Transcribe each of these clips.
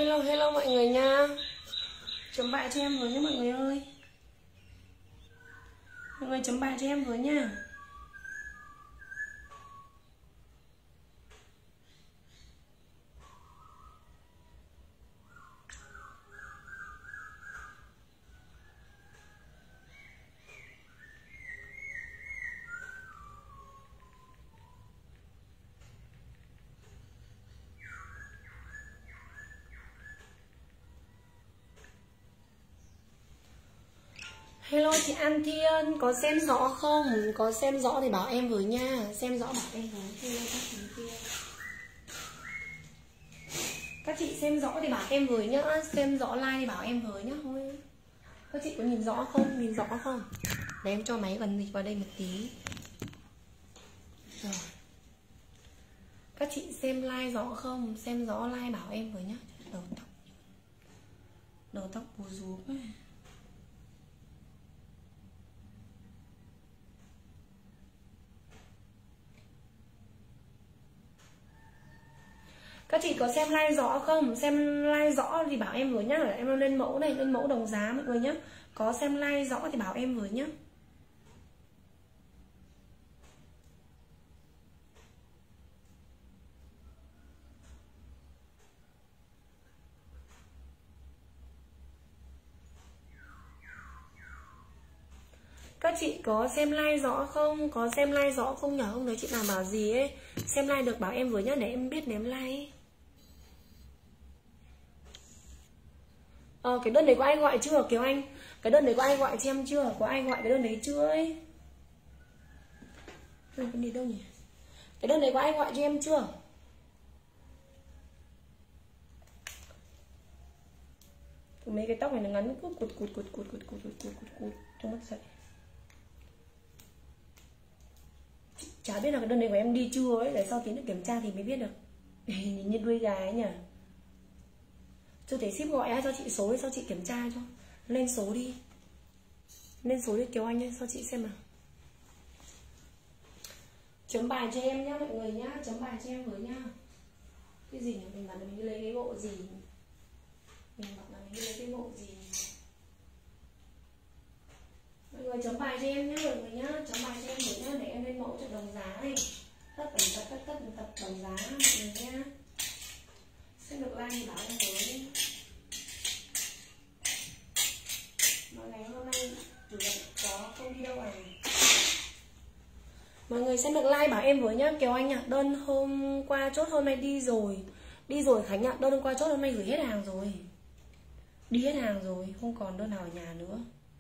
Hello mọi người nha. Chấm bài cho em với nhé mọi người ơi. Mọi người chấm bài cho em với nha. Hello chị An Thiên, có xem rõ không? Có xem rõ thì bảo em với nha. Xem rõ bảo em với. Hello các chị Thiên. Các chị xem rõ thì bảo em với nhá. Xem rõ like thì bảo em với nhá. Thôi. Các chị có nhìn rõ không? Nhìn rõ không? Để em cho máy gần dịch vào đây một tí. Rồi. Các chị xem like rõ không? Xem rõ like bảo em với nhá. Đầu tóc bù rú quá. Các chị có xem like rõ không? Xem like rõ thì bảo em với nhá. Em lên mẫu này, lên mẫu đồng giá mọi người nhá. Có xem like rõ thì bảo em với nhá. Các chị có xem like rõ không? Có xem like rõ không nhở? Không thấy chị nào bảo gì ấy. Xem like được bảo em với nhá để em biết ném like ấy. Cái đơn đấy có ai gọi chưa Kiều Anh? Cái đơn đấy có ai gọi cho em chưa? Có ai gọi cái đơn đấy chưa ấy? Cái đi đâu nhỉ? Cái đơn đấy có ai gọi cho em chưa? Mấy cái tóc này nó ngắn cụt trong mắt dậy. Chả biết là cái đơn này của em đi chưa ấy. Để sau tí nữa kiểm tra thì mới biết được. Nhìn như đuôi gà ấy nhỉ. Chưa thể ship gọi cho chị số để sao chị kiểm tra cho. Lên số đi. Lên số đi Kiều Anh ơi, sao chị xem nào. Chấm bài cho em nhá mọi người nhá. Chấm bài cho em với nhá. Cái gì nhỉ? Mình bảo là mình lấy cái bộ gì. Mình bảo là mình lấy cái bộ gì. Mọi người chấm bài cho em nhá mọi người nhá. Chấm bài cho em với nhá. Để em lên mẫu cho đồng giá này. Tất đồng giá mọi người nhá. Xem được like thì bảo em với. Mọi ngày hôm nay chủ nhật có không đi đâu à. Mọi người xem được like bảo em với nhá. Kiều Anh ạ, đơn hôm qua chốt hôm nay đi rồi. Đi rồi Khánh ạ, đơn hôm qua chốt hôm nay gửi hết hàng rồi. Đi hết hàng rồi, không còn đơn nào ở nhà nữa.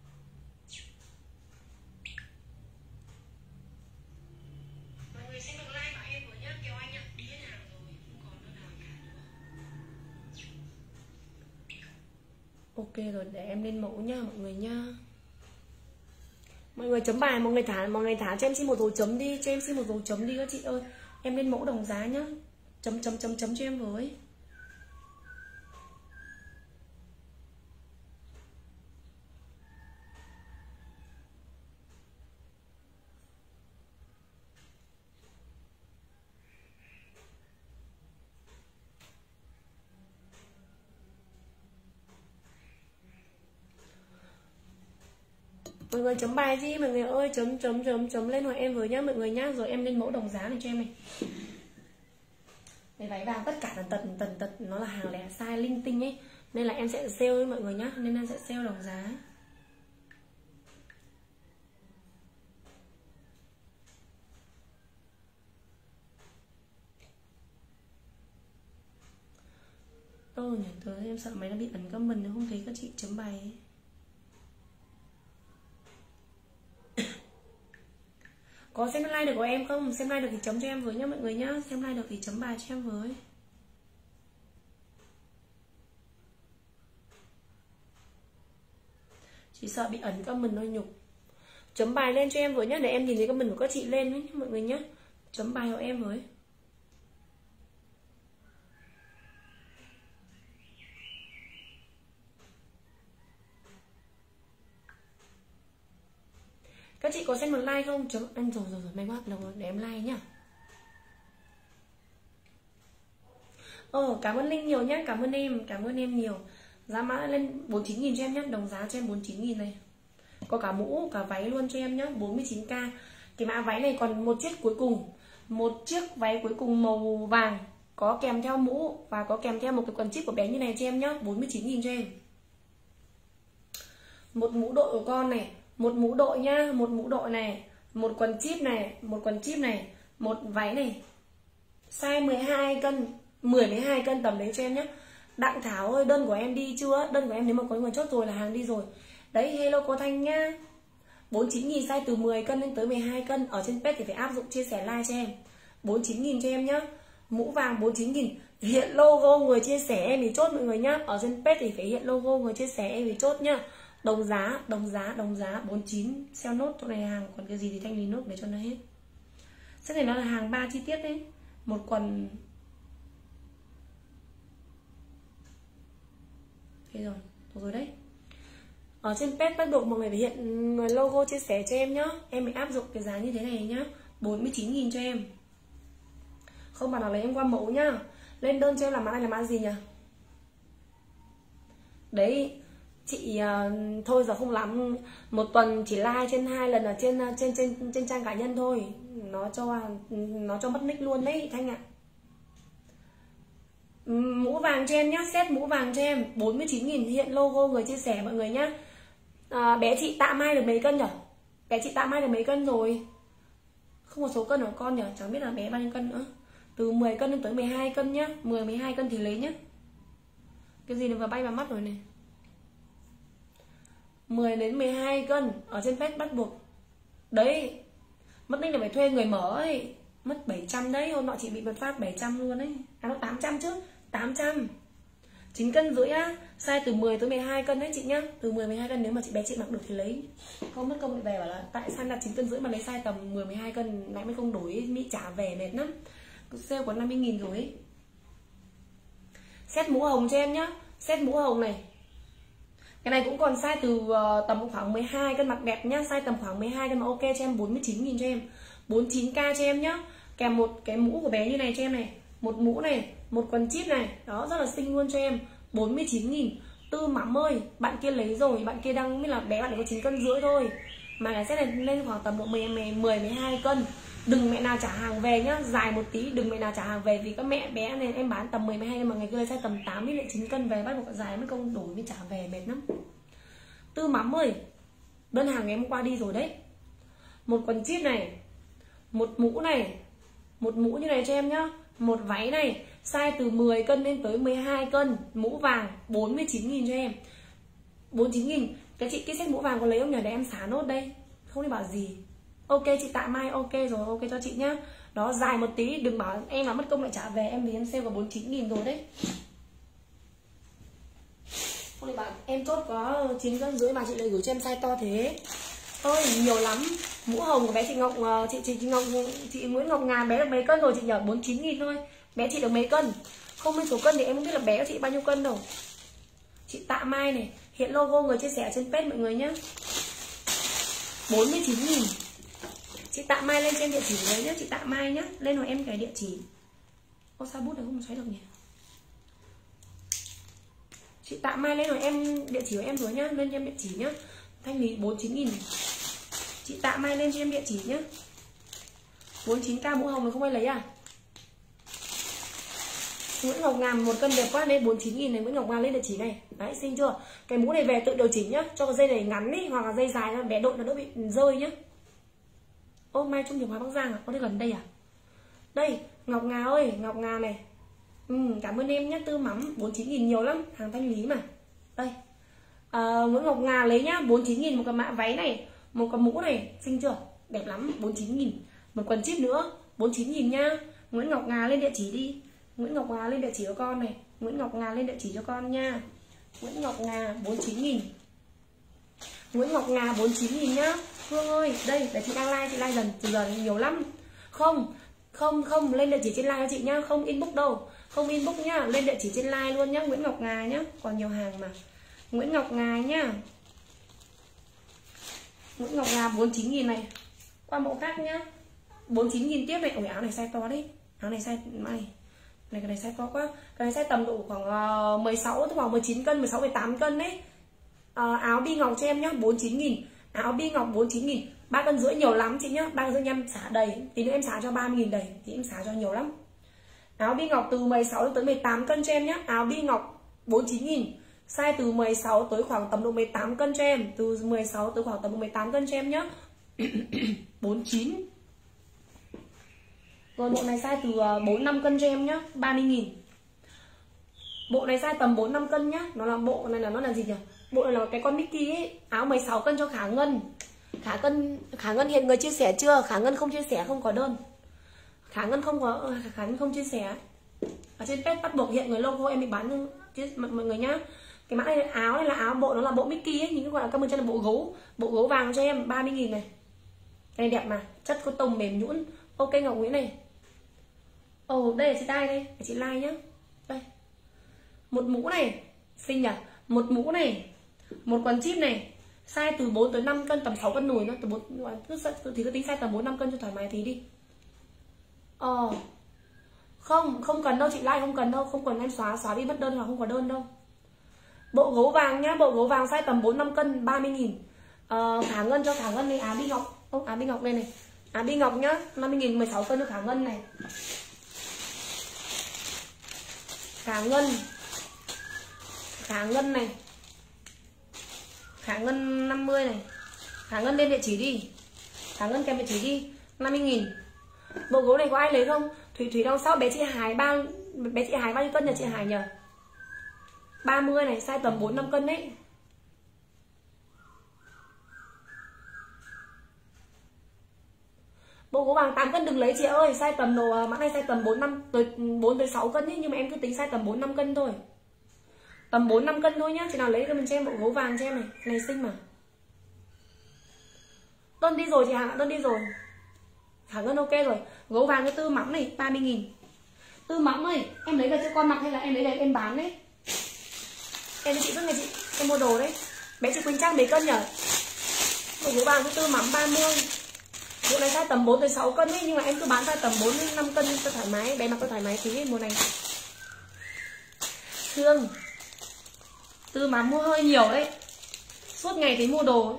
Mọi người xem được like bảo em với nhá. Kiều Anh ạ, đi hết hàng rồi, không còn đơn nào ở nhà nữa. Ok rồi, để em lên mẫu nha mọi người nha. Mọi người chấm bài, mọi người thả cho em xin một dấu chấm đi, cho em xin một dấu chấm đi các chị ơi. Em lên mẫu đồng giá nhá. Chấm cho em với. Mọi người chấm bài gì mọi người ơi, chấm lên hỏi em với nhá mọi người nhá, rồi em lên mẫu đồng giá này cho em này. Cái váy vàng tất cả là tần tật nó là hàng lẻ size linh tinh ấy, nên là em sẽ sale với mọi người nhá, nên em sẽ sale đồng giá. Nhỉ, tớ em sợ máy nó bị ẩn comment nếu không thấy các chị chấm bài ấy. Có xem like được của em không? Xem like được thì chấm cho em với nhá mọi người nhá. Xem like được thì chấm bài cho em với. Chỉ sợ bị ẩn comment thôi nhục. Chấm bài lên cho em với nhá, để em nhìn thấy comment của các chị lên với mọi người nhá. Chấm bài của em với. Các chị có xem một like không? Chấm ăn rồi may quá, để em like nhá. cảm ơn Linh nhiều nhé, cảm ơn em nhiều. Giá mã lên 49.000 cho em nhé, đồng giá cho em 49.000 này. Có cả mũ, cả váy luôn cho em nhé, 49k. Cái mã váy này còn một chiếc cuối cùng. Một chiếc váy cuối cùng màu vàng, có kèm theo mũ và có kèm theo một cái quần chip của bé như này cho em nhé, 49.000 cho em. Một mũ đội của con này, một mũ đội nhá, một mũ đội này, một quần chip này, một quần chip này, một váy này. Size 12 cân, 10-12 cân tầm đấy cho em nhé. Đặng Thảo ơi, đơn của em đi chưa? Đơn của em nếu mà có người chốt rồi là hàng đi rồi. Đấy, hello cô Thanh nhá. 49.000 size từ 10 cân lên tới 12 cân. Ở trên page thì phải áp dụng chia sẻ like cho em. 49.000 cho em nhá. Mũ vàng 49.000. Hiện logo người chia sẻ em thì chốt mọi người nhá. Ở trên page thì phải hiện logo người chia sẻ em thì chốt nhá. Đồng giá 49. Sell nốt chỗ này hàng, còn cái gì thì thanh lý nốt để cho nó hết. Set này nó là hàng 3 chi tiết đấy. Một quần. Thế rồi đấy. Ở trên page bắt buộc mọi người phải hiện logo chia sẻ cho em nhá. Em phải áp dụng cái giá như thế này nhá. 49.000 cho em. Không bạn nào lấy em qua mẫu nhá. Lên đơn cho em là mã này là mã gì nhỉ? Đấy, chị thôi giờ không lắm, một tuần chỉ like trên 2 lần ở trên trang cá nhân thôi. Nó cho mất nick luôn đấy Thanh ạ. Mũ vàng cho em nhá, set mũ vàng cho em 49.000 hiện logo người chia sẻ mọi người nhá. Bé chị Tạ Mai được mấy cân nhỉ? Bé chị Tạ Mai được mấy cân rồi? Không có số cân của con nhỉ? Chẳng biết là bé bao nhiêu cân nữa. Từ 10 cân đến tới 12 cân nhá. 10-12 cân thì lấy nhá. Cái gì nó vừa bay vào mắt rồi này. 10 đến 12 cân ở trên page bắt buộc. Đấy, mất nick là phải thuê người mở ấy. Mất 700 đấy, hôm nọ chị bị một phát 700 luôn đấy. Nó 800 chứ, 800. 9 cân rưỡi á, size từ 10 tới 12 cân đấy chị nhá. Từ 10-12 cân nếu mà chị bé chị mặc được thì lấy. Không mất công lại về bảo là tại sao đặt 9 cân rưỡi mà lấy size tầm 10-12 cân lại mới không đổi, Mỹ trả về mệt lắm. Sale có 50.000 rồi ấy. Set mũ hồng cho em nhá. Set mũ hồng này. Cái này cũng còn size từ tầm khoảng 12 cân mặc đẹp nhá. Size tầm khoảng 12 cân mà ok cho em 49.000 cho em. 49k cho em nhá. Kèm một cái mũ của bé như này cho em này. Một mũ này, một quần chip này. Đó, rất là xinh luôn cho em. 49.000. Tư Mắm ơi, bạn kia lấy rồi, bạn kia đang biết là bé bạn ấy có 9 cân rưỡi thôi. Mà cái set này lên khoảng tầm độ 10-12 cân. Đừng mẹ nào trả hàng về nhá, dài một tí, đừng mẹ nào trả hàng về vì các mẹ bé nên em bán tầm 10-12 cân mà ngày kia lấy size tầm 8 với lại 9 cân về bắt buộc dài mất công đổi với trả về mệt lắm. Tư Mắm ơi, đơn hàng ngày hôm qua đi rồi đấy. Một quần chip này, một mũ này, một mũ như này cho em nhá, một váy này, size từ 10 cân lên tới 12 cân, mũ vàng 49.000 cho em. 49.000. Cái set mũ vàng có lấy không nhỉ, để em xả nốt đây. Không đi bảo gì. Ok chị Tạ Mai, ok rồi, ok cho chị nhá. Đó, dài một tí, đừng bảo em là mất công lại trả về, em thì em sale vào 49.000 rồi đấy. Không đi bảo em chốt có 9 cân rưỡi mà chị lại gửi cho em size to thế. Ôi nhiều lắm. Mũ hồng của bé chị Ngọc, chị Nguyễn Ngọc Ngà bé được mấy cân rồi chị nhờ? 49.000 thôi. Bé chị được mấy cân? Không biết số cân thì em không biết là bé của chị bao nhiêu cân đâu. Chị Tạ Mai này, hiện logo người chia sẻ trên page mọi người nhá. 49.000. Chị Tạ Mai lên trên địa chỉ đấy nhá, chị Tạ Mai nhá, lên hỏi em cái địa chỉ. Ô sao bút này không xoáy được nhỉ? Chị Tạ Mai lên hỏi em địa chỉ của em rồi nhá, lên cho em địa chỉ nhá. Thanh lý 49.000. Chị Tạ Mai lên cho em địa chỉ nhá. 49k mũ hồng này không ai lấy à? Nguyễn Ngọc Ngà một cân đẹp quá nên 49.000 này, Nguyễn Ngọc Ngà lên địa chỉ này. Đấy, xinh chưa? Cái mũ này về tự điều chỉnh nhá, cho cái dây này ngắn đi hoặc là dây dài nó bé đội nó đỡ bị rơi nhá. Ô Mai Trung Hiệp Hóa Bắc Giang à? Có đây gần đây à? Đây, Ngọc Ngà ơi, Ngọc Ngà này. Cảm ơn em nhá, Tư Mắm 49.000 nhiều lắm, hàng thanh lý mà. Đây. Nguyễn Ngọc Ngà lấy nhá, 49.000 một cái mã váy này, một cái mũ này, xinh chưa? Đẹp lắm, 49.000. Một quần chip nữa, 49.000 nhá. Nguyễn Ngọc Ngà lên địa chỉ đi. Nguyễn Ngọc Ngà lên địa chỉ cho con này. Nguyễn Ngọc Ngà lên địa chỉ cho con nha. Nguyễn Ngọc Ngà 49.000. Nguyễn Ngọc Ngà 49.000 nhá. Hương ơi, đây để chị đang like, chị like dần từ giờ nhiều lắm. Không lên địa chỉ trên like cho chị nhá, không inbox đâu. Không inbox nhá, lên địa chỉ trên like luôn nhá, Nguyễn Ngọc Ngà nhá, còn nhiều hàng mà. Nguyễn Ngọc Ngà nhá. Nguyễn Ngọc Ngà 49.000 này. Qua mẫu khác nhá. 49.000 tiếp này, ủi áo này size to đấy. Áo này size này. Cái này size to quá. Cái này size tầm độ khoảng 16, khoảng 19 cân, 16, 18 cân đấy. Áo bi ngọc cho em nhá, 49.000. Áo bi ngọc 49.000. 3 cân rưỡi nhiều lắm chị nhá. 3 cân rưỡi em xả đầy. Tí nữa em xả cho 30.000 đầy. Thì em xả cho nhiều lắm. Áo bi ngọc từ 16 tới 18 cân cho em nhá. Áo bi ngọc 49.000. Size từ 16 tới khoảng tầm độ 18 cân cho em. Từ 16 tới khoảng tầm độ 18 cân cho em nhá. 49. Rồi bộ này size từ 4-5 cân cho em nhá, 30.000. Bộ này size tầm 4-5 cân nhá. Nó là bộ này là nó là gì nhỉ? Bộ này là cái con Mickey ấy. Áo 16 cân cho Khả Ngân. Khả Ngân hiện người chia sẻ chưa? Khả Ngân không chia sẻ, không có đơn. Khả Ngân không chia sẻ. Ở trên page bắt buộc hiện người logo em bị bán mọi người nhá. Cái mã này áo này là áo bộ, nó là bộ Mickey ấy, những cái gọi là comment chân là bộ gấu vàng cho em 30.000 này. Cái này đẹp mà, chất có tông mềm nhũn. Ok Ngọc Nguyễn này. Đây là chị tay đây, để chị like nhá. Đây. Một mũ này, xinh nhỉ? Một mũ này, một quần chip này, size từ 4 tới 5 cân, tầm 6 cân nùi nó, từ 4 thì cứ tính size tầm 4-5 cân cho thoải mái tí đi. Không cần đâu chị like, không cần đâu, không cần em xóa đi mất đơn hoặc không có đơn đâu. Bộ gấu vàng nhá, bộ gấu vàng size tầm 4-5 cân, 30.000. Khả Ngân cho Khả Ngân này, Á Bi Ngọc. Á Bi Ngọc đây này. Á Bi Ngọc nhá, 50.000 16 cân cho Khả Ngân này. Khả Ngân này. Khả Ngân 50 này. Khả Ngân lên địa chỉ đi. Khả Ngân kèm địa chỉ đi, 50.000. Bộ gấu này có ai lấy không? Thủy đằng sau bé chị Hải bao nhiêu cân nhỉ chị Hải nhỉ? 30 này, size tầm 4-5 cân đấy. Bộ gấu vàng 8 cân đừng lấy chị ơi, size tầm đồ mã này size tầm 4 tới 6 cân ấy, nhưng mà em cứ tính size tầm 4-5 cân thôi. Tầm 4-5 cân thôi nhá, chị nào lấy cho mình cho em bộ gấu vàng cho em này, này xinh mà. Đơn đi rồi chị Hạ, đơn đi rồi. Khả Ngân ok rồi. Gấu vàng cái tư mắm này 30.000. Tư mắm ơi, em lấy về cho con mặc hay là em lấy về em bán đấy? Em cho chị rất ngày chị, em mua đồ đấy. Bé chị Quỳnh Trang mấy cân nhỉ? Bộ gấu vàng cái tư mắm 30. Bộ này size tầm 4 tới 6 cân ấy, nhưng mà em cứ bán size tầm 4 đến 5 cân cho thoải mái, bé mặc cho thoải mái tí mùa này. Thương. Tư mắm mua hơi nhiều đấy. Suốt ngày thấy mua đồ.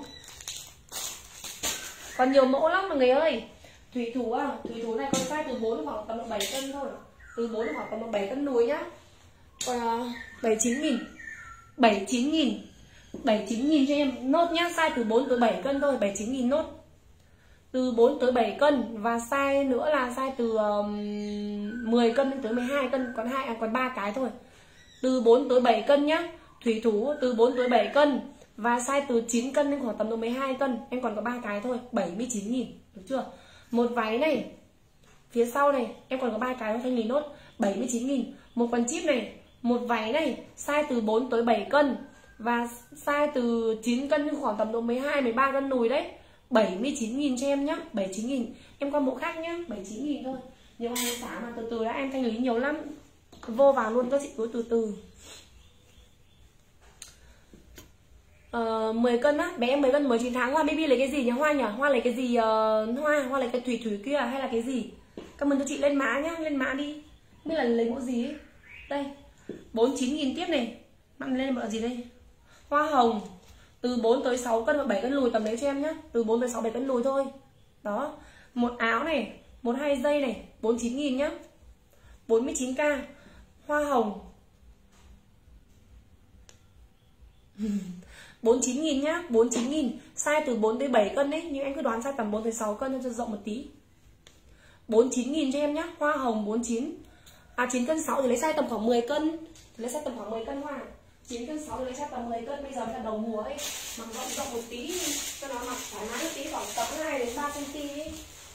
Còn nhiều mẫu lắm mọi người ơi. Thủy thủ này còn size từ 4 khoảng tầm 7 cân thôi. Từ 4 khoảng tầm 7 cân đùi nhá. Còn 79.000. 79.000 cho em nốt nhá, size từ 4 tới 7 cân thôi, 79.000 nốt. Từ 4 tới 7 cân và size nữa là size từ 10 cân đến tới 12 cân, còn 3 cái thôi. Từ 4 tới 7 cân nhá. Thủy thủ từ 4 tới 7 cân và size từ 9 cân đến khoảng tầm 12 cân, em còn có 3 cái thôi, 79.000, được chưa? Một váy này, phía sau này em còn có 3 cái thôi, thanh lý nốt, 79.000. Một quần chip này, một váy này, size từ 4 tới 7 cân và size từ 9 cân đến khoảng tầm 12 13 cân đùi đấy. 79.000 cho em nhá, 79.000. Em qua mẫu khác nhá, 79.000 thôi. Nhiều hàng xả mà từ từ đã, em thanh lý nhiều lắm. Vô vào luôn các chị cứ từ từ. 10 cân á, bé em 10 cân 19 tháng. Hoa baby lấy cái gì nhỉ? Hoa nhỉ? Hoa lấy cái gì? Hoa lấy cái thủy kia hay là cái gì? Cảm ơn cho chị lên mã nhá, lên mã đi. Không biết là lấy mẫu gì ấy. Đây, 49.000 tiếp này. Bạn lên mẫu gì đây? Hoa hồng từ 4 tới 6 cân và 7 cân lùi tầm đấy cho em nhá. Từ 4 tới 6 7 cân lùi thôi. Đó. Một áo này, một hai dây này, 49.000 nhá. 49k. Hoa hồng 49.000 nhá, 49.000. Size từ 4 tới 7 cân đấy, nhưng em cứ đoán size tầm 4 tới 6 cân cho rộng một tí. 49.000 cho em nhá, hoa hồng 49. 9 cân 6 thì lấy size tầm khoảng 10 cân. Lấy size tầm khoảng 10 cân hoa. 9 cân 6 thì lấy size tầm 10 cân, bây giờ là đầu mùa ấy, mặc rộng một tí cho nó mặc thoải mái một tí, khoảng tầm 2 đến 3 cm ấy.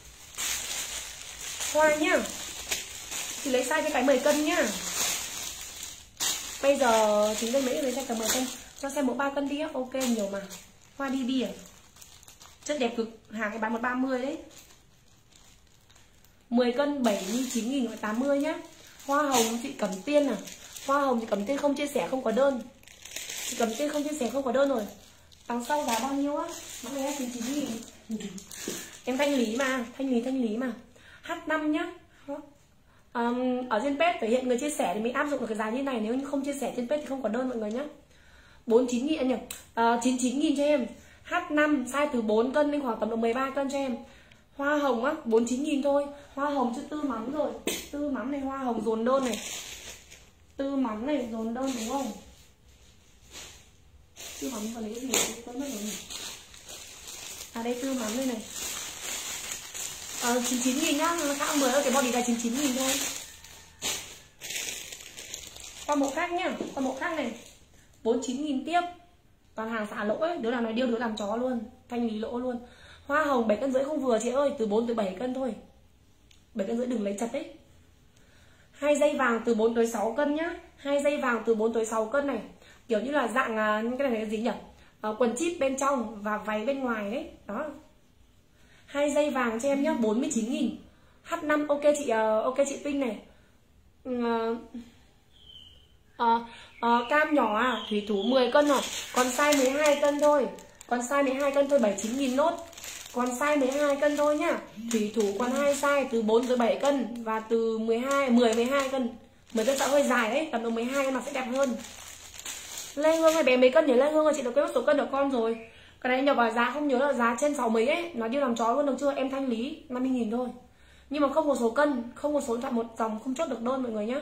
Hoa nhá. Thì lấy size cho cái 10 cân nhá. Bây giờ 9 cân mấy lấy size tầm 10 cân. Cho xem mẫu 3 cân đi á, ok nhiều mà. Hoa đi à. Chất đẹp cực, hàng cái bán 130 đấy. 10 cân 79.000 80 nhá. Hoa hồng chị Cẩm Tiên à. Hoa hồng chị Cẩm Tiên không chia sẻ, không có đơn. Chị Cẩm Tiên không chia sẻ, không có đơn rồi. Đằng sau giá bao nhiêu á? Nó này 99.000. Em thanh lý mà, thanh lý mà. H5 nhá. Ở trên page thể hiện người chia sẻ thì mình áp dụng được cái giá như này, nếu như không chia sẻ trên page thì không có đơn mọi người nhé. 49.000 nhỉ, 99.000 cho em. H5 size từ 4 cân đến khoảng tầm độ 13 cân cho em. Hoa hồng á 49.000 thôi. Hoa hồng chứ tư mắm rồi. Tư mắm này, hoa hồng dồn đơn này. Tư mắm này dồn đơn đúng không? Tư mắm còn lấy cái gì quên mất rồi nhỉ? À đây tư mắm đây này. 99.000 nhá, khác 10 cái body là 99.000 thôi. Qua mẫu khác nhá, qua mẫu khác này 49.000 tiếp. Toàn hàng xả lỗ ấy, đứa nào nói điêu đứa làm chó luôn, thanh lý lỗ luôn. Hoa hồng 7 cân rưỡi không vừa chị ơi, từ 4 tới 7 cân thôi. 7 cân rưỡi đừng lấy chặt đấy. 2 dây vàng từ 4 tới 6 cân nhá. 2 dây vàng từ 4 tới 6 cân này. Kiểu như là dạng cái này là gì nhỉ? Quần chip bên trong và váy bên ngoài đấy. Đó. 2 dây vàng cho em nhá, 49.000. H5 ok chị Pinh này. Cam nhỏ à, thủy thủ 10 cân rồi, còn size 12 cân thôi. Còn size 12 cân thôi 79.000 nốt. Còn size 12 cân thôi nhá. Thủy thủ còn 2 size từ 4 tới 7 cân và từ 10 12 cân. 10 cân sẽ hơi dài đấy, tầm độ 12 cân mặc sẽ đẹp hơn. Lê Hương hay bé mấy cân nhỉ? Lê Hương ơi, chị đã quên mất số cân của con rồi. Cái này nhập vào giá không nhớ là giá trên 6 mấy ấy, nó đi làm chó luôn được chưa? Em thanh lý 50.000 thôi. Nhưng mà không có số cân, không có số điện thoại một dòng, không chốt được đơn mọi người nhá.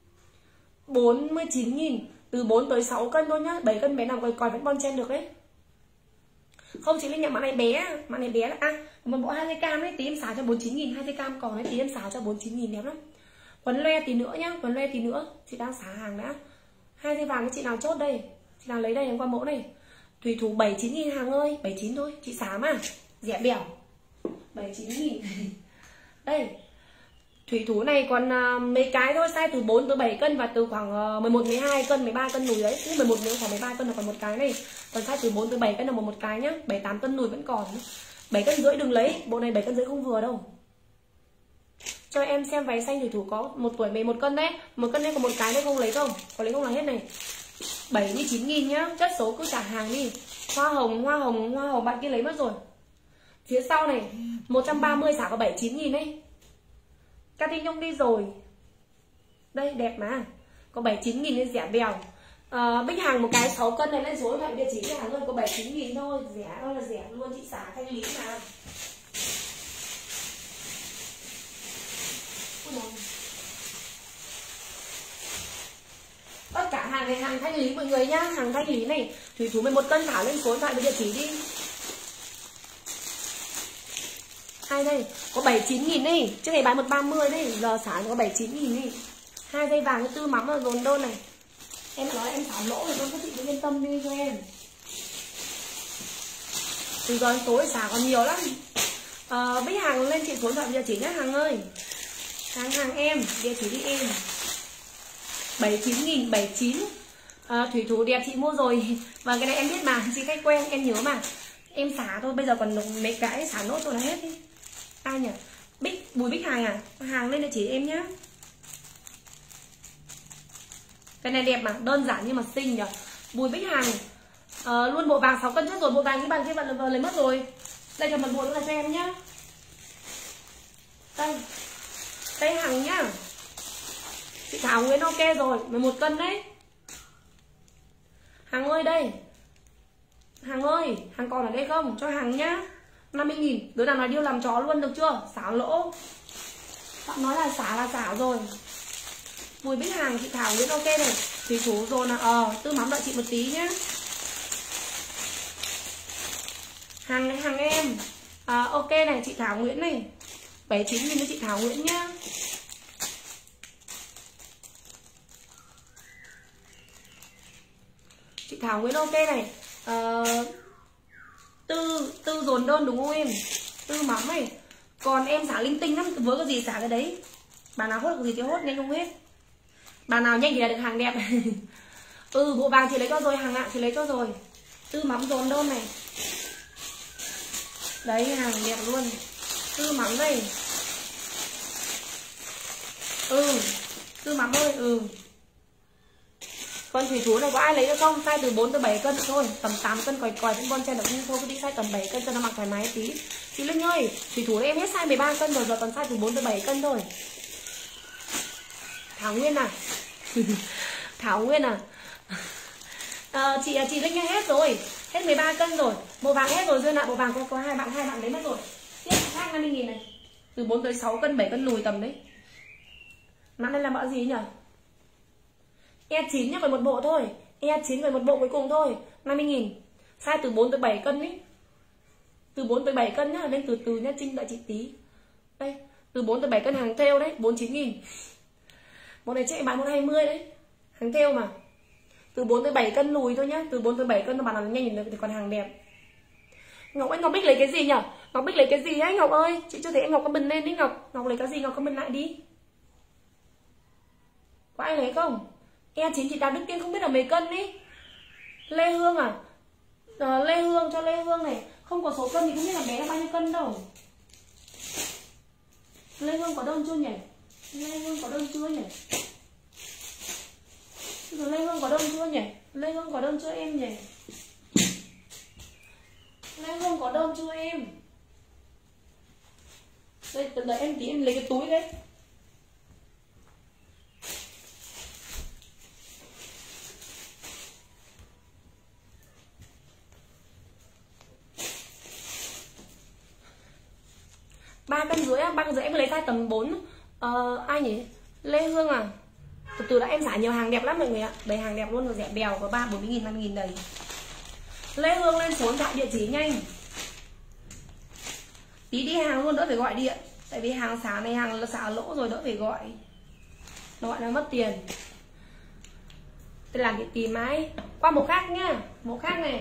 49.000 từ 4 tới 6 cân thôi nhá. 7 cân bé nào coi vẫn bon chen được đấy. Không chị Linh nhận mã này bé là một bộ 2 dây cam đấy, tí em xáo cho 49.000. 2 dây cam còn đấy, tí em xáo cho 49.000 đẹp lắm. Quấn loe tí nữa nhá, quấn loe tí nữa. Chị đang xá hàng đã. 2 dây vàng chị nào chốt đây, chị nào lấy đây em qua mẫu này. Thủy thủ 79.000 hàng ơi, 79 thôi, chị xá mà, rẻ bẻo. 79.000. Đây. Thủy thủ này còn mấy cái thôi, size từ 4 tới 7 cân và từ khoảng 11 12 cân, 13 cân đùi đấy. 11 nếu khoảng 13 cân là còn một cái này. Còn size từ 4 tới 7 cân là một cái nhá. 7 8 cân đùi vẫn còn. 7 cân rưỡi đừng lấy, bộ này 7 cân rưỡi không vừa đâu. Cho em xem váy xanh thủy thủ có 1 tuổi về 1 cân đấy. 1 cân đây còn một cái đấy không lấy không? Có lấy không là hết này. 79.000 nhá, chất số cứ trả hàng đi. Hoa hồng bạn kia lấy mất rồi. Phía sau này 130 xả có 79.000 đấy. Cathy Nhung đi rồi. Đây đẹp mà. Có 79.000 nên rẻ bèo. Bích Hàng một cái 6 cân này lên số lại địa chỉ cho hàng ơi, có 79.000 thôi, rẻ ơi là rẻ luôn, chị xả thanh lý mà. Tất cả hàng này hàng thanh lý mọi người nhá, hàng thanh lý này. Thủy thủ 11 cân thảo lên số điện thoại với địa chỉ đi. Hai đây, có 79.000 đi, trước ngày bán 130 đấy, giờ xả có 79.000 đi. 2 dây vàng cái tư mắm là dồn đơn này. Em nói em xả lỗ thì con các chị cứ yên tâm đi cho em. Từ giờ đến tối xả còn nhiều lắm. Bích Hàng lên chị số điện thoại địa chỉ nhá Hàng ơi. Hàng em, địa chỉ đi em. 79.000, 79. Thủy thủ đẹp chị mua rồi. Và cái này em biết mà, chị khách quen, em nhớ mà. Em xả thôi, bây giờ còn mấy cái xả nốt rồi là hết đi. Ai nhỉ? Bùi Bích Hàng à? Hàng lên địa chỉ em nhá. Cái này đẹp mà, đơn giản nhưng mà xinh nhỉ. Bùi Bích Hàng. Luôn bộ vàng 6 cân trước rồi, bộ vàng cái bàn kia bạn lấy mất rồi. Đây còn một bộ nữa là cho em nhá. Đây Hàng nhá. Chị Thảo Nguyễn ok rồi, 11 cân đấy. Hàng ơi đây. Hàng ơi, hàng còn ở đây không? Cho hàng nhá. 50.000, đứa nào nói điêu làm chó luôn được chưa? Xảo lỗ. Bạn nói là xảo rồi. Bùi Bích Hàng, chị Thảo Nguyễn ok này. Thủy thủ rồi là tư mắm đợi chị một tí nhá. Hàng em. Ok này, chị Thảo Nguyễn này. 79.000 cho chị Thảo Nguyễn nhá. Chị Thảo Nguyễn ok này. Tư dồn đơn đúng không em? Tư mắm này. Còn em xả linh tinh lắm, với cái gì xả cái đấy. Bà nào hốt được gì thì hốt, nhanh không hết. Bà nào nhanh thì là được hàng đẹp. Bộ vàng chị lấy cho rồi, hàng ạ chị lấy cho rồi. Tư mắm dồn đơn này. Đấy hàng đẹp luôn. Tư mắm đây. Tư mắm ơi. Con thủy thủ này có ai lấy được không? Size từ 4 tới 7 cân thôi, tầm 8 cân còi vẫn bon chen được, nhưng thôi cứ đi size tầm 7 cân cho nó mặc thoải mái tí. Chị Linh ơi, thủy thủ này em hết size 13 cân rồi, giờ còn size từ 4 tới 7 cân thôi. Thảo Nguyên à? Thảo Nguyên à? Chị Linh hết rồi, hết 13 cân rồi, bộ vàng hết rồi, Duyên ạ. Bộ vàng có hai bạn lấy mất rồi. Tiếp khác 50.000 này, từ 4 tới 6 cân, 7 cân lùi tầm đấy. Mã đây là mã gì nhỉ? E9 nhá, còn một bộ thôi. E9 còn một bộ cuối cùng thôi, 50.000. Size từ 4 tới 7 cân ý. Từ 4 tới 7 cân nhá, lên từ từ nhá, Trinh đợi chị tí. Đây, từ 4 tới 7 cân hàng thêu đấy, 49.000. Bộ này chạy bán 120 đấy. Hàng thêu mà. Từ 4 tới 7 cân lùi thôi nhá, từ 4 tới 7 cân nó bán là nhanh thì còn hàng đẹp. Ngọc ơi, Ngọc Bích lấy cái gì nhỉ? Ngọc Bích lấy cái gì ấy Ngọc ơi? Chị chưa thấy em Ngọc comment lên đi Ngọc. Ngọc lấy cái gì? Ngọc comment lại đi. Có ai lấy không? E9 chị Đào Đức Tiên không biết là mấy cân ý. Lê Hương à? Lê Hương, cho Lê Hương này. Không có số cân thì không biết là bé là bao nhiêu cân đâu. Lê Hương có đơn chưa nhỉ? Lê Hương có đơn chưa nhỉ? Lê Hương có đơn chưa nhỉ? Lê Hương có đơn chưa em nhỉ? Lê Hương có đơn chưa em? Đây, đợi em tí em lấy cái túi đấy. Ba cân rưỡi em lấy size tầm 4. Ai nhỉ? Lê Hương à? Từ từ đã, em xả nhiều hàng đẹp lắm mọi người ạ. Đầy hàng đẹp luôn rồi, rẻ bèo, có 40.000, 50.000 đầy. Lê Hương lên số điện thoại địa chỉ nhanh. Tí đi hàng luôn, đỡ phải gọi điện. Tại vì hàng xả này hàng xả lỗ rồi, đỡ phải gọi. Nó gọi là mất tiền. Tôi làm cái tìm mãi. Qua mẫu khác nhá. Mẫu khác này.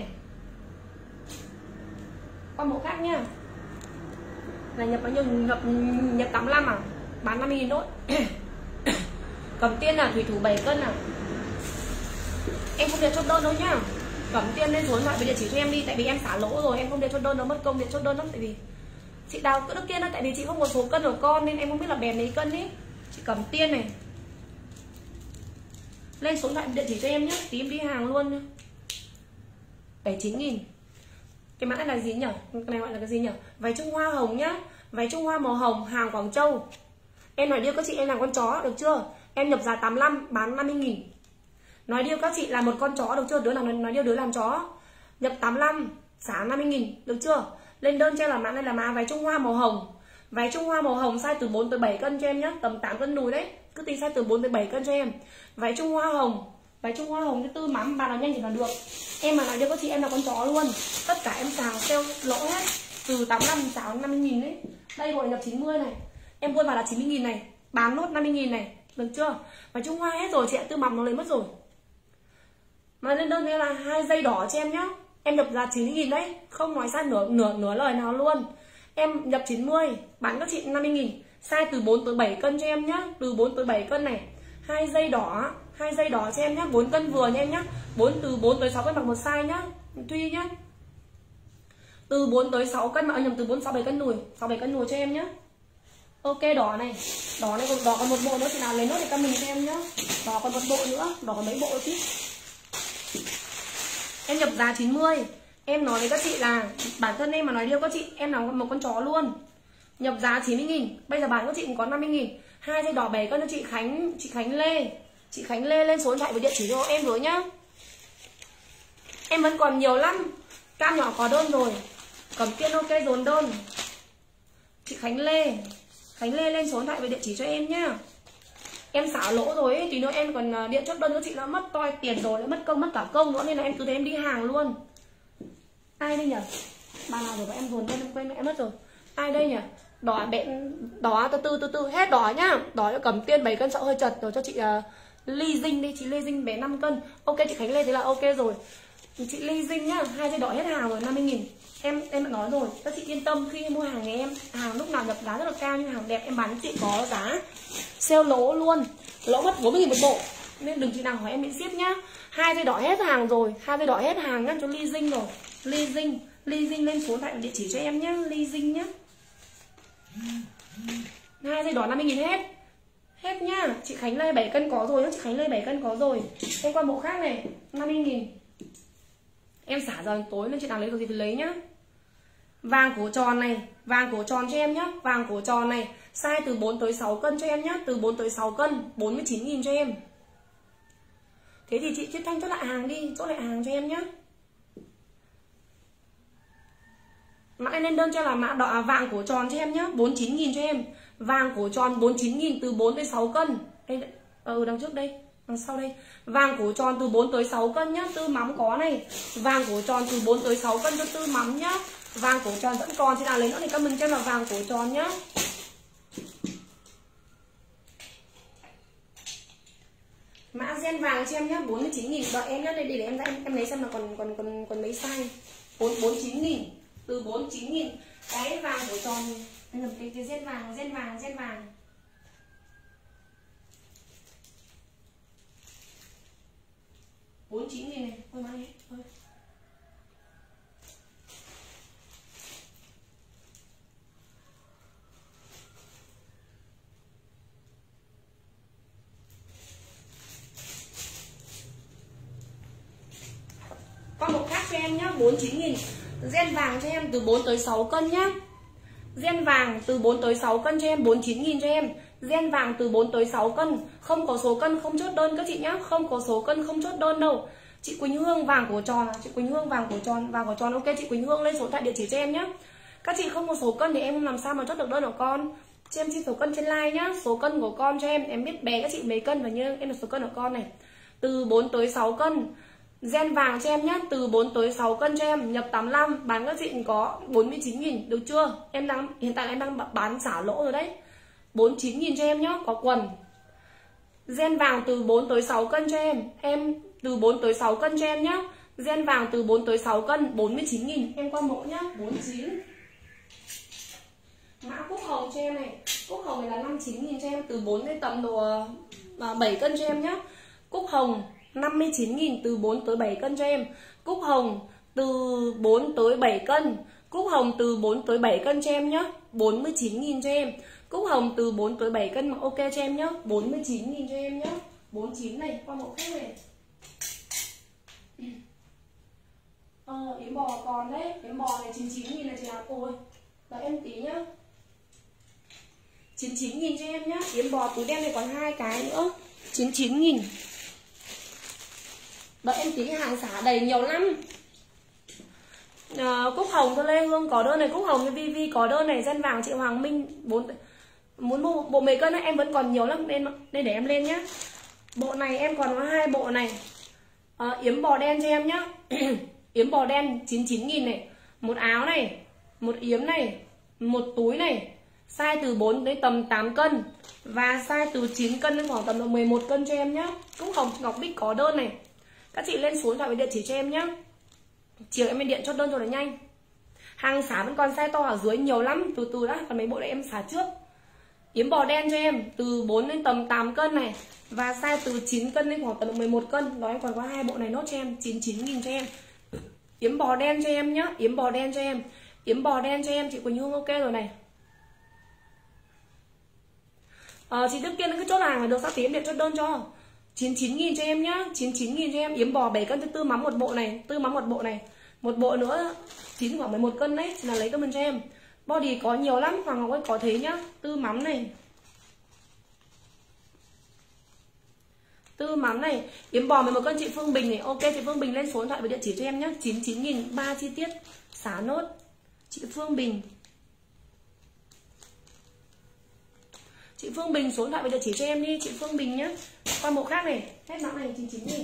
Qua mẫu khác nhá. Là nhập bao nhiêu? Nhập 85 à? Bán 50.000 đốt. Cẩm Tiên là thủy thủ 7 cân à? Em không điện chốt đơn đâu nhá. Cẩm Tiên lên số điện thoại với địa chỉ cho em đi. Tại vì em xả lỗ rồi, em không điện chốt đơn đâu, mất công điện chốt đơn lắm. Tại vì chị Đào Đức Tiên đó, tại vì chị không có số cân của con nên em không biết là bèn mấy cân ý. Chị Cẩm Tiên này. Lên số điện thoại địa chỉ cho em nhé, tí em đi hàng luôn nhá. 79.000. Cái mã này là gì nhỉ? Cái này gọi là cái gì nhỉ? Váy Trung Hoa hồng nhá. Váy Trung Hoa màu hồng, hàng Quảng Châu. Em nói điêu các chị em làm con chó được chưa? Em nhập giá 85, bán 50.000. Nói điêu các chị là một con chó được chưa? Đứa nào nói điêu đứa làm chó. Nhập 85, giá 50.000, được chưa? Lên đơn cho em là mã này là mã váy Trung Hoa màu hồng. Váy Trung Hoa màu hồng size từ 4 tới 7 cân cho em nhé, tầm 8 cân đùi đấy. Cứ tính size từ 4 tới 7 cân cho em. Váy Trung Hoa hồng. Váy Trung Hoa hồng cái tư mắm bà nào nhanh thì là được. Em mà nói điêu các chị em là con chó luôn. Tất cả em xào sale lỗ hết. Từ 85 xào 50.000 đấy. Đây bộ nhập 90 này. Em buôn vào là 90.000 này, bán nốt 50.000 này, được chưa? Và Trung Hoa hết rồi, chị ạ, tư mắm nó lấy mất rồi. Mà lên đơn đây là 2 dây đỏ cho em nhá. Em nhập giá 90.000 đấy, không nói sai nửa lời nào luôn. Em nhập 90, bán các chị 50.000. Size từ 4 tới 7 cân cho em nhá, từ 4 tới 7 cân này. 2 dây đỏ cho em nhá, 4 cân vừa nha em nhá. Từ 4 tới 6 cân mặc một size nhá. Thuy nhá. Từ 4 tới 6 cân mà nhầm từ 4 6 7 cân đùi, 6 7 cân đùi cho em nhá. Ok, đỏ này còn một bộ nữa, chị nào lấy nốt thì comment cho em nhá. Đỏ còn một bộ nữa, đỏ còn mấy bộ chứ. Em nhập giá 90. Em nói với các chị là bản thân em mà nói điêu các chị, em là một con chó luôn. Nhập giá 90.000, bây giờ bán các chị cũng có 50.000. 2 dây đỏ 7 cân cho chị Khánh Lê. Chị Khánh Lê lên số điện thoại với địa chỉ cho em rồi nhá. Em vẫn còn nhiều lắm. Cam nhỏ có đơn rồi. Cẩm Tiên ok dồn đơn. Chị Khánh Lê lên số điện thoại về địa chỉ cho em nhá. Em xả lỗ rồi ấy, tí nữa em còn điện chốt đơn cho chị đã mất toi tiền rồi, lại mất công mất cả công nữa nên là em cứ thế em đi hàng luôn. Ai đây nhỉ? Bà nào rồi mà em dồn tên em quên mẹ mất rồi. Ai đây nhỉ? Đỏ từ từ hết đỏ nhá. Đỏ cho Cẩm Tiên 7 cân sợ hơi chật rồi cho chị Ly Dinh đi, chị Ly Dinh bé 5 cân. Ok chị Khánh Lê thế là ok rồi. Chị Ly Dinh nhá, 2 dây đỏ hết hàng rồi 50.000. Em đã nói rồi, các chị yên tâm khi em mua hàng này hàng lúc nào nhập giá rất là cao, nhưng hàng đẹp em bán chị có giá sale lỗ luôn, lỗ mất 40.000 một bộ nên đừng chị nào hỏi em miễn ship nhá. 2 dây đỏ hết hàng rồi, 2 dây đỏ hết hàng nhá cho Ly Dinh rồi. Ly Dinh lên số tại địa chỉ cho em nhá, Ly Dinh nhá. 2 dây đỏ 50.000 hết nhá. Chị Khánh Lê 7 cân có rồi nhá, chị Khánh Lê 7 cân có rồi. Em qua bộ khác này 50.000. Em xả giờ tối nên chị nào lấy được gì thì lấy nhá. Vàng cổ tròn này, vàng cổ tròn cho em nhá. Vàng cổ tròn này Size từ 4 tới 6 cân cho em nhé. Từ 4 tới 6 cân 49.000 cho em. Thế thì chị Chiết Thanh chốt lại hàng đi. Chốt lại hàng cho em nhé. Mã này lên đơn cho là mã đỏ vàng cổ tròn cho em nhé. 49.000 cho em. Vàng cổ tròn 49.000 từ 4 tới 6 cân. Đây, đằng trước đây, đằng sau đây. Vàng cổ tròn từ 4 tới 6 cân nhá. Tư mắm có này. Vàng cổ tròn từ 4 tới 6 cân cho tư mắm nhá. Vàng cổ tròn vẫn còn, chị nào lấy nữa thì comment cho em là vàng cổ tròn nhá. Mã gen vàng cho em nhá, 49.000. Đợi em nhá, để em lấy xem là còn mấy size. 49.000, từ 49.000. Cái vàng cổ tròn, cái gen vàng. 49.000 này, thôi mang hết, thôi. Con một khác cho em nhá, 49.000. Gen vàng cho em từ 4 tới 6 cân nhá. Gen vàng từ 4 tới 6 cân cho em, 49.000 cho em. Gen vàng từ 4 tới 6 cân, không có số cân không chốt đơn các chị nhá, không có số cân không chốt đơn đâu. Chị Quỳnh Hương vàng cổ tròn, chị Quỳnh Hương vàng cổ tròn, ok chị Quỳnh Hương lên số tại địa chỉ cho em nhá. Các chị không có số cân thì em làm sao mà chốt được đơn của con. Cho em xin số cân trên like nhá, số cân của con cho em biết bé các chị mấy cân và như em là số cân của con này. Từ 4 tới 6 cân. Gen vàng cho em nhá, từ 4 tới 6 cân cho em, nhập 85, bán các chị có 49.000, được chưa? Hiện tại em đang bán xả lỗ rồi đấy. 49.000 cho em nhá, có quần. Gen vàng từ 4 tới 6 cân cho em từ 4 tới 6 cân cho em nhá. Gen vàng từ 4 tới 6 cân, 49.000, em qua mẫu nhá, 49. Mã cúc hồng cho em này, cúc hồng này là 59.000 cho em, từ 4 đến tầm độ 7 cân cho em nhá. Cúc hồng 59.000 từ 4 tới 7 cân cho em. Cúc hồng từ 4 tới 7 cân. Cúc hồng từ 4 tới 7 cân cho em nhá, 49.000 cho em. Cúc hồng từ 4 tới 7 cân mà ok cho em nhá, 49.000 cho em nhá. 49 này, qua mẫu khác này. Yếm bò còn đấy, yếm bò này 99.000 là chị nào cô ơi. Đợi em tí nhá. 99.000 cho em nhá. Yếm bò túi đen này còn 2 cái nữa. 99.000. Đợi em tí, hàng xả đầy nhiều lắm. Cúc hồng cho Lê Hương có đơn này, cúc hồng cho Vivi có đơn này, gen vàng chị Hoàng Minh 4 muốn mua bộ mấy cân ấy, em vẫn còn nhiều lắm nên để em lên nhá. Bộ này em còn có 2 bộ này. Yếm bò đen cho em nhá. Yếm bò đen 99.000 này, một áo này, một yếm này, một túi này, size từ 4 đến tầm 8 cân và size từ 9 cân đến khoảng tầm độ 11 cân cho em nhá. Cúc hồng Ngọc Bích có đơn này. Các chị lên số điện thoại với địa chỉ cho em nhá. Chiều em lên điện chốt đơn cho nó nhanh. Hàng xả vẫn còn size to ở dưới nhiều lắm, từ từ đã, còn mấy bộ này em xả trước. Yếm bò đen cho em từ 4 đến tầm 8 cân này và size từ 9 cân đến khoảng tầm 11 cân. Đó em còn có 2 bộ này nốt cho em, 99.000 cho em. Yếm bò đen cho em nhá, yếm bò đen cho em. Yếm bò đen cho em, chị Quỳnh Hương ok rồi này. Chị Đức Kiên cứ chốt hàng là được, sao tí em điện chốt đơn cho. 99.000 cho em nhá, 99.000 cho em. Yếm bò 7 cân cho tư mắm một bộ này, tư mắm một bộ này. Một bộ nữa 9 khoảng 11 cân đấy, là lấy comment cho em. Body có nhiều lắm, Hoàng Ngọc ơi có thế nhá. Tư mắm này. Tư mắm này, yếm bò 11 cân chị Phương Bình này. Ok chị Phương Bình lên số điện thoại và địa chỉ cho em nhá. 99.000 3 chi tiết. Xả nốt. Chị Phương Bình. Chị Phương Bình số điện thoại và địa chỉ cho em đi, chị Phương Bình nhá. Qua mẫu khác này, hết mã này 99.000.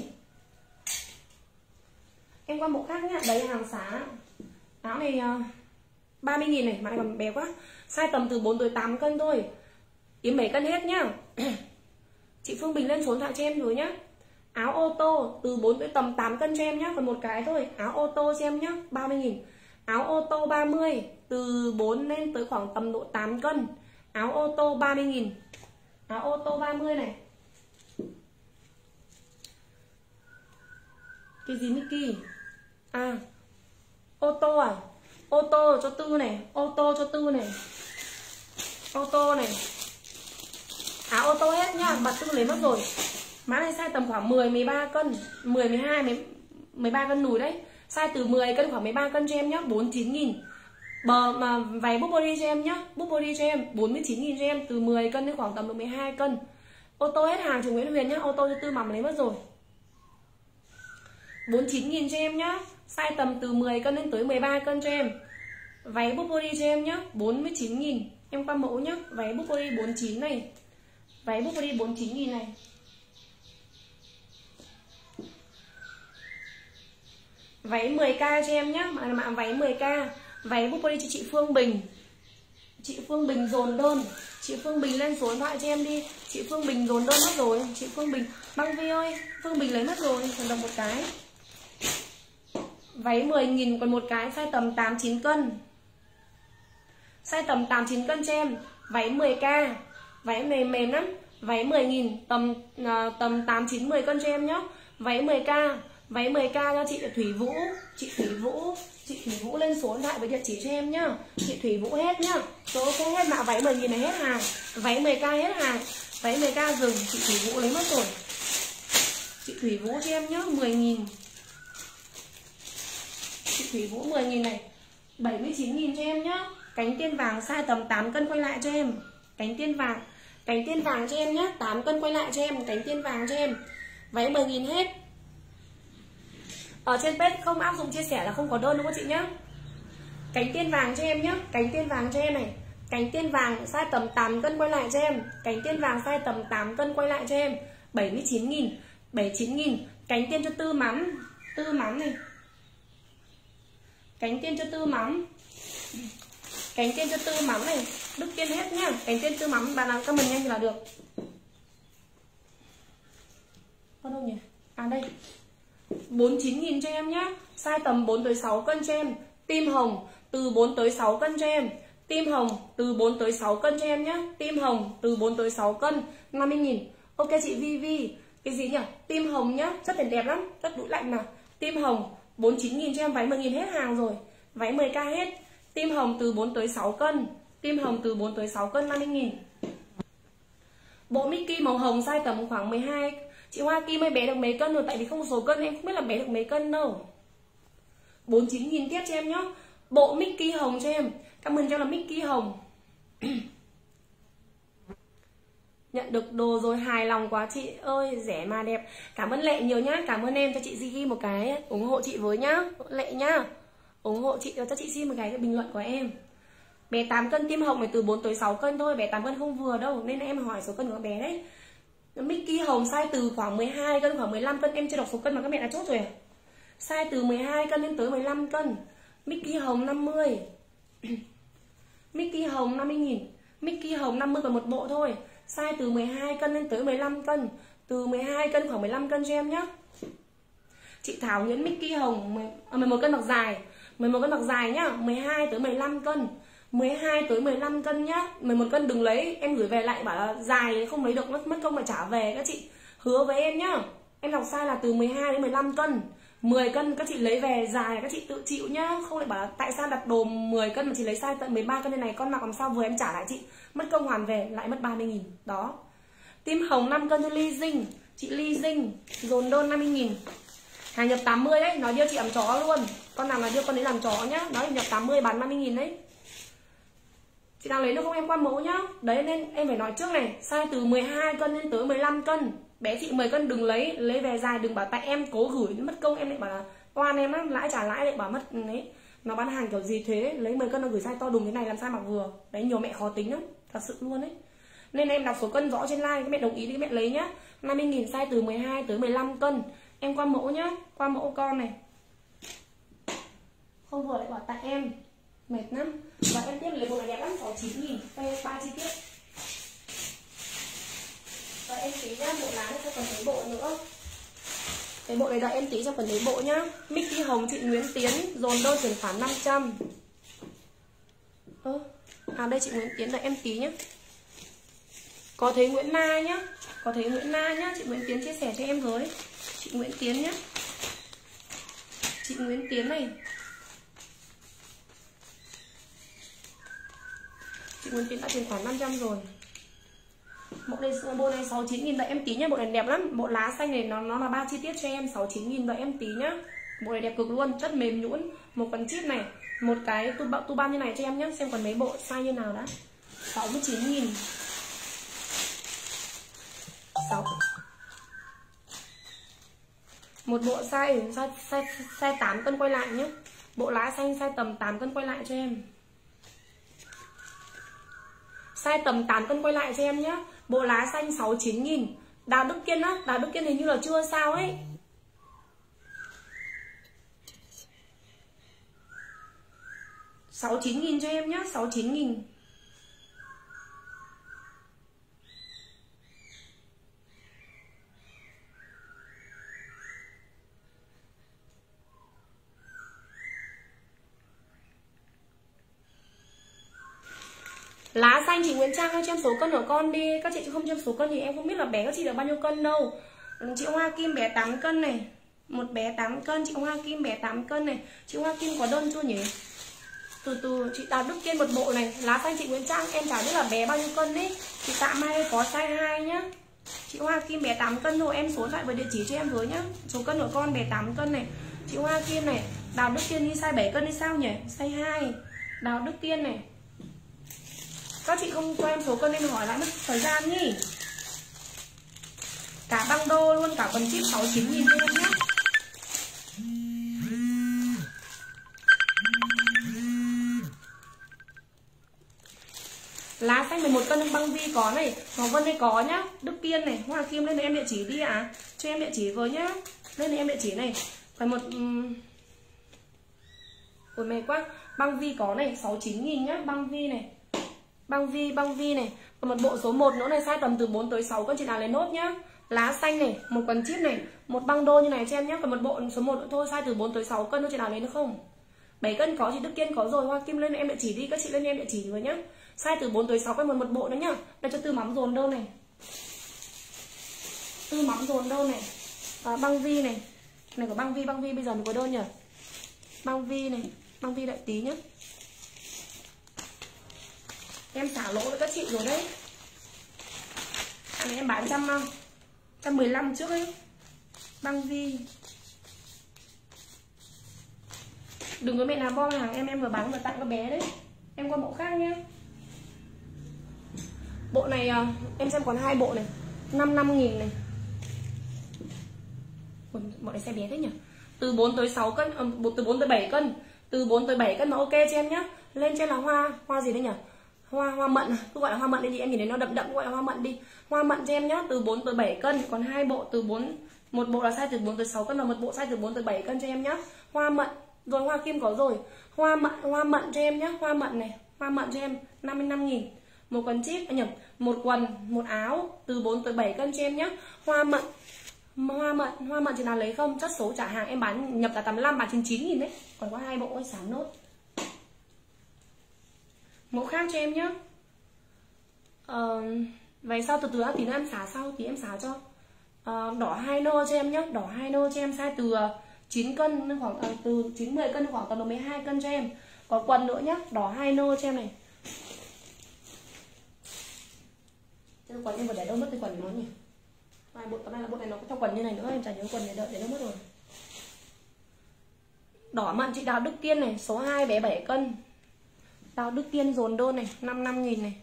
Em qua mẫu khác nhá, đấy hàng xả. Áo này 30.000 này, mã này còn bé quá. Size tầm từ 4 tới 8 cân thôi. Yếm 7 cân hết nhá. Chị Phương Bình lên số điện thoại cho em rồi nhá. Áo ô tô từ 4 tới tầm 8 cân cho em nhá, còn một cái thôi. Áo ô tô cho em nhá, 30.000. Áo ô tô 30 từ 4 lên tới khoảng tầm độ 8 cân. Áo ô tô 30.000. Áo ô tô 30 này. Cái gì Mickey? À, ô tô à? Ô tô cho Tư này, ô tô cho Tư này. Ô tô này. Áo ô tô hết nhá, bà Tư lấy mất rồi. Má này size tầm khoảng 10 13 cân, 10 12 13 cân đùi đấy. Size từ 10 cân khoảng 13 cân cho em nhá, 49.000. Bờ mà váy bút body cho em nhá, bút body cho em 49.000 cho em, từ 10 cân đến khoảng tầm được 12 cân. Ô tô hết hàng chị Nguyễn Huyền nhá, ô tô cho Tư Mắm lấy mất rồi. 49.000 cho em nhá, size tầm từ 10 cân đến tới 13 cân cho em. Váy bút body cho em nhá, 49.000. Em qua mẫu nhá, váy bút body 49 này. Váy bút body 49.000 này. Váy 10k cho em nhá, mã váy 10k. Váy bút body cho chị Phương Bình. Chị Phương Bình dồn đơn. Chị Phương Bình lên số điện thoại cho em đi. Chị Phương Bình dồn đơn mất rồi. Chị Phương Bình, Băng Vi ơi, Phương Bình lấy mất rồi, còn đồng một cái. Váy 10.000 còn một cái, size tầm 8-9 cân. Size tầm 8-9 cân cho em. Váy 10k. Váy mềm mềm lắm. Váy 10.000 tầm 8-9-10 cân cho em nhá. Váy 10k. Váy 10k cho chị Thủy Vũ. Chị Thủy Vũ lên số điện thoại với địa chỉ cho em nhá. Chị Thủy Vũ hết nhá. Số ok hết mã váy 10.000 này hết hàng. Váy 10k hết hàng. Váy 10k dừng, chị Thủy Vũ lấy mất rồi. Chị Thủy Vũ cho em nhá, 10.000. Chị Thủy Vũ 10.000 này. 79.000 cho em nhá. Cánh tiên vàng size tầm 8 cân quay lại cho em. Cánh tiên vàng cho em nhá, 8 cân quay lại cho em, cánh tiên vàng cho em. Váy 10.000 hết. Ở trên page không áp dụng chia sẻ là không có đơn đúng không chị nhá. Cánh tiên vàng cho em nhá, cánh tiên vàng cho em này. Cánh tiên vàng size tầm 8 cân quay lại cho em. Cánh tiên vàng size tầm 8 cân quay lại cho em. 79.000. 79.000. Cánh tiên cho Tư Mắm. Tư Mắm này. Cánh tiên cho Tư Mắm. Cánh tiên cho Tư Mắm này. Đức Tiên hết nhá. Cánh tiên Tư Mắm bạn làm comment nhanh thì là được. Có đâu nhỉ? À đây. 49.000 cho em nhá. Size tầm 4 tới 6 cân cho em. Tim hồng từ 4 tới 6 cân cho em. Tim hồng từ 4 tới 6 cân cho em nhá. Tim hồng từ 4 tới 6 cân, 50.000. Ok chị Vivi. Cái gì nhỉ? Tim hồng nhá, chất tiền đẹp lắm, rất đũi lạnh mà. Tim hồng 49.000 cho em, váy 10.000 hết hàng rồi. Váy 10k hết. Tim hồng từ 4 tới 6 cân. Tim hồng từ 4 tới 6 cân, 50.000. Bộ Mickey màu hồng size tầm khoảng 12. Chị Hoa Kim ơi, bé được mấy cân rồi? Tại vì không có số cân em không biết là bé được mấy cân đâu. 49.000 tiếp cho em nhá. Bộ Mickey hồng cho em. Cảm ơn cho là Mickey hồng. Nhận được đồ rồi, hài lòng quá chị ơi, rẻ mà đẹp. Cảm ơn Lệ nhiều nhá. Cảm ơn em, cho chị ghi một cái ủng hộ chị với nhá. Lệ nhá. Ủng hộ chị, cho chị xin một cái bình luận của em. Bé 8 cân tim hồng này từ 4 tới 6 cân thôi. Bé 8 cân không vừa đâu, nên em hỏi số cân của bé đấy. Mickey hồng size từ khoảng 12 cân, khoảng 15 cân. Em chưa đọc số cân mà các mẹ đã chốt rồi à? Size từ 12 cân đến tới 15 cân. Mickey hồng 50. Mickey hồng 50.000. Mickey hồng 50 còn một bộ thôi. Size từ 12 cân đến tới 15 cân. Từ 12 cân khoảng 15 cân cho em nhá. Chị Thảo nhấn Mickey hồng 11 cân mặc dài. 11 cân mặc dài nhá. 12 tới 15 cân. 12 tới 15 cân nhá. 11 cân đừng lấy, em gửi về lại bảo là dài không lấy được, mất công mà trả về các chị. Hứa với em nhá. Em đọc sai là từ 12 đến 15 cân. 10 cân các chị lấy về, dài các chị tự chịu nhá. Không lại bảo là tại sao đặt đồ 10 cân mà chị lấy size tận 13 cân này này, con mặc làm sao vừa em trả lại chị. Mất công hoàn về lại mất 30.000. Đó. Tim hồng 5 cân cho Ly Dinh. Chị Ly Dinh dồn đơn 50.000. Hàng nhập 80 đấy, nói đưa chị làm chó luôn. Con nào là đưa con đấy làm chó nhá. Nói nhập 80 bán 50.000 đấy. Chị nào lấy được không em qua mẫu nhá. Đấy nên em phải nói trước này, size từ 12 cân đến tới 15 cân. Bé chị 10 cân đừng lấy về dài, đừng bảo tại em cố gửi mất công em lại bảo là oan em lắm, lãi trả lãi lại bảo mất đấy. Nó bán hàng kiểu gì thế, lấy 10 cân nó gửi size to đùng thế này làm sao mặc vừa. Đấy nhiều mẹ khó tính lắm, thật sự luôn đấy. Nên em đọc số cân rõ trên like, các mẹ đồng ý thì các mẹ lấy nhá. 50.000 size từ 12 tới 15 cân. Em qua mẫu nhá, qua mẫu con này. Không vừa lại bảo tại em mệt lắm. Và em tiếp lấy bộ này đẹp lắm, 69.000. Đây 3 chi tiết. Và em tí nhá, bộ lá này cho còn thấy bộ nữa. Cái bộ này đợi em tí cho còn thấy bộ nhá. Mickey hồng chị Nguyễn Tiến dồn đơn chuyển khoản 500. À đây chị Nguyễn Tiến đợi em tí nhá. Có thấy Nguyễn Na nhá. Có thấy Nguyễn Na nhá. Chị Nguyễn Tiến chia sẻ cho em với. Chị Nguyễn Tiến nhá. Chị Nguyễn Tiến này. Chị Nguyễn Tiến đã chuyển khoản 500 rồi. Bộ này 69.000 đợi em tí nhá. Bộ này đẹp lắm. Bộ lá xanh này nó là 3 chi tiết cho em. 69.000 đợi em tí nhá. Bộ này đẹp cực luôn, chất mềm nhũn, một con chip này, một cái tu ban như này cho em nhé. Xem còn mấy bộ size như nào đã. 69.000. Một bộ size 8 cân quay lại nhé. Bộ lá xanh size tầm 8 cân quay lại cho em. Size tầm 8 cân quay lại cho em nhé. Bộ lá xanh 69.000. Đào Đức Kiên á, Đào Đức Kiên hình như là chưa sao ấy. $69.000 cho em nhé, 69.000. Lá xanh chị Nguyễn Trang ơi, cho em số cân của con đi. Các chị không cho em số cân thì em không biết là bé các chị được bao nhiêu cân đâu. Chị Hoa Kim bé 8 cân này. Một bé 8 cân, chị Hoa Kim bé 8 cân này. Chị Hoa Kim có đơn chưa nhỉ? Từ chị Đào Đức Kiên một bộ này. Lá xanh chị Nguyễn Trang em chả biết là bé bao nhiêu cân ấy. Chị Tạ Mai có size 2 nhá. Chị Hoa Kim bé 8 cân rồi, em số lại với địa chỉ cho em với nhá. Số cân của con bé 8 cân này. Chị Hoa Kim này. Đào Đức Kiên đi size 7 cân đi sao nhỉ? Size 2. Đào Đức Kiên này. Các chị không cho em số cân em hỏi lại mất thời gian nhỉ. Cả băng đô luôn, cả quần chip 69.000 cho em nhé. Lá xanh 11 cân băng vi có này, Hoàng Vân đây có nhá. Đức Kiên này, Hoa Kim lên để em địa chỉ đi ạ. Cho em địa chỉ với nhá. Lên để em địa chỉ này. Phải một ôi mệt quá. Băng vi có này, 69.000 nhá, băng vi này. Băng vi này. Còn một bộ số 1 nữa này, size tầm từ 4 tới 6 cân chị nào lấy nốt nhá. Lá xanh này, một quần chip này, một băng đô như này cho em nhé. Còn một bộ số 1 nữa thôi, size từ 4 tới 6 cân thôi, chị nào lấy được không? 7 cân có, chị Đức Kiên có rồi. Hoa Kim lên em địa chỉ đi, các chị lên em địa chỉ rồi nhá. Size từ 4 tới 6 cân một bộ nữa nhá. Đây cho Tư Mắm dồn đâu này. Tư Mắm dồn đâu này. Băng vi này. Này có băng vi bây giờ mình có đơn nhỉ? Băng vi này, băng vi đại tí nhá. Em xả lỗ với các chị rồi đấy. Anh này em bán 115 trước ấy. Băng vi. Đừng có mẹ nào bom hàng em vừa bán vừa tặng các bé đấy. Em qua bộ khác nhé. Bộ này em xem còn 2 bộ này, 55.000 này. Bộ này xe bé thế nhỉ? Từ 4 tới 6 cân, từ 4 tới 7 cân. Từ 4 tới 7 cân mà ok cho em nhá. Lên trên là hoa gì đấy nhỉ? Hoa mận, cứ gọi là hoa mận đi, em nhìn thấy nó đậm đậm, gọi là hoa mận đi. Hoa mận cho em nhá, từ 4 tới 7 cân, còn 2 bộ từ 4, một bộ là size từ 4 tới 6 cân và một bộ size từ 4 tới 7 cân cho em nhá. Hoa mận, rồi Hoa Kim có rồi. Hoa mận cho em nhá, hoa mận này, hoa mận cho em 55.000. Một quần chip nhỉ, một quần, một áo từ 4 tới 7 cân cho em nhá. Hoa mận chị nào lấy không? Chốt số trả hàng em bán nhập là 85 bán 99.000 đấy. Còn có 2 bộ ấy, sáng nốt. Mẫu khác cho em nhá. Vậy sau từ từ tí nữa em xả sau, tí em xả cho. Đỏ 2 nơ cho em nhá, đỏ 2 nơ cho em size từ 9 cân đến khoảng từ 9-10 cân khoảng tầm 12 cân cho em. Có quần nữa nhá, đỏ 2 nơ cho em này. Cái quần em vừa để đâu mất cái quần nó nhỉ? Bộ này nó có trong quần như này nữa, em chả nhớ quần này đợi để đâu mất rồi. Đỏ mận chị Đào Đức Kiên này, số 2 bé 7 cân. Đào Đức Kiên dồn đơn này, 55.000 này.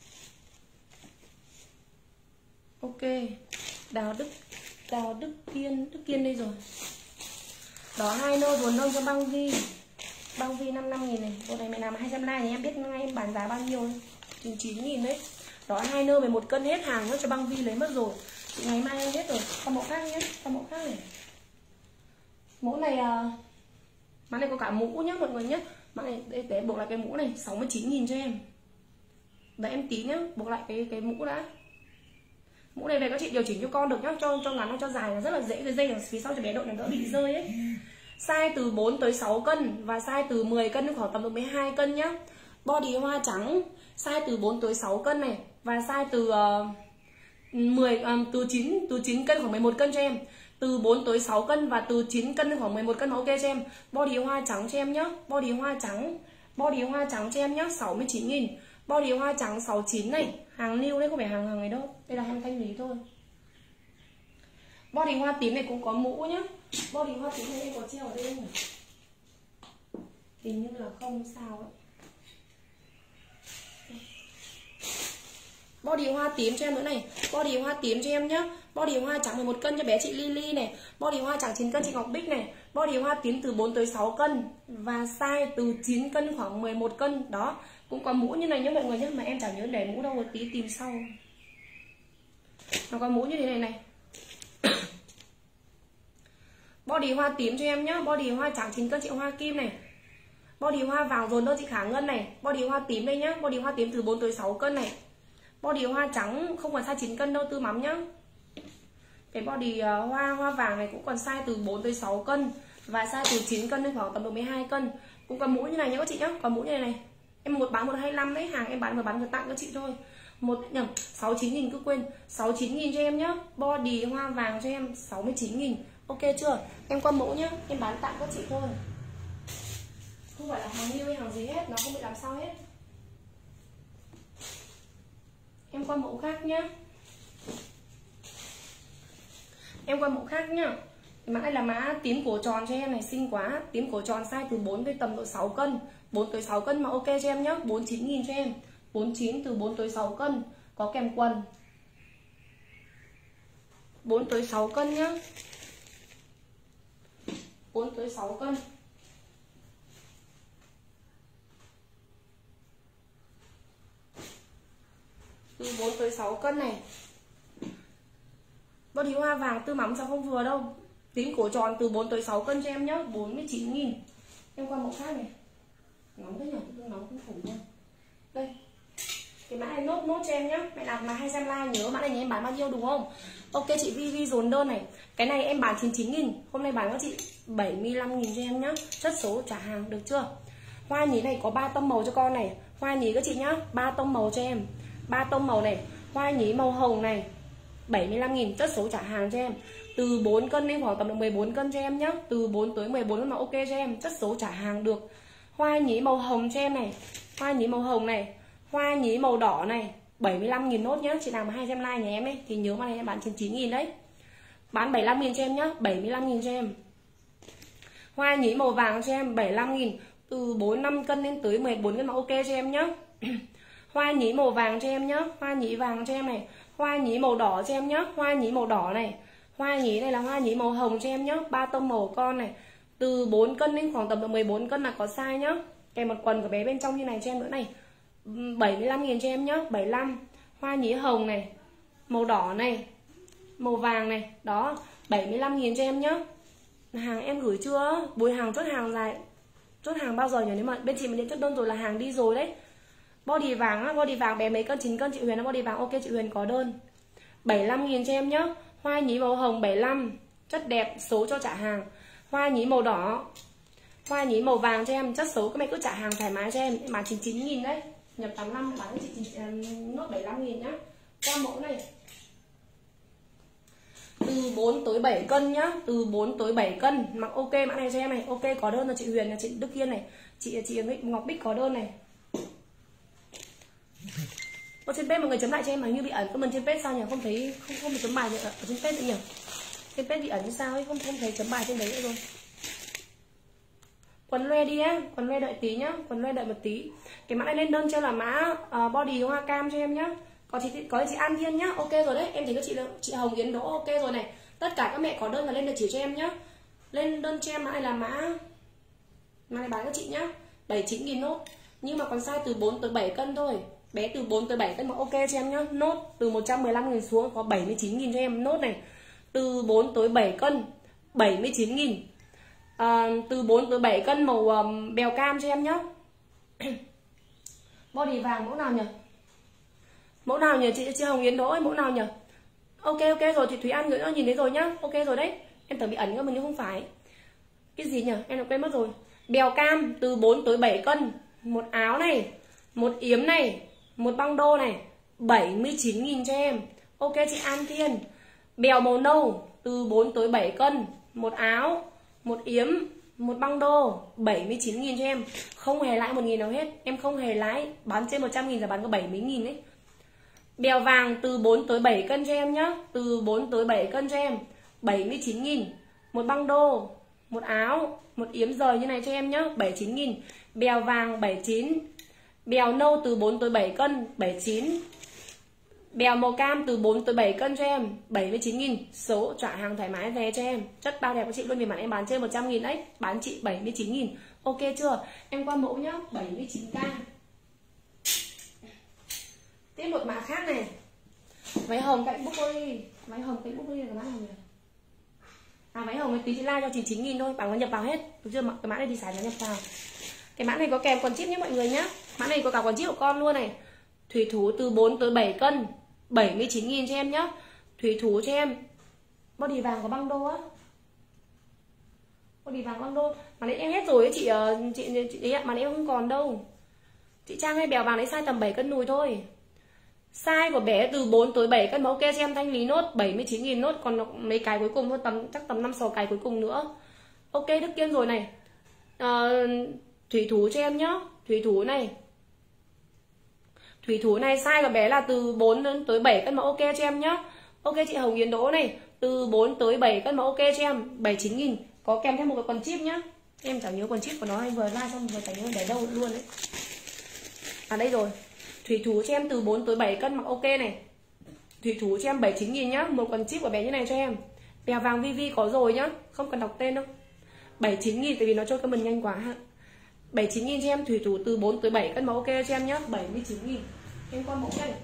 Ok. Đào Đức Kiên đây rồi. Đỏ 2 nô dồn đơn cho băng vi. Băng vi 55.000 này. Bộ này mẹ nào mà 200 like thì em biết ngay em bán giá bao nhiêu. 99.000 đấy. Đỏ 2 nô về 1 cân hết hàng nữa cho băng vi lấy mất rồi. Chị ngày mai em hết rồi. Còn mẫu khác nhé, còn mẫu khác này. Mẫu này mã này có cả mũ nhá mọi người nhé. Mã này để buộc lại cái mũ này 69.000 cho em. Đợi em tí nhá, buộc lại cái mũ đã. Mũ này về các chị điều chỉnh cho con được nhá, cho ngắn cho dài là rất là dễ, cái dây ở phía sau cho bé đội này đỡ bị rơi ấy. Size từ 4 tới 6 cân và size từ 10 cân đến khoảng tầm 12 cân nhá. Body hoa trắng, size từ 4 tới 6 cân này và size từ 9 cân khoảng 11 cân cho em. Từ 4 tới 6 cân và từ 9 cân đến khoảng 11 cân ok cho em. Body hoa trắng cho em nhá. Body hoa trắng cho em nhá, 69.000. Body hoa trắng 69 này, hàng new đấy, không phải hàng ấy đâu. Đây là hàng thanh lý thôi. Body hoa tím này cũng có mũ nhá. Body hoa tím này em có treo ở đây không nhỉ? Hình như là không sao ấy. Body hoa tím cho em nữa này. Body hoa tím cho em nhá. Body hoa trắng 11 cân cho bé chị Lily này. Body hoa trắng 9 cân chị Ngọc Bích này. Body hoa tím từ 4 tới 6 cân. Và size từ 9 cân khoảng 11 cân. Đó. Cũng có mũ như này nhá mọi người nhá. Mà em chẳng nhớ để mũ đâu, một tí tìm sau. Nó có mũ như thế này này. Body hoa tím cho em nhá. Body hoa trắng 9 cân chị Hoa Kim này. Body hoa vàng dồn đơn chị Khả Ngân này. Body hoa tím đây nhá. Body hoa tím từ 4 tới 6 cân này. Body hoa trắng không còn size 9 cân đâu Tư Mắm nhá. Cái body hoa vàng này cũng còn size từ 4 tới 6 cân. Và size từ 9 cân đến khoảng tầm độ 12 cân. Cũng có mũ như này nhá các chị nhá. Có mũ như này này. Em một bán 125 đấy. Hàng em bán vừa tặng cho chị thôi. 69.000 cứ quên. 69.000 cho em nhá. Body hoa vàng cho em 69.000. Ok chưa? Em qua mẫu nhá. Em bán tặng các chị thôi. Không phải là hàng new hay hàng gì hết. Nó không bị làm sao hết. Em qua mẫu khác nhá. Em qua mẫu khác nhá. Mã này là mã tím cổ tròn cho em này, xinh quá. Tím cổ tròn size từ 4 tới tầm độ 6 cân. 4 tới 6 cân mà ok cho em nhá. 49.000 cho em. 49 từ 4 tới 6 cân. Có kèm quần. 4 tới 6 cân nhá. 4 tới 6 cân. Từ 4 tới 6 cân này. Body hoa vàng Tư Mắm sao không vừa đâu. Tím cổ tròn từ 4 tới 6 cân cho em nhá. 49.000. Em qua mẫu khác này. Nóng thế nhỉ, tôi nóng không phủ nha. Đây. Cái mã này nốt cho em nhá. Mẹ nào mà hay xem like nhớ mã này nhà em bán bao nhiêu đúng không? Ok chị Vivi dồn đơn này. Cái này em bán 99.000. Hôm nay bán các chị 75.000 cho em nhá. Chất số trả hàng được chưa? Hoa nhí này có 3 tông màu cho con này. Hoa nhí các chị nhá, 3 tông màu cho em. 3 tông màu này. Hoa nhí màu hồng này 75.000, chất số trả hàng cho em. Từ 4 cân đến khoảng tầm độ 14 cân cho em nhá. Từ 4 tới 14 cân mà ok cho em, chất số trả hàng được. Hoa nhí màu hồng cho em này. Hoa nhí màu hồng này. Hoa nhí màu đỏ này 75.000 nốt nhá. Chị nào mà hay xem like nhà em ấy thì nhớ mà này em bán 99.000 đấy. Bán 75.000 cho em nhá, 75.000 cho em. Hoa nhí màu vàng cho em 75.000. Từ 4-5 cân đến tới 14 cân mà ok cho em nhá. Hoa nhí màu vàng cho em nhá. Hoa nhí vàng cho em này. Hoa nhí màu đỏ cho em nhá. Hoa nhí màu đỏ này. Hoa nhí này là hoa nhí màu hồng cho em nhá. 3 tông màu con này. Từ 4 cân đến khoảng tầm độ 14 cân là có size nhá. Kèm một quần của bé bên trong như này cho em nữa này. 75.000 cho em nhá. 75. Hoa nhí hồng này. Màu đỏ này. Màu vàng này. Đó. 75.000 cho em nhá. Hàng em gửi chưa? Bùi hàng chốt hàng dài. Chốt hàng bao giờ nhỉ? Nếu mà bên chị mà điện chốt đơn rồi là hàng đi rồi đấy. Body vàng á, body vàng bé mấy cân, 9 cân chị Huyền, body vàng ok chị Huyền có đơn. 75.000 cho em nhá. Hoa nhí màu hồng 75, chất đẹp, số cho trả hàng. Hoa nhí màu đỏ. Hoa nhí màu vàng cho em, chất số các mẹ cứ trả hàng thoải mái cho em. Mà 99.000 đấy. Nhập 85 bán cho chị nốt 75.000 nhá. Qua mẫu này. Từ 4 tới 7 cân nhá, từ 4 tới 7 cân. Mặc ok mã này cho em này. Ok có đơn là chị Huyền, là chị Đức Kiên này. Chị Ngọc Bích có đơn này. Ở trên page mọi người chấm lại cho em mà như bị ẩn comment trên page sao nhỉ? Không thấy không bị chấm bài ở trên page nữa nhỉ? Trên page bị ẩn như sao ấy, không thấy chấm bài trên đấy nữa rồi. Quần loe đi á, quần loe đợi tí nhá, quần loe đợi một tí. Cái mã này lên đơn cho là mã body hoa cam cho em nhá. Có chị An Thiên nhá, ok rồi đấy. Em thấy các chị Hồng Yến Đỗ ok rồi này. Tất cả các mẹ có đơn là lên địa chỉ cho em nhá. Lên đơn cho em mã này là mã này bán các chị nhá. 79.000 nốt. Nhưng mà còn size từ 4 tới 7 cân thôi. Bé từ 4 tới 7 cân mà ok cho em nhá. Nốt từ 115.000 xuống có 79.000 cho em. Nốt này. Từ 4 tới 7 cân 79.000. Từ 4 tới 7 cân màu bèo cam cho em nhá. Body vàng mẫu nào nhỉ? Mẫu nào nhỉ chị Hồng Yến Đỗ ơi, mẫu nào nhỉ? Ok rồi thì Thúy An gửi nó nhìn thấy rồi nhá. Ok rồi đấy. Em tưởng bị ẩn cơ mình nhưng không phải. Cái gì nhỉ? Em đã quên mất rồi. Bèo cam từ 4 tới 7 cân. Một áo này, một yếm này, một băng đô này, 79.000 cho em. Ok chị An Thiên. Bèo màu nâu từ 4 tới 7 cân, một áo, một yếm, một băng đô, 79.000 cho em. Không hề lãi 1.000 nào hết. Em không hề lãi. Bán trên 100.000 là bán có 70.000 đấy. Bèo vàng từ 4 tới 7 cân cho em nhá. Từ 4 tới 7 cân cho em, 79.000. một băng đô, một áo, một yếm rời như này cho em nhá, 79.000. Bèo vàng 79. Bèo nâu từ 4 tới 7 cân 79. Bèo màu cam từ 4 tới 7 cân cho em 79.000. Số trả hàng thoải mái về cho em. Chất bao đẹp của chị luôn, vì mặt em bán trên 100.000 đấy, bán chị 79.000. Ok chưa? Em qua mẫu nhá, 79k. Tiếp một mã khác này. Váy hồng cạnh Buckley. Váy hồng cạnh Buckley là mã nào nhỉ? Váy hồng tí chị like cho 99.000 thôi, bằng nó nhập vào hết. Được chưa? Cái mã này thì xài nó nhập vào. Cái mã này có kèm quần chip nhé mọi người nhé. Mã này có cả quần chip của con luôn này. Thủy thú từ 4 tới 7 cân 79.000 cho em nhé. Thủy thú cho em. Body vàng có băng đô á. Body vàng băng đô. Mà đấy em hết rồi ấy, chị đấy ạ, mà đấy em không còn đâu. Chị Trang hay bèo vàng đấy size tầm 7 cân đùi thôi. Size của bé từ 4 tới 7 cân, mà ok cho em thanh lý nốt 79.000 nốt, còn mấy cái cuối cùng thôi, chắc tầm 5-6 cái cuối cùng nữa. Ok Đức Kiên rồi này. Thủy thú cho em nhá. Thủy thú này. Thủy thú này size của bé là từ 4 đến tới 7 cân, mà ok cho em nhá. Ok chị Hồng Yến Đỗ này, từ 4 tới 7 cân mà ok cho em 79.000. Có kèm thêm một cái quần chip nhá. Em chẳng nhớ quần chip của nó, anh vừa like xong vừa chẳng nhớ để đâu luôn đấy. Đây rồi. Thủy thú cho em từ 4 tới 7 cân mặc ok này. Thủy thú cho em 79.000 nhá. Một quần chip của bé như này cho em. Bèo vàng VV có rồi nhá, không cần đọc tên đâu. 79.000 tại vì nó trôi comment nhanh quá ha. 79.000 cho em. Thủy thủ từ 4 tới 7 cân mà ok cho em nhá, 79.000. Em qua mẫu đây.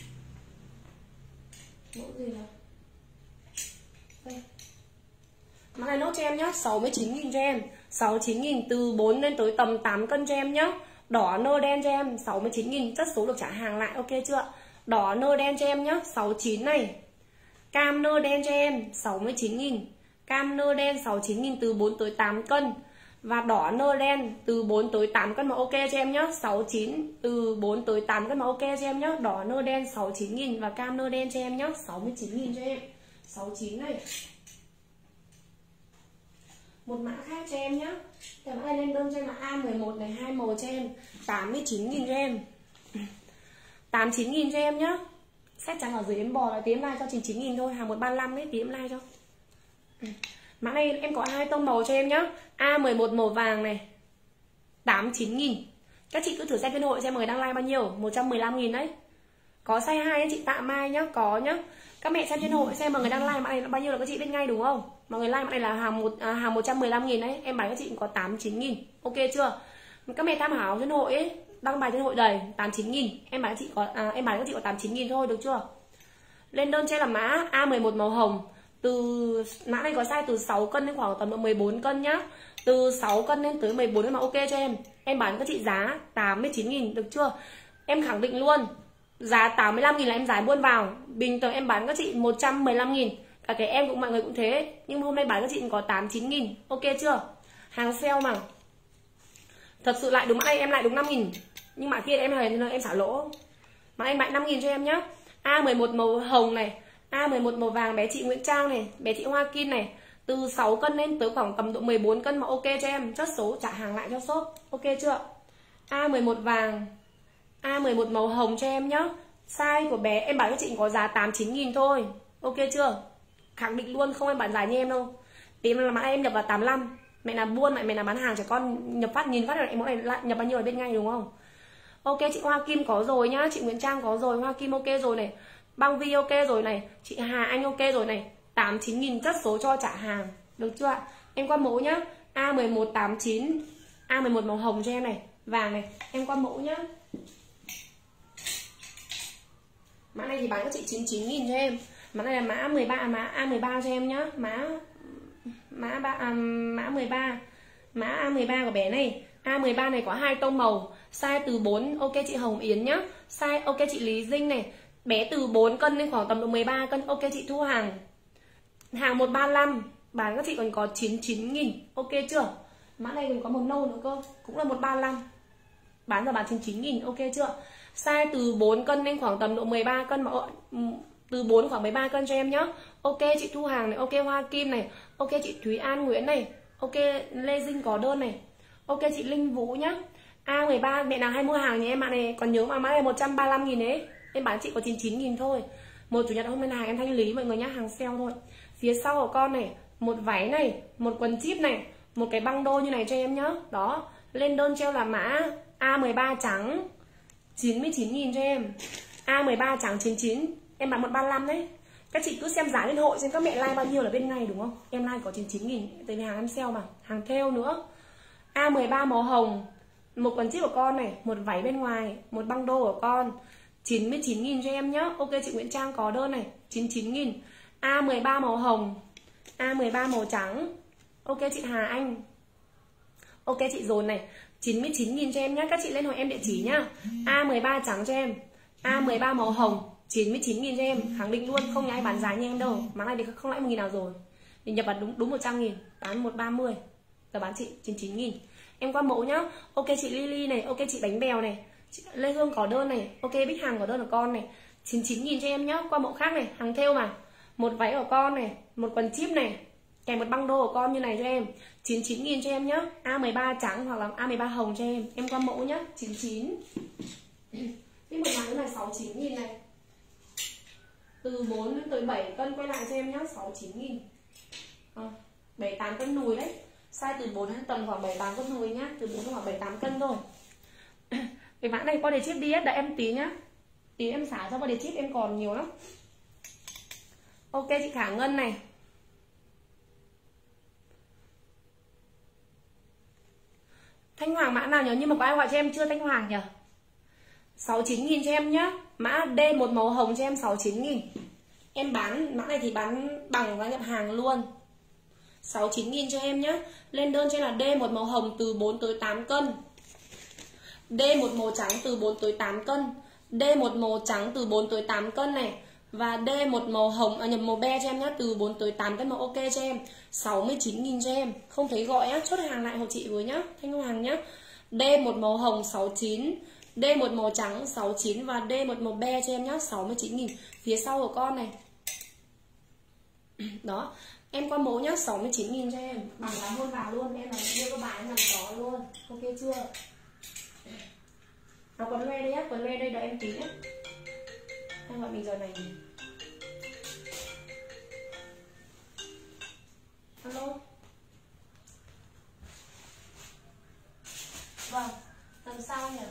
Mẫu gì nào? Đây. Mã này nốt cho em nhá, 69.000 cho em. 69.000 từ 4 lên tới tầm 8 cân cho em nhá. Đỏ nơ đen cho em 69.000, chất số được trả hàng lại, ok chưa? Đỏ nơ đen cho em nhá, 69 này. Cam nơ đen cho em 69.000. Cam nơ đen 69.000 từ 4 tới 8 cân. Và đỏ nơ đen từ 4 tới 8 cân mà ok cho em nhá, 69 từ 4 tới 8 cân mà ok cho em nhá. Đỏ nơ đen 69.000 và cam nơ đen cho em nhá, 69.000 cho em. 69 này. Một mã khác cho em nhá. Cái mã này lên đơn cho em là A11 này, 2 màu cho em, 89.000 cho em. 89.000 cho em nhá. Set trắng ở dưới em bò là tí em like cho 99.000 thôi, hàng 135 đấy, tí em like cho. Mã này em có 2 tông màu cho em nhá. A11 màu vàng này, 89.000. Các chị cứ thử xem trên hội xem người đang like bao nhiêu, 115.000 đấy. Có size 2 chị Tạ Mai nhá, có nhá. Các mẹ xem trên hội xem mà người đang like mã này bao nhiêu là các chị biết ngay đúng không? Mọi người like mã này là hàng 115.000 đấy, em bán các chị cũng có 89.000. Ok chưa? Các mẹ tham khảo trên hội ấy, đăng bài trên hội đầy 89.000, em bán các chị có các chị có 89.000 thôi, được chưa? Lên đơn trên là mã A11 màu hồng. Từ mã này có size từ 6 cân đến khoảng tầm 14 cân nhá. Từ 6 cân lên tới 14 mà ok cho em. Em bán các chị giá 89.000, được chưa? Em khẳng định luôn, giá 85.000 là em giá buôn vào. Bình thường em bán các chị 115.000. Cả cái em cũng mọi người cũng thế. Nhưng hôm nay bán các chị có 89.000. Ok chưa? Hàng sale mà. Thật sự lại đúng mã này em lại đúng 5.000. Nhưng mà kia em xả lỗ. Mà em lại 5.000 cho em nhá. A11 màu hồng này, A11 màu vàng bé chị Nguyễn Trang này, bé chị Hoa Kim này, từ 6 cân lên tới khoảng tầm độ 14 cân mà ok cho em, chốt số trả hàng lại cho shop. Ok chưa? A11 vàng, A11 màu hồng cho em nhá. Size của bé em bán cho chị có giá 89.000 thôi. Ok chưa? Khẳng định luôn, không em bán giá như em đâu. Tìm là mã em nhập vào 85. Mẹ nào buôn lại mẹ nào bán hàng trẻ con nhập phát nhìn phát là em mẫu này lại nhập bao nhiêu là biết ngay đúng không? Ok chị Hoa Kim có rồi nhá, chị Nguyễn Trang có rồi, Hoa Kim ok rồi này. Băng Vi ok rồi này, chị Hà Anh ok rồi này. 89.000 chất số cho trả hàng, được chưa ạ? Em qua mẫu nhá. A11 89, A11 màu hồng cho em này, vàng này. Em qua mẫu nhá. Mã này thì bán cho chị 99.000 cho em. Mã này là mã 13, mã A13 cho em nhá. Mã 13, mã A13 của bé này. A13 này có 2 tông màu, size từ 4, ok chị Hồng Yến nhá. Size ok chị Lý Dinh này, bé từ 4 cân lên khoảng tầm độ 13 cân, ok chị Thu Hằng. Hàng 135, bán các chị còn có 99.000, ok chưa? Mã này còn có màu nâu nữa cơ, cũng là 135. Bán giờ bán 99.000, ok chưa? Size từ 4 cân lên khoảng tầm độ 13 cân mà từ 4 khoảng 13 cân cho em nhá. Ok chị Thu Hằng này, ok Hoa Kim này, ok chị Thúy An Nguyễn này, ok Lê Dinh có đơn này, ok chị Linh Vũ nhá. A13 mẹ nào hay mua hàng thì em bạn này còn nhớ mà mã này 135.000 ấy, em bán chị có 99.000 thôi. Một chủ nhật hôm nay là hàng em thanh lý mọi người nhá, hàng sale thôi. Phía sau của con này một váy này, một quần chip này, một cái băng đô như này cho em nhá. Đó, lên đơn treo là mã A13 trắng 99.000 cho em. A13 trắng 99, em bán 135 đấy. Các chị cứ xem giá lên hội xem các mẹ like bao nhiêu là bên này đúng không? Em like có 99.000, tại vì hàng em sale mà, hàng thêu nữa. A13 màu hồng, một quần chip của con này, một váy bên ngoài, một băng đô của con, 99.000 cho em nhá. Ok chị Nguyễn Trang có đơn này, 99.000. A13 màu hồng, A13 màu trắng. Ok chị Hà Anh. Ok chị Dồn này, 99.000 cho em nhá. Các chị lên hỏi em địa chỉ nhá. A13 trắng cho em, A13 màu hồng, 99.000 cho em. Khẳng định luôn, không ai bán giá như em đâu. Mã này thì không lãi 1.000 nào rồi. Thì nhập bán đúng 100.000, bán 130. Giờ bán chị 99.000. Em qua mẫu nhá. Ok chị Lily này, ok chị Bánh Bèo này, chị Lê Hương có đơn này, ok Bích Hằng có đơn của con này, 99.000 cho em nhá. Qua mẫu khác này, hàng thêu mà. Một váy của con này, một quần chip này, kèm một băng đô của con như này cho em, 99.000 cho em nhá. A13 trắng hoặc là A13 hồng cho em. Em qua mẫu nhá, 99. Cái một hàng này 69.000 này. Từ 4 đến tới 7 cân quay lại cho em nhá, 69.000. 7-8 cân nùi đấy. Size từ 4 đến tầm khoảng 7-8 cân nùi nhá, từ 4 đến khoảng 7-8 cân thôi. Cái mã này qua đề chip đi, đợi em tí nhá. Tí em xả cho qua đề chip em còn nhiều lắm. Ok chị Khả Ngân này. Thanh Hoàng mã nào nhớ, nhưng mà có ai gọi cho em chưa Thanh Hoàng nhỉ? 69.000 cho em nhá. Mã D1 màu hồng cho em 69.000. Em bán mã này thì bán bằng giá nhập hàng luôn. 69.000 cho em nhá. Lên đơn cho em là D1 màu hồng từ 4 tới 8 cân. D1 màu trắng từ 4 tới 8 cân. D1 màu trắng từ 4 tới 8 cân này. Và D1 màu hồng, nhập màu be cho em nhá, từ 4 tới 8 cân màu ok cho em. 69.000 cho em. Không thấy gọi á, chốt hàng lại hộ chị với nhá, Thanh Hoàng nhá. D1 màu hồng 69, D1 màu trắng 69 và D1 màu be cho em nhá, 69.000. Phía sau của con này. Đó, em qua mẫu nhá, 69.000 cho em. Bằng giá hôn vào luôn, em là đưa các bạn làm có luôn. Ok chưa? Nó quần loe đây á, quần loe đây đợi em tí nhé. Hay gọi mình giờ này. Alo. Vâng, làm sao nhỉ?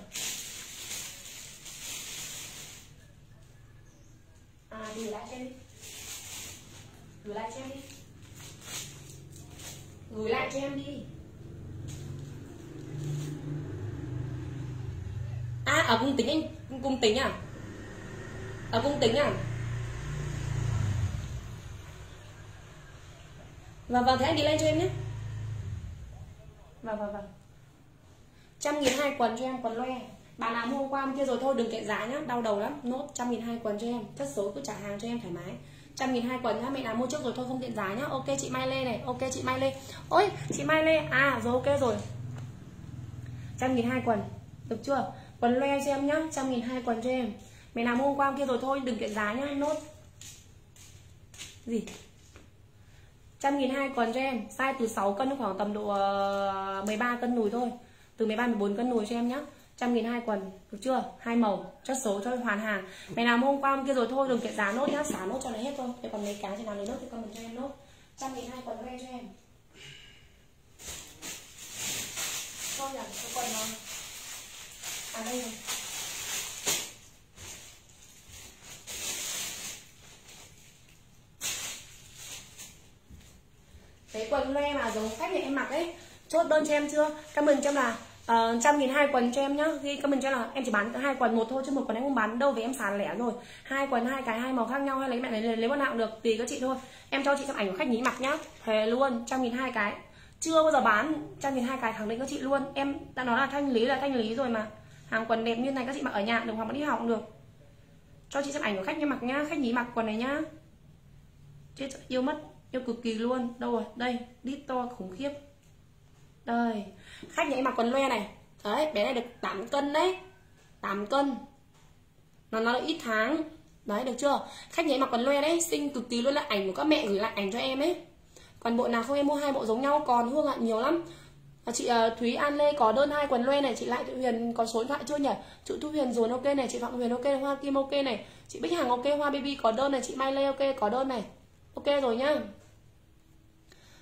Gửi lại cho em đi. Gửi lại cho em đi. Gửi lại cho em đi. Ở cung tính anh, cung tính à? Ở cung tính à? Vâng, thế anh đi lên cho em nhé. Vâng. 100.000 2 quần cho em, quần loe. Bạn nào mua hôm qua hôm kia rồi thôi đừng kệ giá nhá, đau đầu lắm. Nốt 100.000 2 quần cho em, chất số cứ trả hàng cho em thoải mái. 100.000 2 quần nhá, mẹ nào mua trước rồi thôi không tiện giá nhá. Ok chị Mai Lê này, ok chị Mai Lê. Ôi, chị Mai Lê, rồi ok rồi. 100.000 2 quần, được chưa? Quần loe cho em nhá, 100.000 2 quần cho em. Mẹ nào mua hôm qua hôm kia rồi thôi đừng kệ giá nhá, nốt. Gì? 100.000 2 quần cho em, size từ 6 cân khoảng tầm độ 13 cân nùi thôi. Từ 13-14 cân nùi cho em nhá. 100.000 2 quần, được chưa? Hai màu, chất số cho hoàn hàng. Mày nào hôm qua hôm kia rồi thôi đừng kệ giá nốt nhá, xả nốt cho nó hết thôi. Thế còn mấy cái thì nào lấy nốt thì con mình cho em nốt. 100.000 2 quần loe cho em. Thôi nhỉ, cái quần nào? Đây này. Cái quần loe mà giống khách nhà em mặc ấy, chốt đơn cho em chưa? Comment cho em là 100.000 2 quần cho em nhá. Ghi comment cho em là em chỉ bán 2 quần một thôi chứ một quần em không bán đâu vì em sàn lẻ rồi. 2 quần 2 cái 2 màu khác nhau hay lấy mẹ lấy con nào cũng được, tùy các chị thôi. Em cho chị xem ảnh của khách nhí mặc nhá. Thề luôn, 100.000 2 cái. Chưa bao giờ bán 100.000 2 cái, khẳng định các chị luôn. Em đã nói là thanh lý rồi mà. Hàng quần đẹp như này các chị mặc ở nhà được hoặc mà đi học cũng được. Cho chị xem ảnh của khách nhí mặc nhá, khách nhí mặc quần này nhá. Chết yêu mất. Yêu cực kỳ luôn. Đâu rồi? Đây, đít to khủng khiếp. Đây, khách nhà em mặc quần loe này. Đấy, bé này được 8 cân đấy. 8 cân. Nó là ít tháng. Đấy, được chưa? Khách nhà em mặc quần loe đấy, xinh cực kỳ luôn, là ảnh của các mẹ gửi lại ảnh cho em ấy. Còn bộ nào không em mua 2 bộ giống nhau, còn Hương ạ nhiều lắm. Chị Thúy An Lê có đơn 2 quần loe này, chị Lại Thị Huyền có số điện thoại chưa nhỉ? Chị Thu Huyền dồn ok này, chị Phạm Huyền ok, Hoa Kim ok này, chị Bích Hằng ok, Hoa Baby có đơn này, chị Mai Lê ok có đơn này. Ok rồi nhá.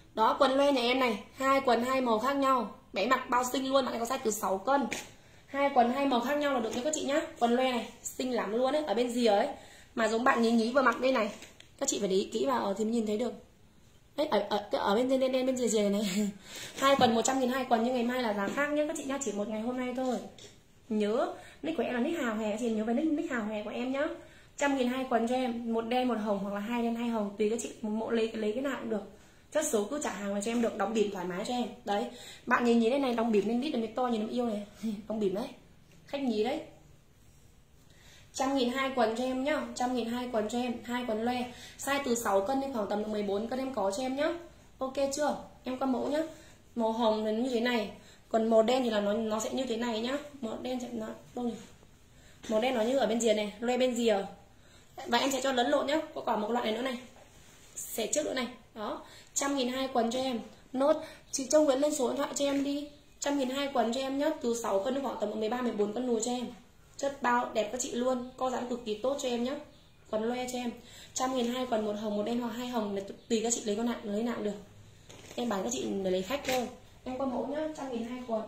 Đó, quần loe nhà em này, hai quần hai màu khác nhau, bé mặc bao xinh luôn, bạn này có size từ 6 cân. Hai quần hai màu khác nhau là được nha các chị nhá. Quần loe này xinh lắm luôn đấy, ở bên rìa ấy mà giống bạn nhí nhí vừa mặc đây này. Các chị phải để ý kỹ vào thì nhìn thấy được. Đấy, ở bên đen bên rìa này này. Hai quần 100.000 hai quần, nhưng ngày mai là giá khác nhá các chị nhá, chỉ một ngày hôm nay thôi. Nhớ nick của em là nick Hào Hè, chị nhớ về nick Hào Hè của em nhá. 100.000 hai quần cho em, một đen một hồng hoặc là hai đen hai hồng, tùy các chị, một mẫu lấy cái nào cũng được. Chất số cứ trả hàng vào cho em được, đóng bỉm thoải mái cho em. Đấy, bạn nhìn đây này, đóng bỉm lên đít là to nhìn em yêu này. Đóng bỉm đấy, khách nhí đấy. 100.000 hai quần cho em nhá, 100.000 hai quần cho em, hai quần loe, size từ 6 cân đến khoảng tầm 14 cân em có cho em nhá. Ok chưa? Em có mẫu nhá. Màu hồng là như thế này, còn màu đen thì là nó sẽ như thế này nhá. Màu đen sẽ nó đâu nhỉ? Màu đen nó như ở bên rìa này, loe bên rìa. Và em sẽ cho lẫn lộn nhá, có cả một loại này nữa này. Xẻ trước nữa này. Đó, 100.000 hai quần cho em. Nốt, chị Châu Nguyễn lên số điện thoại cho em đi. 100.000 hai quần cho em nhá, từ 6 cân đến khoảng tầm 13 14 cân đùi cho em. Chất bao đẹp các chị luôn, co giãn cực kỳ tốt cho em nhá. Quần loe cho em. 100.000 hai quần, một hồng một đen hoặc hai hồng, tùy các chị lấy con nào lấy nào được. Em bán các chị để lấy khách thôi. Em có mẫu nhá, 100.000 hai quần.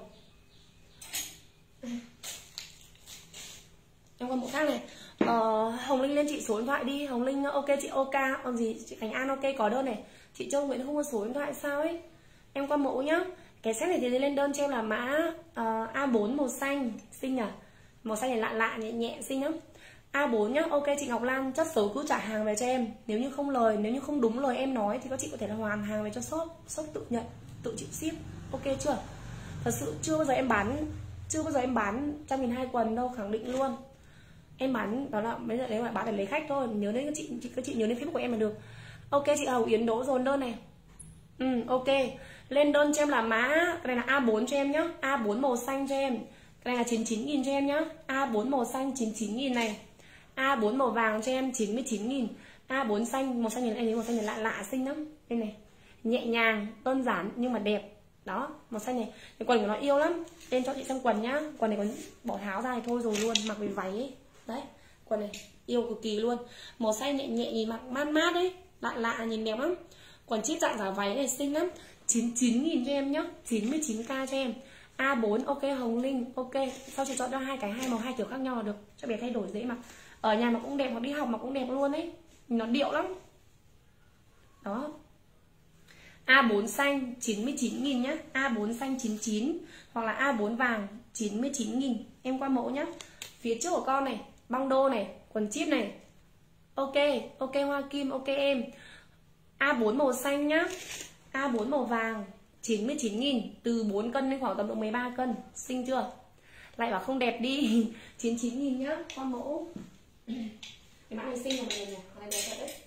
Em có mẫu khác này. Hồng Linh lên chị số điện thoại đi. Hồng Linh ok chị OK, còn gì chị Khánh An ok có đơn này. Chị Châu Nguyễn không có số điện thoại sao ấy. Em qua mẫu nhá. Cái set này thì lên đơn cho em là mã A4 màu xanh, xinh à. Màu xanh này lạ lạ nhẹ nhẹ xinh lắm. A4 nhá. Ok chị Ngọc Lan, chất số cứ trả hàng về cho em. Nếu như không đúng lời em nói thì các chị có thể là hoàn hàng về cho shop tự nhận, tự chịu ship. Ok chưa? Thật sự chưa bao giờ em bán 100.000 hai quần đâu, khẳng định luôn. Em bán đó là bây giờ nếu mà bán để lấy khách thôi. Nhớ đến các chị nhớ đến Facebook của em là được. Ok chị Hầu Yến Đỗ dồn đơn này. Ok. Lên đơn cho em là mã, cái này là A4 cho em nhá. A4 màu xanh cho em. Cái này là 99.000 cho em nhá. A4 màu xanh 99.000 này. A4 màu vàng cho em 99.000. A4 xanh, màu xanh này em thấy màu xanh này lạ lạ xinh lắm. Đây này. Nhẹ nhàng, đơn giản nhưng mà đẹp. Đó, màu xanh này. Cái quần của nó yêu lắm. Lên cho chị xem quần nhá. Quần này còn bỏ tháo ra thì thôi rồi luôn, mặc với váy ấy. Đấy, quần này yêu cực kỳ luôn. Màu xanh nhẹ nhẹ nhìn mặc mát mát đấy, lạ lạ nhìn đẹp lắm. Quần chip dạng giả váy này xinh lắm. 99.000 cho em nhá, 99k cho em. A4 ok Hồng Linh ok. Sau chị chọn cho hai màu hai kiểu khác nhau là được, cho bé thay đổi dễ mặc. Ở nhà mà cũng đẹp, hoặc đi học mà cũng đẹp luôn ấy. Nó điệu lắm. Đó. A4 xanh 99.000 nhá. A4 xanh 99 hoặc là A4 vàng 99.000. Em qua mẫu nhá. Phía trước của con này, băng đô này, quần chip này. Ok, ok Hoa Kim, ok em. A4 màu xanh nhá. A4 màu vàng 99.000, từ 4 cân đến khoảng tầm độ 13 cân, xinh chưa? Lại bảo không đẹp đi. 99.000 nhá, con mẫu. Cái mã này xinh rồi mọi người nhỉ, này đẹp thật đấy.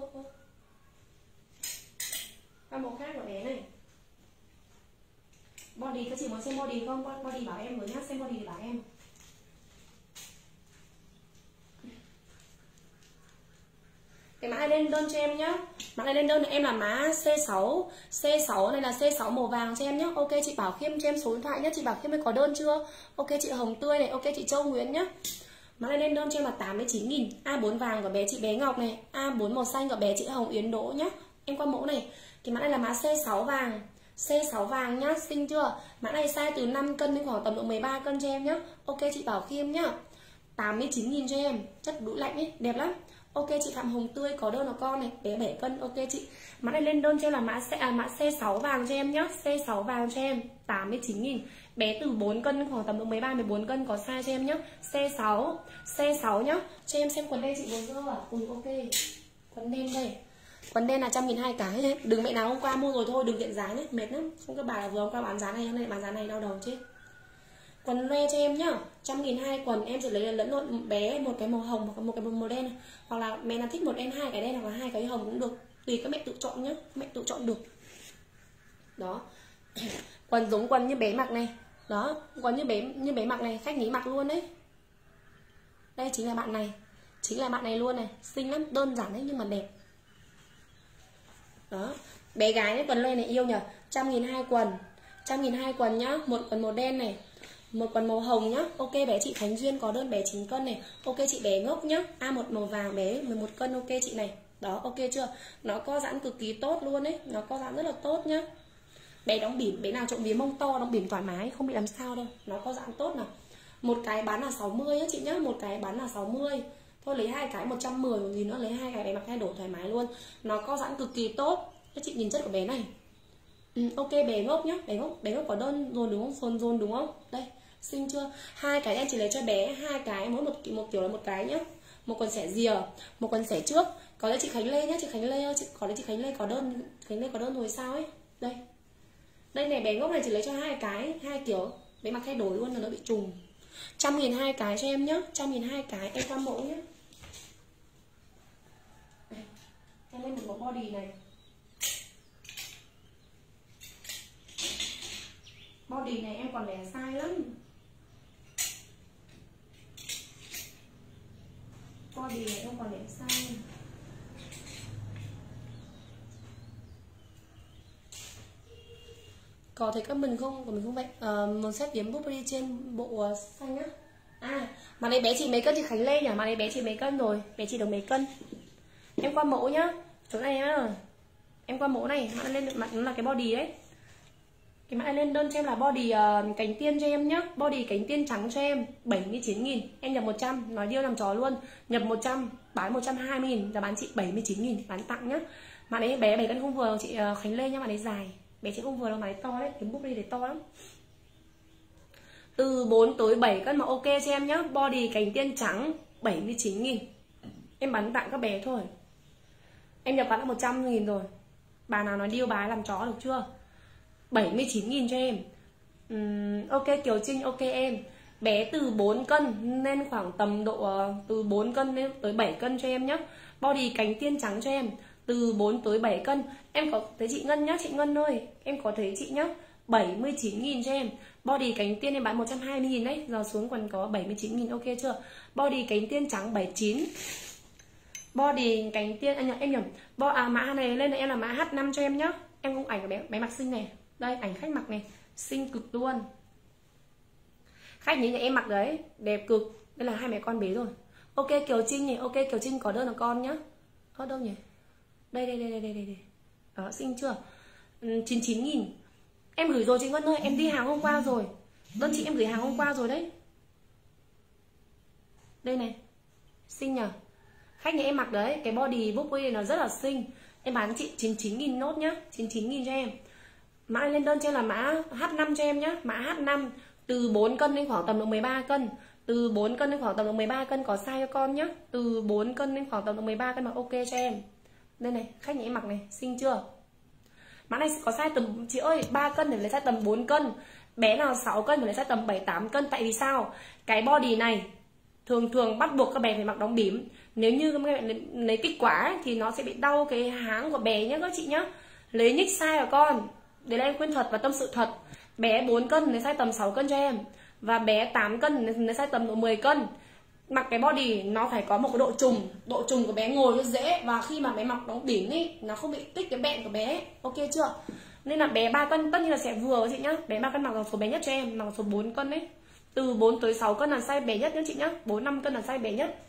Con mẫu khác của bé này. Body, các chị muốn xem body không? Body bảo em với nhá, xem body thì bảo em. Cái mã này lên đơn cho em nhá. Mã này lên đơn em là mã C6. C6 này là C6 màu vàng cho em nhá. Ok chị Bảo Khiêm cho em số điện thoại nhá. Chị Bảo Khiêm mới có đơn chưa? Ok chị Hồng Tươi này, ok chị Châu Nguyễn nhá. Mã này lên đơn cho em là 89.000. A4 vàng của bé chị bé Ngọc này, A4 màu xanh của bé chị Hồng Yến Đỗ nhá. Em qua mẫu này. Cái mã này là mã C6 vàng. C6 vàng nhá, xinh chưa? Mã này size từ 5 cân đến khoảng tầm độ 13 cân cho em nhá. Ok chị Bảo Khiêm nhá. 89.000 cho em, chất đũi lạnh ấy, đẹp lắm. Ok chị Phạm Hồng Tươi có đơn là con này, bé 7 cân. Ok chị. Mã này lên đơn cho em là mã C6 vàng cho em nhá. C6 vàng cho em 89.000. Bé từ 4 cân đến khoảng tầm độ 13 14 cân có size cho em nhá. C6 nhá. Cho em xem quần đen chị vừa chưa à? Ok. Quần đen đây. Quần đen là 100.000 hai cái đấy. Đừng mẹ nào hôm qua mua rồi thôi, đừng kiện giá nhé, mệt lắm. Không các bà là vừa hôm qua bán giá này, hôm nay bán giá này đau đầu chết. Quần loe cho em nhá, 100.000 hai quần, em sẽ lấy lẫn lộn bé một cái màu hồng hoặc một cái màu đen này. Hoặc là mẹ nào thích một đen hai cái đen hoặc là hai cái hồng cũng được, tùy các mẹ tự chọn nhá, mẹ tự chọn được. Đó. Quần giống quần như bé mặc này. Đó, quần như bé mặc này, khách nhí mặc luôn đấy. Đây chính là bạn này. Chính là bạn này luôn này, xinh lắm, đơn giản đấy nhưng mà đẹp. Đó, bé gái đấy, quần loe này yêu nhờ. 100.000 hai quần. 100.000 hai quần nhá, một quần màu đen này, một quần màu hồng nhá. Ok bé chị Khánh Duyên có đơn bé 9 cân này. Ok chị bé Ngốc nhá. A1 màu vàng bé 11 cân, ok chị này. Đó, ok chưa? Nó co giãn cực kỳ tốt luôn ấy, nó co giãn rất là tốt nhá. Bé đóng bỉm, bé nào trộm vía mông to đóng bỉm thoải mái, không bị làm sao đâu. Nó co giãn tốt nào. Một cái bán là 60 á chị nhá, một cái bán là 60. Thôi lấy hai cái 110 còn gì nữa, lấy hai cái bé mặc thay đổi thoải mái luôn. Nó co giãn cực kỳ tốt. Các chị nhìn chất của bé này. Ok bé ngốc nhá, bé ngốc có đơn rồi đúng không? Dồn đúng không? Đây, xinh chưa? Hai cái em chỉ lấy cho bé hai cái, mỗi một kiểu là một cái nhá. Một quần xẻ rìa, một quần xẻ trước. Có lẽ chị Khánh Lê nhá, chị Khánh Lê ơi, có lẽ chị Khánh Lê có đơn, Khánh Lê có đơn rồi sao ấy. Đây. Đây này bé ngốc này chỉ lấy cho hai cái, hai kiểu. Bé mặc thay đổi luôn là nó bị trùng. 100.000 hai cái cho em nhá, 100.000 hai cái, em qua mẫu nhá. Em lên một bộ body này. Body này em còn lẻ size lắm. Body này em còn lẻ size. Có thấy các mình không? Của mình không vậy. Một set điểm bút đi trên bộ xanh á. Mà này bé chị mấy cân thì Khánh Lê nhỉ? Mà này bé chị mấy cân rồi? Bé chị được mấy cân? Em qua mẫu nhá. Chỗ này nhá. Em qua mẫu này, mặt lên mặt nó là cái body đấy. Cái mặt lên đơn cho em là body cánh tiên cho em nhá. Body cánh tiên trắng cho em 79.000. Em nhập 100, nói điêu làm chó luôn. Nhập 100, bán 120.000, giá bán chị 79.000, bán tặng nhá. Mặt đấy bé 7 cân không vừa chị Khánh Lê nhá, mặt đấy dài. Bé chị không vừa đâu, mặt đấy to đấy, cái búp đi để to lắm. Từ 4 tới 7 cân mà ok cho em nhá. Body cánh tiên trắng 79.000. Em bán tặng các bé thôi. Em nhập bán là 100.000 rồi. Bà nào nói điêu bái làm chó được chưa? 79.000 cho em. Ok Kiều Trinh, ok em. Bé từ 4 cân nên khoảng tầm độ từ 4 cân đến tới 7 cân cho em nhé. Body cánh tiên trắng cho em từ 4 tới 7 cân. Em có thấy chị Ngân nhá, chị Ngân ơi, em có thấy chị nhá. 79.000 cho em. Body cánh tiên em bán 120.000 đấy, giờ xuống còn có 79.000, ok chưa? Body cánh tiên trắng 79. Body cánh tiên em nhầm. Mã này lên là em là mã H5 cho em nhá. Em không ảnh của bé mặc xinh này. Đây ảnh khách mặc này, xinh cực luôn. Khách nhìn nhà em mặc đấy, đẹp cực. Đây là hai mẹ con bé rồi. Ok Kiều Trinh nhỉ, ok Kiều Trinh có đơn là con nhá. Có đâu nhỉ? Đây. Đó, xinh chưa? 99.000. Em gửi rồi chị Ngân ơi, em đi hàng hôm qua rồi. Đơn chị em gửi hàng hôm qua rồi đấy. Đây này. Xinh nhỉ? Khách nhà em mặc đấy, cái body book này nó rất là xinh. Em bán chị 99.000 nốt nhá, 99.000 cho em. Mã lên đơn cho em là mã H5 cho em nhá, mã H5 từ 4 cân đến khoảng tầm độ 13 cân. Từ 4 cân đến khoảng tầm độ 13 cân có size cho con nhá. Từ 4 cân đến khoảng tầm độ 13 cân mà ok cho em. Đây này, khách nhà em mặc này, xinh chưa? Mã này có size tầm, chị ơi, 3 cân để lấy size tầm 4 cân. Bé nào 6 cân để lấy size tầm 7-8 cân. Tại vì sao? Cái body này thường bắt buộc các bé phải mặc đóng bỉm. Nếu như các bạn lấy kích quá thì nó sẽ bị đau cái háng của bé nhá các chị nhá. Lấy nhích size của con. Đấy là em khuyên thật và tâm sự thật. Bé 4 cân lấy size tầm 6 cân cho em. Và bé 8 cân lấy size tầm độ 10 cân. Mặc cái body nó phải có một cái độ trùng. Độ trùng của bé ngồi nó dễ. Và khi mà bé mặc đóng bỉm ý, nó không bị tích cái bẹn của bé. Ok chưa? Nên là bé 3 cân tất nhiên là sẽ vừa chị nhá. Bé 3 cân mặc số bé nhất cho em. Mặc số 4 cân đấy. Từ 4 tới 6 cân là size bé nhất nhá chị nhá. 4-5 cân là size bé nhất.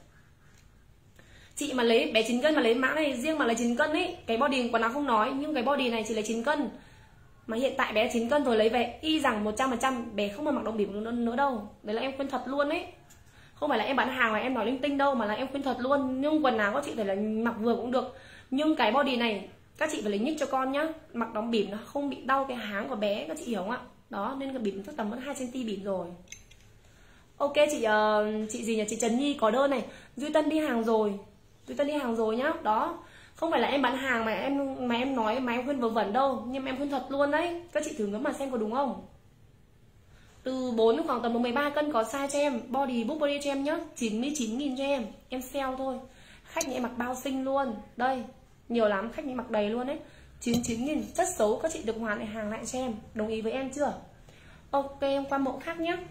Chị mà lấy bé 9 cân mà lấy mã này riêng mà lấy 9 cân ấy, cái body quần áo không nói, nhưng cái body này chỉ lấy 9 cân. Mà hiện tại bé 9 cân rồi lấy về y rằng 100% bé không mà mặc đóng bỉm nữa đâu. Đấy là em khuyên thật luôn ấy. Không phải là em bán hàng là em nói linh tinh đâu, mà là em khuyên thật luôn. Nhưng quần áo các chị phải là mặc vừa cũng được. Nhưng cái body này các chị phải lấy nhích cho con nhá. Mặc đóng bỉm nó không bị đau cái háng của bé, các chị hiểu không ạ? Đó, nên cái bỉm chắc tầm 2 cm bỉm rồi. Ok chị gì nhỉ? Chị Trần Nhi có đơn này. Duy Tân đi hàng rồi. Duy Tân đi hàng rồi nhá. Đó. Không phải là em bán hàng mà em nói mà em khuyên vớ vẩn đâu, nhưng mà em khuyên thật luôn đấy. Các chị thử ngắm mà xem có đúng không. Từ 4 khoảng tầm 13 cân có size cho em. Body book body cho em nhá. 99.000 cho em. Em sale thôi. Khách nhà em mặc bao xinh luôn. Đây. Nhiều lắm, khách nhà em mặc đầy luôn đấy. 99.000. Chất xấu các chị được hoàn lại hàng lại cho em. Đồng ý với em chưa? Ok em qua mẫu khác nhá.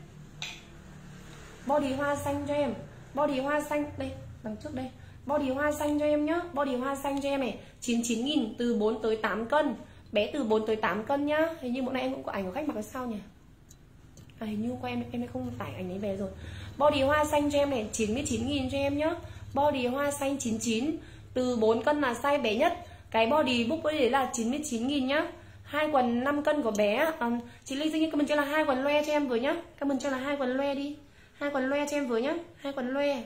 Body hoa xanh cho em. Body hoa xanh đây, đằng trước đây. Body hoa xanh cho em nhá. Body hoa xanh cho em này. 99.000 từ 4 tới 8 cân. Bé từ 4 tới 8 cân nhá. Hình như bữa nay em cũng có ảnh của khách mặc cái sao nhỉ? Hình như qua em không tải ảnh ấy về rồi. Body hoa xanh cho em này, 99.000 cho em nhá. Body hoa xanh 99. Từ 4 cân là size bé nhất. Cái body book đấy là 99.000 nhá. 2 quần 5 cân của bé. Chị Linh Sinh comment cho là 2 quần loe cho em với nhá. Comment cho là 2 quần loe đi. 2 quần loe cho em với nhá. 2 quần loe.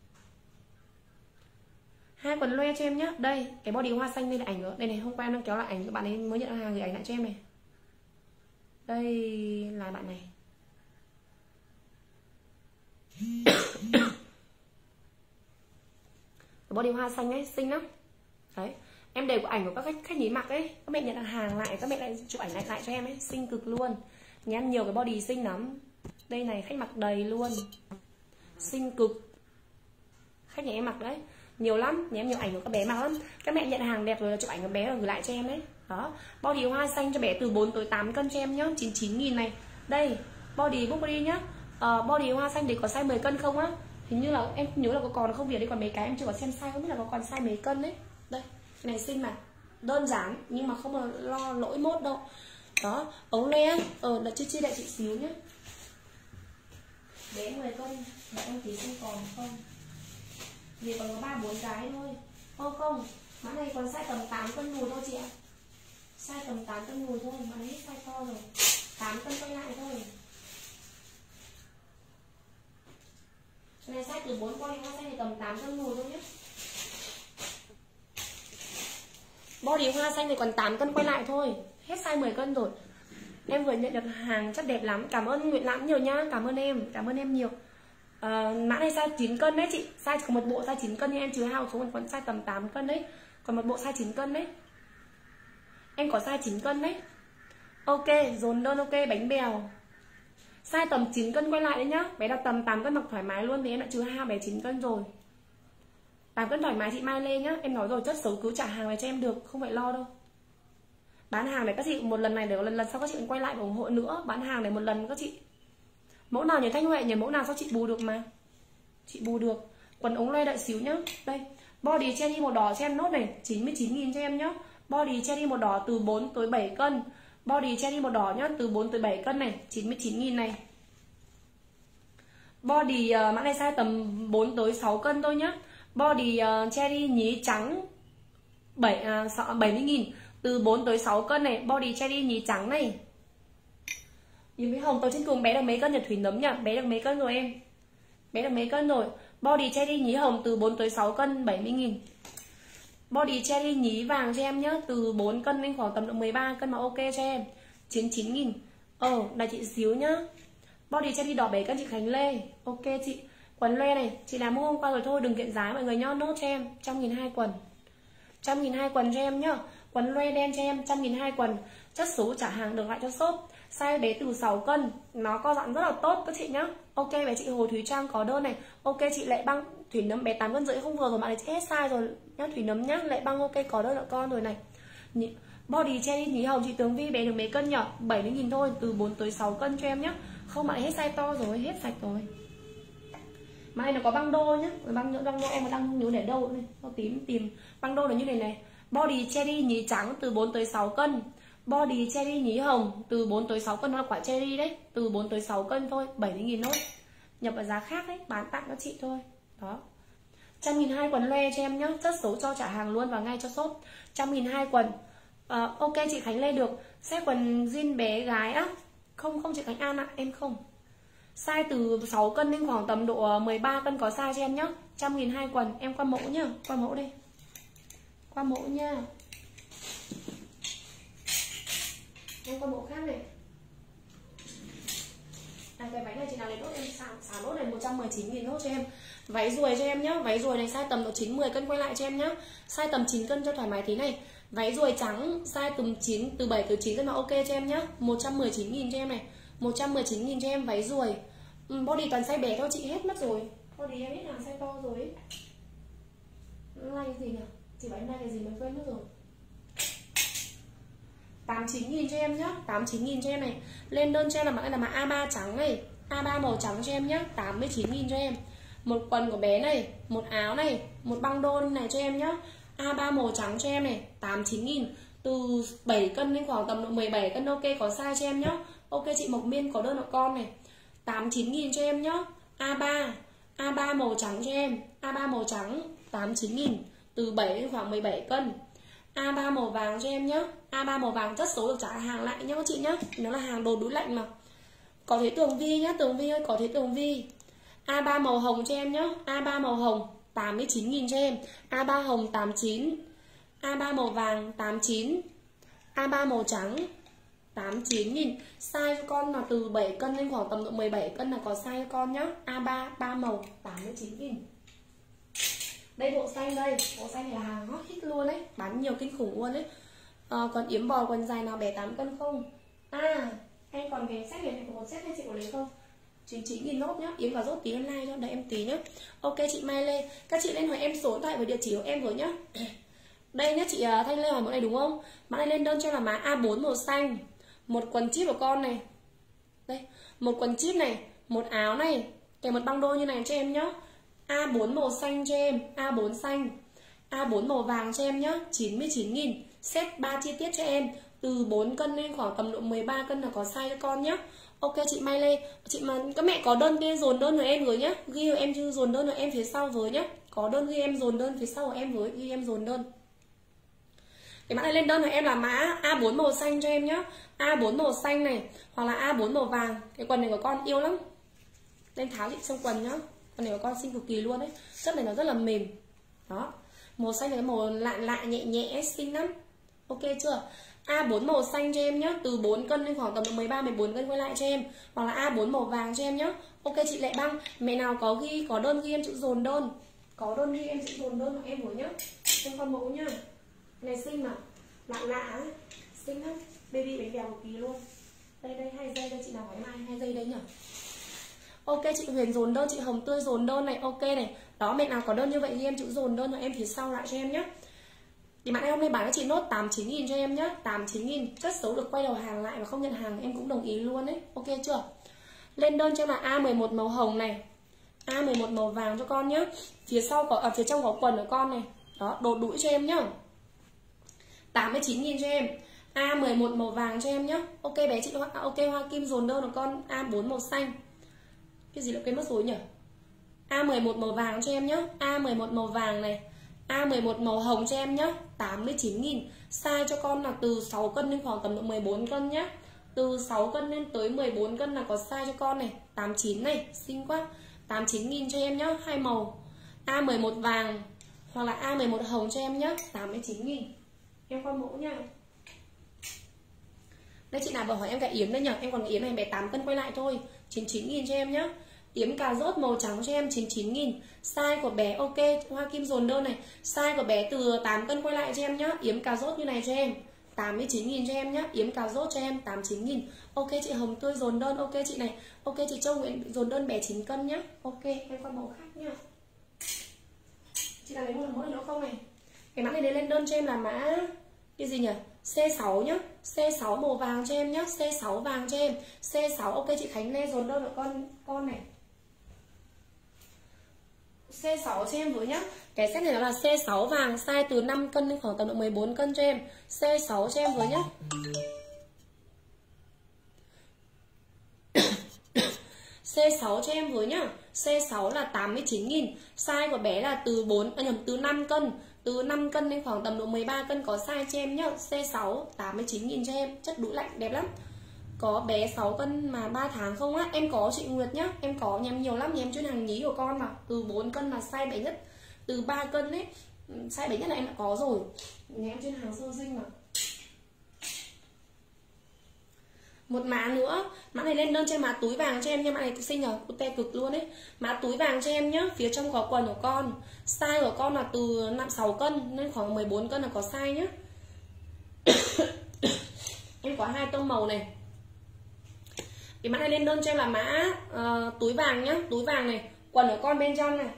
2 quần loe cho em nhá. Đây, cái body hoa xanh đây là ảnh nữa. Đây này, hôm qua em đang kéo lại ảnh, các bạn ấy mới nhận hàng gửi ảnh lại cho em này. Đây là bạn này. Cái body hoa xanh ấy, xinh lắm. Đấy, em đều có ảnh của các khách nhí mặc ấy. Các mẹ nhận hàng lại, các mẹ lại chụp ảnh lại cho em ấy, xinh cực luôn. Nhà em nhiều cái body xinh lắm. Đây này, khách mặc đầy luôn. Xinh cực. Khách nhà em mặc đấy, nhiều lắm, nhà em nhiều ảnh của các bé mặc lắm. Các mẹ nhận hàng đẹp rồi là chụp ảnh của bé rồi gửi lại cho em đấy. Đó, body hoa xanh cho bé từ 4 tới 8 cân cho em nhá, 99.000 này. Đây, body book body nhá. Body hoa xanh để có size 10 cân không á? Hình như là em không nhớ là có còn không, việc đây còn mấy cái em chưa có xem size, không biết là có còn size mấy cân đấy. Đây, cái này xinh mà, đơn giản nhưng mà không lo lỗi mốt đâu. Đó, ống le đợt chi đại chị xíu nhá. Bé 10 cân, mà em tí xem còn không? Vì còn có 3-4 cái thôi. Không, mã này còn size tầm 8 cân đùi thôi chị ạ. Size tầm 8 cân đùi thôi, mã này hết size to rồi. 8 cân quay lại thôi. Cái này size từ 4 con hoa xanh thì tầm 8 cân đùi thôi nhé. Body hoa xanh thì còn 8 cân quay lại thôi. Hết size 10 cân rồi. Em vừa nhận được hàng chất đẹp lắm. Cảm ơn Nguyễn Lãm nhiều nhá. Cảm ơn em nhiều. Mã này size 9 cân đấy chị. Size có một bộ size 9 cân nhưng em trừ hao số còn size tầm 8 cân đấy. Còn một bộ size 9 cân đấy. Em có size 9 cân đấy. Ok, dồn đơn ok, bánh bèo. Size tầm 9 cân quay lại đấy nhá. Bé đặt tầm 8 cân mặc thoải mái luôn thì em đã trừ hao bé 9 cân rồi. 8 cân thoải mái chị Mai Lê nhá. Em nói rồi, chất xấu cứ trả hàng này cho em được, không phải lo đâu. Bán hàng này các chị một lần này để lần sau các chị quay lại và ủng hộ nữa. Bán hàng này một lần các chị. Mẫu nào nhờ Thanh Huệ nhờ mẫu nào sao chị bù được mà. Chị bù được. Quần ống loe đợi xíu nhá. Đây, body cherry màu đỏ cho em nốt này, 99.000 cho em nhá. Body cherry màu đỏ từ 4 tới 7 cân. Body cherry màu đỏ nhá, từ 4 tới 7 cân này, 99.000 này. Body mã này size tầm 4 tới 6 cân thôi nhá. Body cherry nhí trắng 70.000 từ 4 tới 6 cân này. Body cherry nhí trắng này. Nhìn với hồng tàu trên cùng bé được mấy cân nhỉ? Thủy nấm nhỉ? Bé được mấy cân rồi em? Bé được mấy cân rồi? Body cherry nhí hồng từ 4 tới 6 cân 70.000. Body cherry nhí vàng cho em nhá, từ 4 cân đến khoảng tầm độ 13 cân mà ok cho em. 99.000. Là chị xíu nhá. Body cherry đỏ 7 cân chị Khánh Lê. Ok chị. Quần loe này, chị làm hôm qua rồi thôi, đừng kiện giá mọi người nhá, nốt cho em 100.200 quần. 100.200 quần cho em nhá. Quần loe đen cho em 100.200 quần. Chất số trả hàng được lại cho shop. Size bé từ 6 cân, nó co giãn rất là tốt các chị nhá. Ok bé chị Hồ Thúy Trang có đơn này. Ok chị Lệ Băng, Thủy Nấm bé 8 cân rưỡi không vừa rồi bạn ấy hết size rồi nhá. Thủy Nấm nhá, Lệ Băng ok có đơn là con rồi này. Body cherry nhí hồng chị Tường Vi bé được mấy cân nhỉ? 70.000 thôi, từ 4 tới 6 cân cho em nhá. Không bạn ấy hết size to rồi, hết sạch rồi. Mà này nó có băng đô nhá, băng đô em mà đang nhớ để đâu này, nó tìm băng đô là như này này. Body cherry nhí trắng từ 4 tới 6 cân. Body cherry nhí hồng từ 4 tới 6 cân, nó là quả cherry đấy, từ 4 tới 6 cân thôi, 70.000 nốt. Nhập ở giá khác đấy, bán tặng các chị thôi. Đó. 100.200 quần loe cho em nhá, chất số cho trả hàng luôn và ngay cho shop. 100.200 quần. Ok chị Khánh Lê được. Xe quần jean bé gái á. Không chị Khánh An ạ, em không. Size từ 6 cân đến khoảng tầm độ 13 cân có size cho em nhá. 100.200 quần, em qua mẫu nhá, qua mẫu đây. Qua mẫu nha. Em qua mẫu khác này. Cái váy này chị nào lấy nốt em xả nốt này 119.000 nốt cho em. Váy ruồi cho em nhá, váy ruồi này size tầm độ 9-10 cân quay lại cho em nhá. Size tầm 9 cân cho thoải mái tí này. Váy ruồi trắng size từ 7 tới 9 cân mà ok cho em nhá. 119.000 cho em này. 119.000 cho em váy ruồi. Body toàn size bé thôi chị, hết mất rồi. Body em hết hàng size to rồi ấy. Like cái gì nhỉ? Chị bảo em like cái gì mà quên mất rồi. 89.000 cho em nhá, 89.000 cho em này. Lên đơn cho em là mã này là mã A3 trắng này, A3 màu trắng cho em nhá, 89.000 cho em. Một quần của bé này, một áo này, một băng đôn này cho em nhá. A3 màu trắng cho em này, 89.000. Từ 7 cân đến khoảng tầm độ 17 cân ok có size cho em nhá. Ok chị Mộc Miên có đơn của con này. 89.000 cho em nhá. A3 màu trắng cho em, A3 màu trắng 89.000. từ 7 đến khoảng 17 cân. A3 màu vàng cho em nhá. A3 màu vàng chất số được trả hàng lại nhá các chị nhá. Nó là hàng đồ đũi lạnh mà. Có thấy Tường Vi nhá, Tường Vi ơi, có thấy Tường Vi. A3 màu hồng cho em nhá. A3 màu hồng 89.000 cho em. A3 hồng 89. A3 màu vàng 89. A3 màu trắng 89.000. Size cho con là từ 7 cân lên khoảng tầm độ 17 cân là có size cho con nhá. A3 3 màu 89.000. Đây bộ xanh đây, bộ xanh này là hàng hot hit luôn đấy, bán nhiều kinh khủng luôn đấy. Còn yếm bò quần dài nào bé 8 cân không? Em còn cái set này có một set hay chị có lấy không? 99.000 nốt nhá, yếm cả rốt tí online cho đợi em tí nhá. Ok chị Mai Lê, các chị lên hỏi em số điện thoại và địa chỉ của em với nhá. Đây nhá chị Thanh Lê hỏi mẫu này đúng không? Mã này lên đơn cho là má A4 màu xanh, một quần chip của con này. Đây, một quần chip này, một áo này, kèm một băng đôi như này cho em nhá. A4 màu xanh cho em, A4 xanh. A4 màu vàng cho em nhá, 99.000. Set 3 chi tiết cho em, từ 4 cân lên khoảng tầm độ 13 cân là có size cho con nhá. Ok chị Mai Lê, chị mà các mẹ có đơn kia dồn đơn của em với nhá, ghi em chứ dồn đơn của em phía sau với nhá. Có đơn ghi em dồn đơn phía sau của em với, ghi em dồn đơn. Cái mã này lên đơn của em là mã A4 màu xanh cho em nhá. A4 màu xanh này, hoặc là A4 màu vàng. Cái quần này của con yêu lắm. Lên tháo chị xong quần nhá. Con này của con xinh cực kỳ luôn đấy. Chất này nó rất là mềm. Đó. Màu xanh này màu lạ lạ nhẹ nhẹ xinh lắm. Ok chưa? A4 màu xanh cho em nhá, từ 4 cân lên khoảng tầm 13 14 cân quay lại cho em. Hoặc là A4 màu vàng cho em nhá. Ok chị Lệ Băng, mẹ nào có đơn ghi em chữ dồn đơn. Có đơn ghi em chữ dồn đơn của em với nhá. Xem con mẫu nhá. Này xinh mà, lạ lạ ấy. Xinh lắm. Baby bánh bèo cực kỳ luôn. Đây 2 giây đây chị nào hỏi mai 2 giây đấy nhỉ. Ok chị Huyền dồn đơn, chị Hồng Tươi dồn đơn này, ok này. Đó mẹ nào có đơn như vậy thì em chữ dồn đơn của em phía sau lại cho em nhé. Thì bạn em hôm nay bán cho chị nốt 89.000 cho em nhé. 89.000, chất xấu được quay đầu hàng lại và không nhận hàng em cũng đồng ý luôn đấy. Ok chưa? Lên đơn cho là A11 màu hồng này, A11 màu vàng cho con nhé. Phía sau có phía trong có quần của con này. Đó, đồ đũi cho em nhá. 89.000 cho em. A11 màu vàng cho em nhé. Ok bé chị ok Hoa Kim dồn đơn của con A4 màu xanh. Cái gì lại quên mất rồi nhỉ? A11 màu vàng cho em nhé. A11 màu vàng này, A11 màu hồng cho em nhé. 89.000. Size cho con là từ 6 cân đến khoảng tầm độ 14 cân nhé. Từ 6 cân lên tới 14 cân là có size cho con này. 89 này, xinh quá. 89.000 cho em nhé. Hai màu, A11 vàng hoặc là A11 hồng cho em nhé. 89.000. Em con mẫu nha. Đây chị nào bảo hỏi em cái yếm đây nhỉ? Em còn cái yếm này bé 8 cân quay lại thôi. 99.000 cho em nhá. Yếm cà rốt màu trắng cho em 99.000. Size của bé ok, Hoa Kim dồn đơn này. Size của bé từ 8 cân quay lại cho em nhá. Yếm cà rốt như này cho em 89.000 cho em nhá. Yếm cà rốt cho em 89.000. Ok chị Hồng Tươi dồn đơn, ok chị này. Ok chị Châu Nguyễn dồn đơn bé 9 cân nhá. Ok em con màu khác nhá. Chị nào lấy một mẫu này nữa không này? Cái mã này lên đơn cho em là mã cái gì nhỉ? C6 nhá. C6 màu vàng cho em nhá. C6 vàng cho em. C6 ok chị Khánh Lê dồn đơn của con này. C6 cho em với nhá. Cái set này nó là C6 vàng, size từ 5 cân đến khoảng tầm độ 14 cân cho em. C6 cho em với nhá. C6 cho em với nhá. C6 là 89.000. Size của bé là từ 5 cân. Từ 5 cân đến khoảng tầm độ 13 cân có size cho em nhá. C6 89.000 cho em. Chất đũi lạnh đẹp lắm. Có bé 6 cân mà 3 tháng không á? Em có chị Nguyệt nhá. Em có nhắm nhiều lắm, em chuyên hàng nhí của con mà. Từ 4 cân là size bé nhất. Từ 3 cân ấy, size bé nhất là em đã có rồi. Nhà em chuyên hàng sơ sinh mà. Một mã nữa, mã này lên đơn cho em mã túi vàng cho em nha. Mã này xinh nhờ, cute cực luôn ấy. Mã túi vàng cho em nhá. Phía trong có quần của con. Size của con là từ 6 cân nên khoảng 14 cân là có size nhá. Em có 2 tông màu này. Cái mã này lên đơn cho em là mã túi vàng nhá. Túi vàng này, quần của con bên trong này.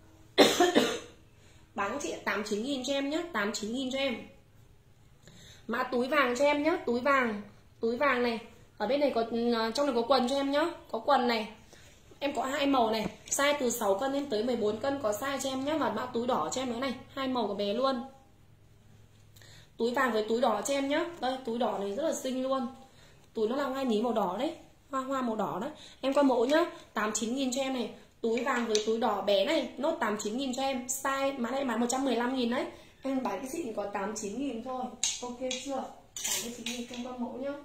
Bán chị 89.000 cho em nhá. 89.000 cho em. Mã túi vàng cho em nhá. Túi vàng này. Ở bên này có trong này có quần cho em nhá. Có quần này. Em có 2 màu này. Size từ 6 cân đến tới 14 cân có size cho em nhá. Và mã túi đỏ cho em nữa này. 2 màu của bé luôn. Túi vàng với túi đỏ cho em nhá. Đây, túi đỏ này rất là xinh luôn. Túi nó là hoa nhí màu đỏ đấy. Hoa màu đỏ đấy. Em qua mẫu nhá. 89.000 cho em này. túi vàng với túi đỏ bé này, nốt 89.000 cho em. Size mã này bán 115.000 đấy. Em bán cái xịn có 89.000 thôi. Ok chưa? 89.000 không qua mẫu nhá.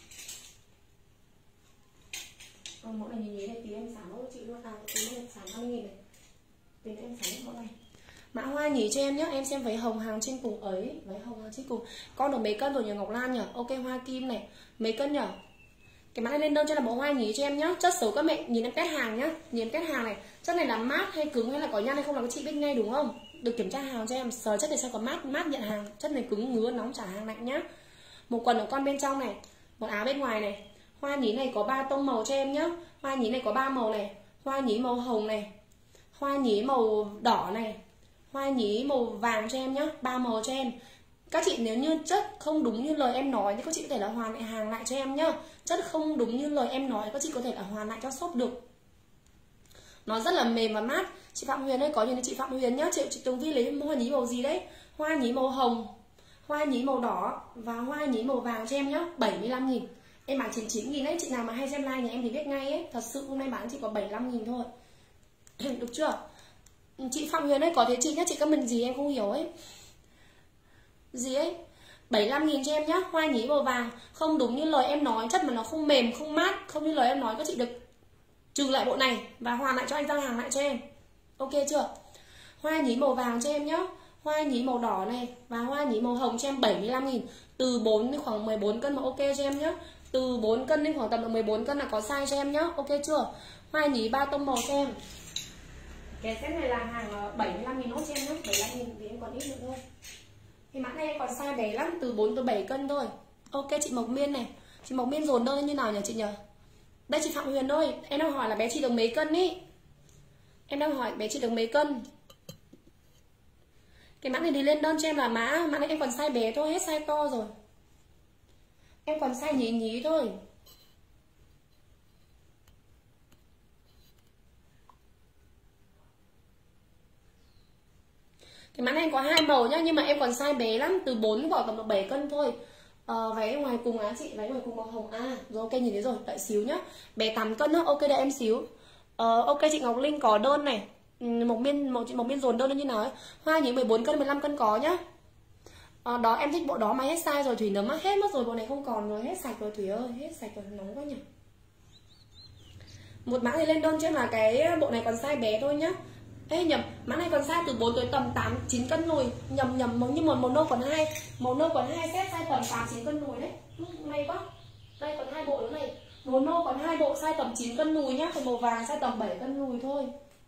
Mẫu này nhìn này, tí em xả mẫu cho chị luôn. Tí em xả 5.000 này. Tí em xả mẫu này. Mã hoa nhí cho em nhé. Em xem váy hồng hàng trên cùng ấy. Váy hồng hàng trên cùng. Con được mấy cân rồi nhờ Ngọc Lan nhở? Ok, hoa kim này. Mấy cân nhở? Cái mã này lên đơn cho là mẫu hoa nhí cho em nhá. Chất xấu các mẹ nhìn em test hàng nhá. Nhìn em test hàng này. Chất này là mát hay cứng hay là có nhăn hay không là các chị biết ngay đúng không? Được kiểm tra hàng cho em. Sờ chất này sao có mát nhận hàng. Chất này cứng ngứa nóng trả hàng lạnh nhá. Một quần ở con bên trong này. Một áo bên ngoài này. Hoa nhí này có 3 tông màu cho em nhá. Hoa nhí này có 3 màu này. Hoa nhí màu hồng này. Hoa nhí màu đỏ này. Hoa nhí màu vàng cho em nhá. 3 màu cho em. Các chị nếu như chất không đúng như lời em nói thì các chị có thể là hoàn lại hàng lại cho em nhá. Chất không đúng như lời em nói các chị có thể là hoàn lại cho shop được. Nó rất là mềm và mát. Chị Phạm Huyền ơi, có nhìn chị Phạm Huyền nhá. Chị Tường Vi lấy hoa nhí màu gì đấy? Hoa nhí màu hồng, hoa nhí màu đỏ và hoa nhí màu vàng cho em nhá. 75.000. Em bán 99.000 đấy. Chị nào mà hay xem like nhà em thì biết ngay ấy. Thật sự hôm nay bán chỉ có 75.000 thôi. Được chưa? Chị Phạm Huyền ơi, có thế chị nhá. Chị comment gì em không hiểu ấy. Gì ấy? 75.000 cho em nhá. Hoa nhí màu vàng. Không đúng như lời em nói. Chất mà nó không mềm, không mát. Không như lời em nói. Các chị được trừ lại bộ này và hoàn lại cho anh giao hàng lại cho em. Ok chưa? Hoa nhí màu vàng cho em nhá. Hoa nhí màu đỏ này và hoa nhí màu hồng cho em 75.000. Từ 4 đến khoảng 14 cân mà ok cho em nhá. Từ 4 cân đến khoảng tầm 14 cân là có size cho em nhá. Ok chưa? Hoa nhí 3 tông màu cho em. Cái set này là hàng 75.000 nốt cho em nhá. 75.000 thì em còn ít nữa thôi. Thì mã này em còn size bé lắm, từ 4 tới 7 cân thôi. Ok chị Mộc Miên này. Chị Mộc Miên dồn đơn như nào nhỉ chị nhỉ? Đây chị Phạm Huyền ơi, em đang hỏi là bé chị được mấy cân ý. Em đang hỏi bé chị được mấy cân. Cái mã này thì lên đơn cho em là mã này em còn size bé thôi, hết size to rồi. Em còn size nhí nhí thôi. Cái mã này có 2 màu nhá, nhưng mà em còn size bé lắm, từ 4 vào tầm 7 cân thôi. Váy ngoài cùng á chị, váy ngoài cùng màu hồng. Rồi ok nhìn thấy rồi, đợi xíu nhá. Bé 8 cân á, ok đợi em xíu. Ok chị Ngọc Linh có đơn này. Chị Mộc Miên dồn đơn như nào ấy. Hoa nhí 14 cân, 15 cân có nhá. Đó em thích bộ đó mà hết size rồi Thủy nấm á, hết mất rồi, bộ này không còn rồi, hết sạch rồi Thủy ơi, hết sạch rồi, nóng quá nhỉ. Một mã thì lên đơn cho em là cái bộ này còn size bé thôi nhá. Ê nhầm, mã này còn size từ 4 tới tầm 8 9 cân nùi. Nhầm nhưng mà màu nâu còn 2. Màu nâu còn 2 set size tầm 8 9 cân nùi đấy. May quá. Đây còn 2 bộ nữa này. Màu nâu còn 2 bộ size tầm 9 cân nùi nhá, còn màu vàng size tầm 7 cân nùi thôi.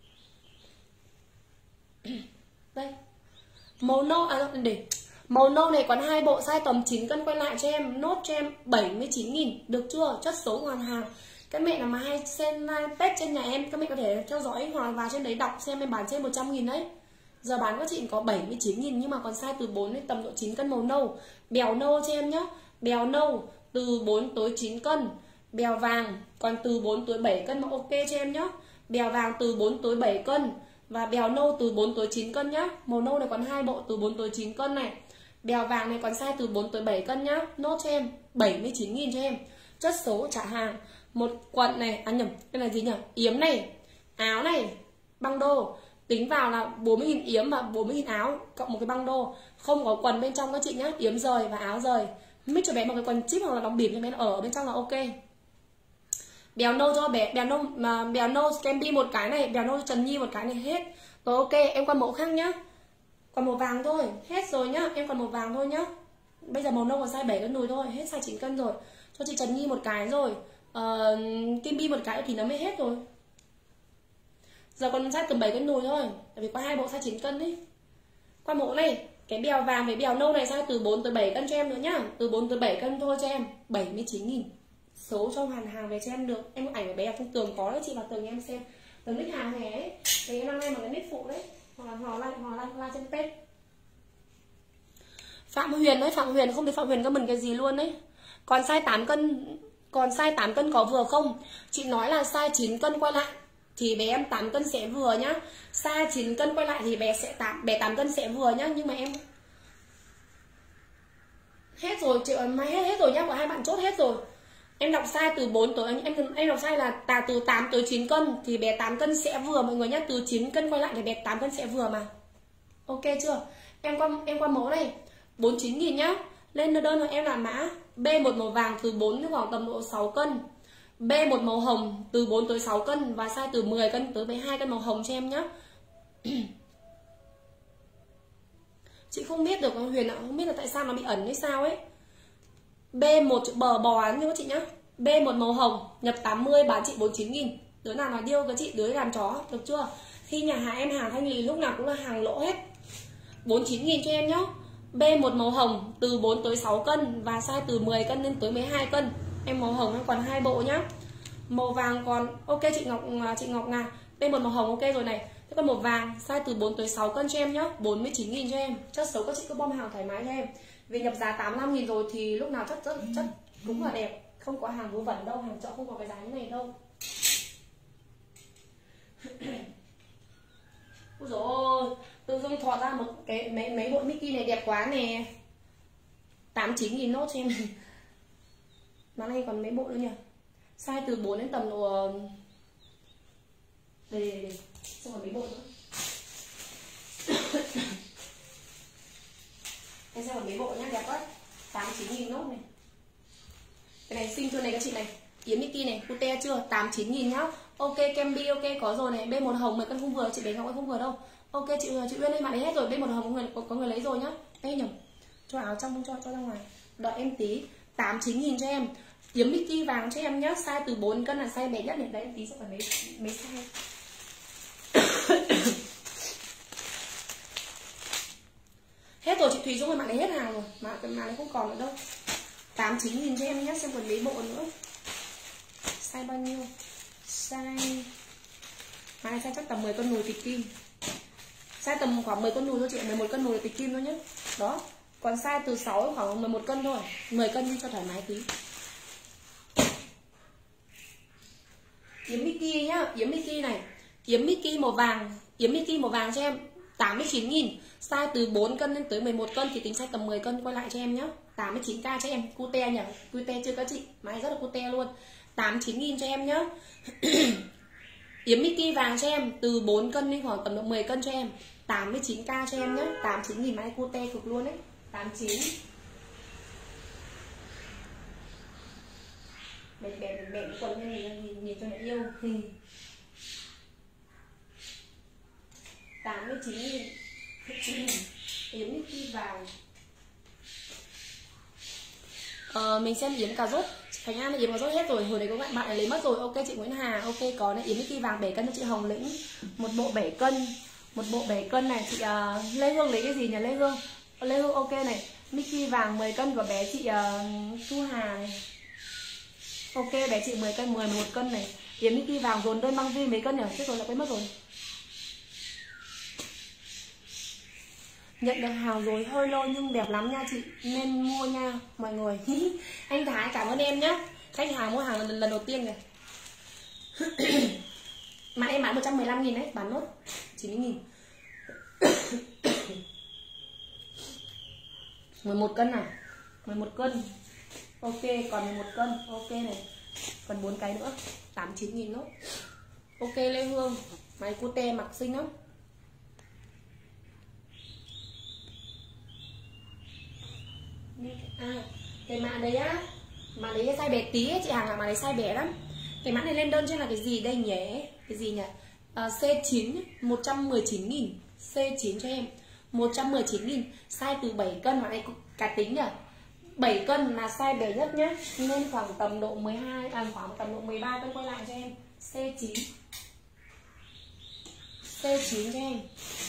Đây. Màu nâu để màu nâu này còn 2 bộ size tầm 9 cân quay lại cho em, nốt cho em 79.000, được chưa? Chất số hoàn hàng. Các mẹ nào mà hay xem live page trên nhà em, các mẹ có thể theo dõi hoặc vào trên đấy đọc xem em bán trên 100.000 đấy. Giờ bán các chị có 79.000 nhưng mà còn size từ 4 đến tầm độ 9 cân màu nâu. Bèo nâu cho em nhá. Bèo nâu từ 4 tới 9 cân. Bèo vàng còn từ 4 tới 7 cân mà ok cho em nhá. Bèo vàng từ 4 tới 7 cân và bèo nâu từ 4 tới 9 cân nhá. Màu nâu này còn 2 bộ từ 4 tới 9 cân này. Bèo vàng này còn size từ 4 tới 7 cân nhá. Nốt cho em 79.000 cho em. Chất số trả hàng. Một quần này, nhầm, cái này gì nhỉ? Yếm này, áo này, băng đô. Tính vào là 40.000 yếm và 40.000 áo cộng một cái băng đô. Không có quần bên trong các chị nhá, yếm rời và áo rời. Mix cho bé một cái quần chip hoặc là đóng bìm cho bé ở bên trong là ok. Bèo nâu cho bé, bèo nâu Scampi một cái này, bèo nâu Trần Nhi một cái này hết. Rồi ok, em còn mẫu khác nhá. Còn màu vàng thôi, hết rồi nhá, em còn màu vàng thôi nhá. Bây giờ màu nâu còn size 7 cân đùi thôi, hết size 9 cân rồi. Cho chị Trần Nhi một cái rồi. Kim Bi một cái thì nó mới hết rồi. Giờ còn size tầm 7 cân đùi thôi. Tại vì có 2 bộ size 9 cân đấy. Qua mẫu này, cái bèo vàng với bèo nâu này size từ 4 tới 7 cân cho em nữa nhá. Từ 4 tới 7 cân thôi cho em, 79.000. Số cho hoàn hàng về cho em được. Em ảnh ở bé ở trong tường có đấy chị, vào tường em xem. Tường nick hàng hè ấy. Thì em năm nay mà cái nick phụ đấy. Hoặc là hò like trên page. Phạm Huyền đấy, Phạm Huyền không thấy Phạm Huyền comment cái gì luôn đấy. Còn size 8 cân, còn size 8 cân có vừa không? Chị nói là size 9 cân quay lại thì bé em 8 cân sẽ vừa nhá. Size 9 cân quay lại thì bé 8 cân sẽ vừa nhá, nhưng mà em hết rồi chị ơi, hết rồi nhá, có 2 bạn chốt hết rồi. Em đọc size từ 4 tới em đọc size là từ 8 tới 9 cân thì bé 8 cân sẽ vừa mọi người nhé. Từ 9 cân quay lại thì bé 8 cân sẽ vừa mà. Ok chưa? Em qua mẫu này 49.000 nhá. Lên đơn của em là mã B1 màu vàng từ 4 đến khoảng tầm độ 6 cân. B1 màu hồng từ 4 tới 6 cân và size từ 10 cân tới 12 cân màu hồng cho em nhá. Chị không biết được Huyền ạ, không biết là tại sao nó bị ẩn hay sao ấy. B1 bò bán cho các chị nhá. B1 màu hồng nhập 80 bán chị 49.000. Đứa nào là điêu các chị, đứa làm chó, được chưa? Khi nhà hàng em hàng Thanh Lý lúc nào cũng là hàng lỗ hết. 49.000 cho em nhá. B1 màu hồng từ 4 tới 6 cân và size từ 10 cân lên tới 12 cân. Em màu hồng em còn 2 bộ nhá. Màu vàng còn ok chị Ngọc Nga. B1 màu hồng ok rồi này. Thế còn màu vàng size từ 4 tới 6 cân cho em nhá, 49.000 cho em. Chất xấu các chị cứ bom hàng thoải mái cho em. Vì nhập giá 85.000 rồi thì lúc nào chất đúng là đẹp. Không có hàng vớ vẩn đâu, hàng chợ không có cái giá như này đâu. Ôi dồi ôi, tự dưng thọt ra một cái mấy bộ Mickey này đẹp quá nè. 89.000 nốt cho em. Mà này còn mấy bộ nữa nhỉ? Size từ 4 đến tầm độ đây. Xong còn mấy bộ nữa. Em xem còn mấy bộ nhá, đẹp quá. 89.000 nốt này. Cái này xinh chưa này các chị này. Yếm Mickey này, cute chưa? 89.000 nhá. Ok Cambi ok có rồi này. B1 hồng 10 cân không vừa, chị bé Ngọc không vừa đâu. Ok chị Uyên đây, bạn ấy hết rồi. B1 hồng có người lấy rồi nhá. Ê nhầm. Cho áo trong cho ra ngoài. Đợi em tí. 89.000 cho em. Yếm Mickey vàng cho em nhá. Size từ 4 cân là size bé nhất này. Đấy em tí sẽ phải mấy size. Hết rồi chị Thùy Dung ơi, bạn ấy hết hàng rồi. Mà ấy không còn nữa đâu. 89.000 cho em nhé, xem còn mấy bộ nữa. Size bao nhiêu? Size size chắc tầm 10 con nồi tịch kim. Size tầm khoảng 10 con nồi thôi chị, 11 cân nồi tịch kim thôi nhé. Đó. Còn size từ 6 khoảng 11 cân thôi. 10 cân đi cho thoải mái tí. Yếm Mickey nhá, Yếm Mickey này. Yếm Mickey màu vàng, Yếm Mickey màu vàng cho em 89.000. Size từ 4 cân lên tới 11 cân thì tính size tầm 10 cân quay lại cho em nhá. 89k cho em, cute nhỉ, cute chưa các chị, máy rất là cute luôn. 89.000 cho em nhá. Yếm Mickey vàng cho em từ 4 cân lên khoảng tầm độ 10 cân cho em. 89k cho em nhá, 89.000 máy cute cực luôn đấy. 89. Bẹn quần nhìn cho nó yêu. 89.000. Yếm Mickey vàng. Mình xem yếm cà rốt. Khánh An yếm cà rốt hết rồi, hồi đấy có bạn ấy lấy mất rồi. Ok chị Nguyễn Hà, ok có này. Yếm Mickey vàng 7 cân cho chị Hồng Lĩnh. Một bộ 7 cân. Một bộ 7 cân này chị Lê Hương lấy cái gì nhỉ? Lê Hương ok này. Mickey vàng 10 cân của bé chị Thu Hà này. Ok bé chị 10 cân, 11 cân này. Yếm Mickey vàng dồn đơn băng vi mấy cân nhỉ? Chết rồi, đã quên mất rồi. Nhận được hàng rồi hơi lâu nhưng đẹp lắm nha chị, nên mua nha mọi người. Anh Thái cảm ơn em nhé. Khách hàng mua hàng lần đầu tiên này. Mà em bán 115.000 đấy, bán nốt 90.000. 11 cân à? 11 cân. Ok, còn 11 cân. Ok này. Còn 4 cái nữa. 89.000 nốt. Ok Lê Hương, máy cute mặc xinh lắm. Cái mã đấy á, mã đấy size bé tí ấy, chị Hàng là mã đấy size bé lắm. Cái mã này lên đơn trên là cái gì đây nhỉ? Cái gì nhỉ? C9 119.000. C9 cho em 119.000. Size từ 7 cân, mã này cá tính nhỉ? 7 cân là size bé nhất nhá, nên khoảng tầm độ 12 khoảng tầm độ 13 cân quay lại cho em. C9. C9 cho em.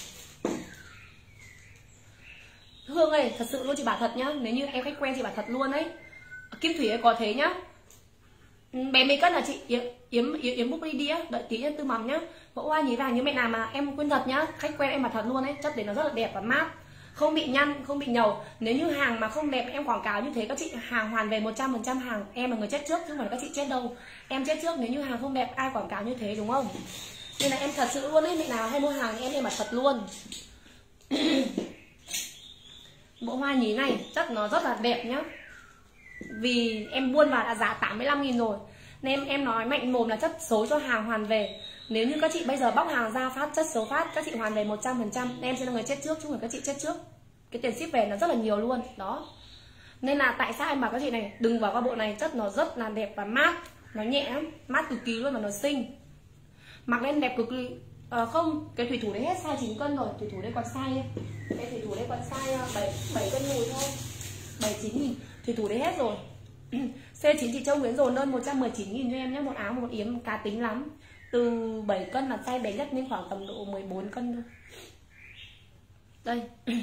Hương ơi, thật sự luôn chị bảo thật nhá, nếu như em khách quen chị bảo thật luôn đấy. Kim Thủy ấy có thế nhá. Bé mấy cân là chị Yếm book đi á, đợi tí em tư mầm nhá. Mẫu hoa nhí vàng như mẹ nào mà em quên thật nhá, khách quen em bảo thật luôn đấy, chất đấy nó rất là đẹp và mát, không bị nhăn, không bị nhầu. Nếu như hàng mà không đẹp em quảng cáo như thế các chị hàng hoàn về 100% hàng, em là người chết trước chứ không phải là các chị chết đâu. Em chết trước nếu như hàng không đẹp ai quảng cáo như thế đúng không? Nên là em thật sự luôn đấy, mẹ nào hay mua hàng thì em bảo thật luôn. Bộ hoa nhí này chất nó rất là đẹp nhá. Vì em buôn vào đã giá 85.000 rồi. Nên em nói mạnh mồm là chất xấu cho hàng hoàn về. Nếu như các chị bây giờ bóc hàng ra phát chất xấu phát, các chị hoàn về 100%. Em sẽ là người chết trước chứ không phải các chị chết trước. Cái tiền ship về nó rất là nhiều luôn. Đó. Nên là tại sao em bảo các chị này đừng vào qua bộ này, chất nó rất là đẹp và mát. Nó nhẹ lắm, mát cực kỳ luôn mà nó xinh. Mặc lên đẹp cực kỳ. Không, cái thủy thủ đấy hết size 9 cân rồi. Thủy thủ đây còn size, cái thủy thủ đây còn size 7 cân mùi thôi, 79.000. Thủy thủ đấy hết rồi. C9 chị Châu Nguyễn dồn đơn 119.000 cho em nhé. Một áo một yếm cá tính lắm. Từ 7 cân là size bé nhất nên khoảng tầm độ 14 cân thôi. Đây.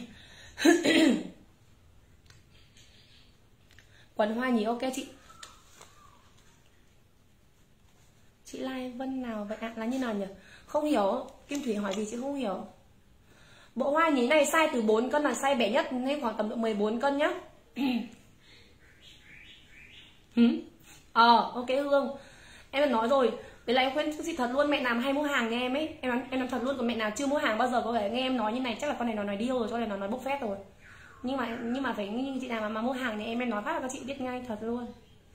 Quần hoa nhí ok chị. Chị Lai Vân nào vậy ạ? Là như nào nhỉ? Không hiểu. Kim Thủy hỏi gì chị không hiểu. Bộ hoa nhí này size từ 4 cân là size bé nhất nên khoảng tầm độ 14 cân nhá. Ok Hương. Em đã nói rồi. Đấy là em khuyên chị thật luôn, mẹ nào hay mua hàng nhà em ấy, em nói thật luôn, còn mẹ nào chưa mua hàng bao giờ có thể nghe em nói như này chắc là con này nó nói điêu rồi, cho nên nó nói bốc phét rồi. Nhưng mà phải như chị nào mà mua hàng thì em nói phát là các chị biết ngay thật luôn.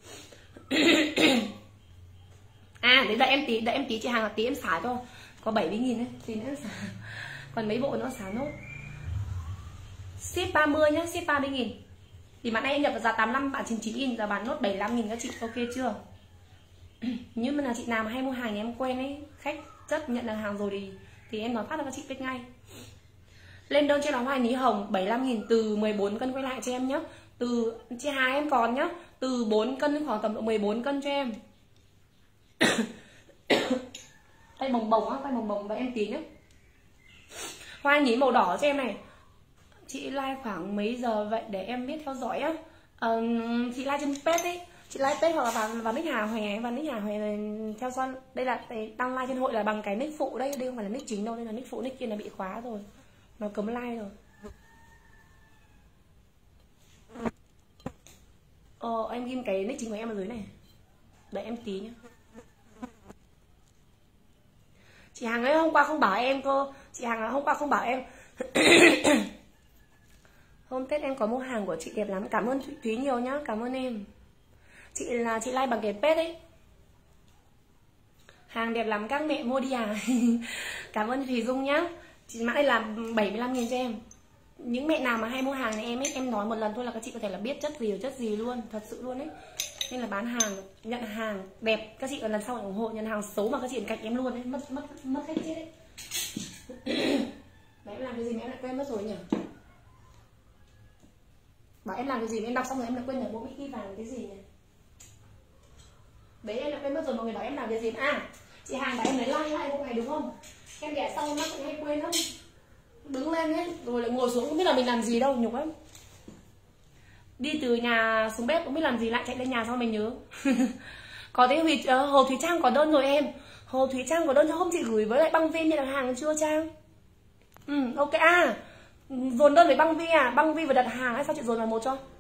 Đấy đợi em tí chị hàng là tí em xả thôi. Có 70.000 đấy, tí nữa xả. Còn mấy bộ nữa xả nốt. Ship 30 nhá, ship 30.000. Thì bạn này em nhập vào giá 85, bạn 99.000, giờ bán nốt 75.000 các chị, ok chưa? Nhưng mà là chị nào mà hay mua hàng thì em quen ấy, khách rất nhận được hàng rồi thì em nói phát là các chị biết ngay. Lên đơn cho nó hoa nhí hồng 75.000 từ 14 cân quay lại cho em nhé. Từ chị Hà em còn nhá, từ 4 cân đến khoảng tầm độ 14 cân cho em. Tay bồng bồng á, tay bồng bồng và em tí nhé. Hoa nhí màu đỏ cho em này. Chị like khoảng mấy giờ vậy để em biết theo dõi á. Chị like trên page ấy, chị like page hoặc là vào nick Hà Hòe, và nick Hà Hòe theo dõi. Đây là đăng like trên hội là bằng cái nick phụ đây, đây không phải là nick chính đâu, đây là nick phụ, nick kia là bị khóa rồi, nó cấm like rồi. Em ghim cái nick chính của em ở dưới này, đợi em tí nhá. Chị Hằng ấy hôm qua không bảo em cô, chị Hằng hôm qua không bảo em. Hôm Tết em có mua hàng của chị đẹp lắm, cảm ơn Thúy nhiều nhá, cảm ơn em. Chị like bằng cái page ấy. Hàng đẹp lắm các mẹ mua đi à. Cảm ơn Thùy Dung nhá. Chị mãi làm 75.000 cho em. Những mẹ nào mà hay mua hàng này em ấy, em nói một lần thôi là các chị có thể là biết chất gì luôn, thật sự luôn ấy. Nên là bán hàng, nhận hàng đẹp, các chị còn lần sau ủng hộ, nhận hàng xấu mà các chị cạnh em luôn ấy, mất hết chết ấy. Mà em làm cái gì mà em lại quên mất rồi nhỉ? Bảo em làm cái gì mà em đọc xong rồi em lại quên, là bộ Mickey vàng cái gì nhỉ? Đấy em lại quên mất rồi, mọi người bảo em làm cái gì. Chị Hàng bảo em lấy like lại bộ này đúng không? Em đẻ xong em cũng hay quên lắm. Đứng lên ấy, rồi lại ngồi xuống không biết là mình làm gì đâu, nhục lắm. Đi từ nhà xuống bếp cũng biết làm gì, lại chạy lên nhà sau mình nhớ. Có cái Hồ Thúy Trang có đơn rồi em. Hồ Thúy Trang có đơn cho hôm chị gửi với lại băng vi nhận hàng chưa Trang? Ok dồn đơn với băng vi à? Băng vi và đặt hàng hay sao chị dồn vào một cho?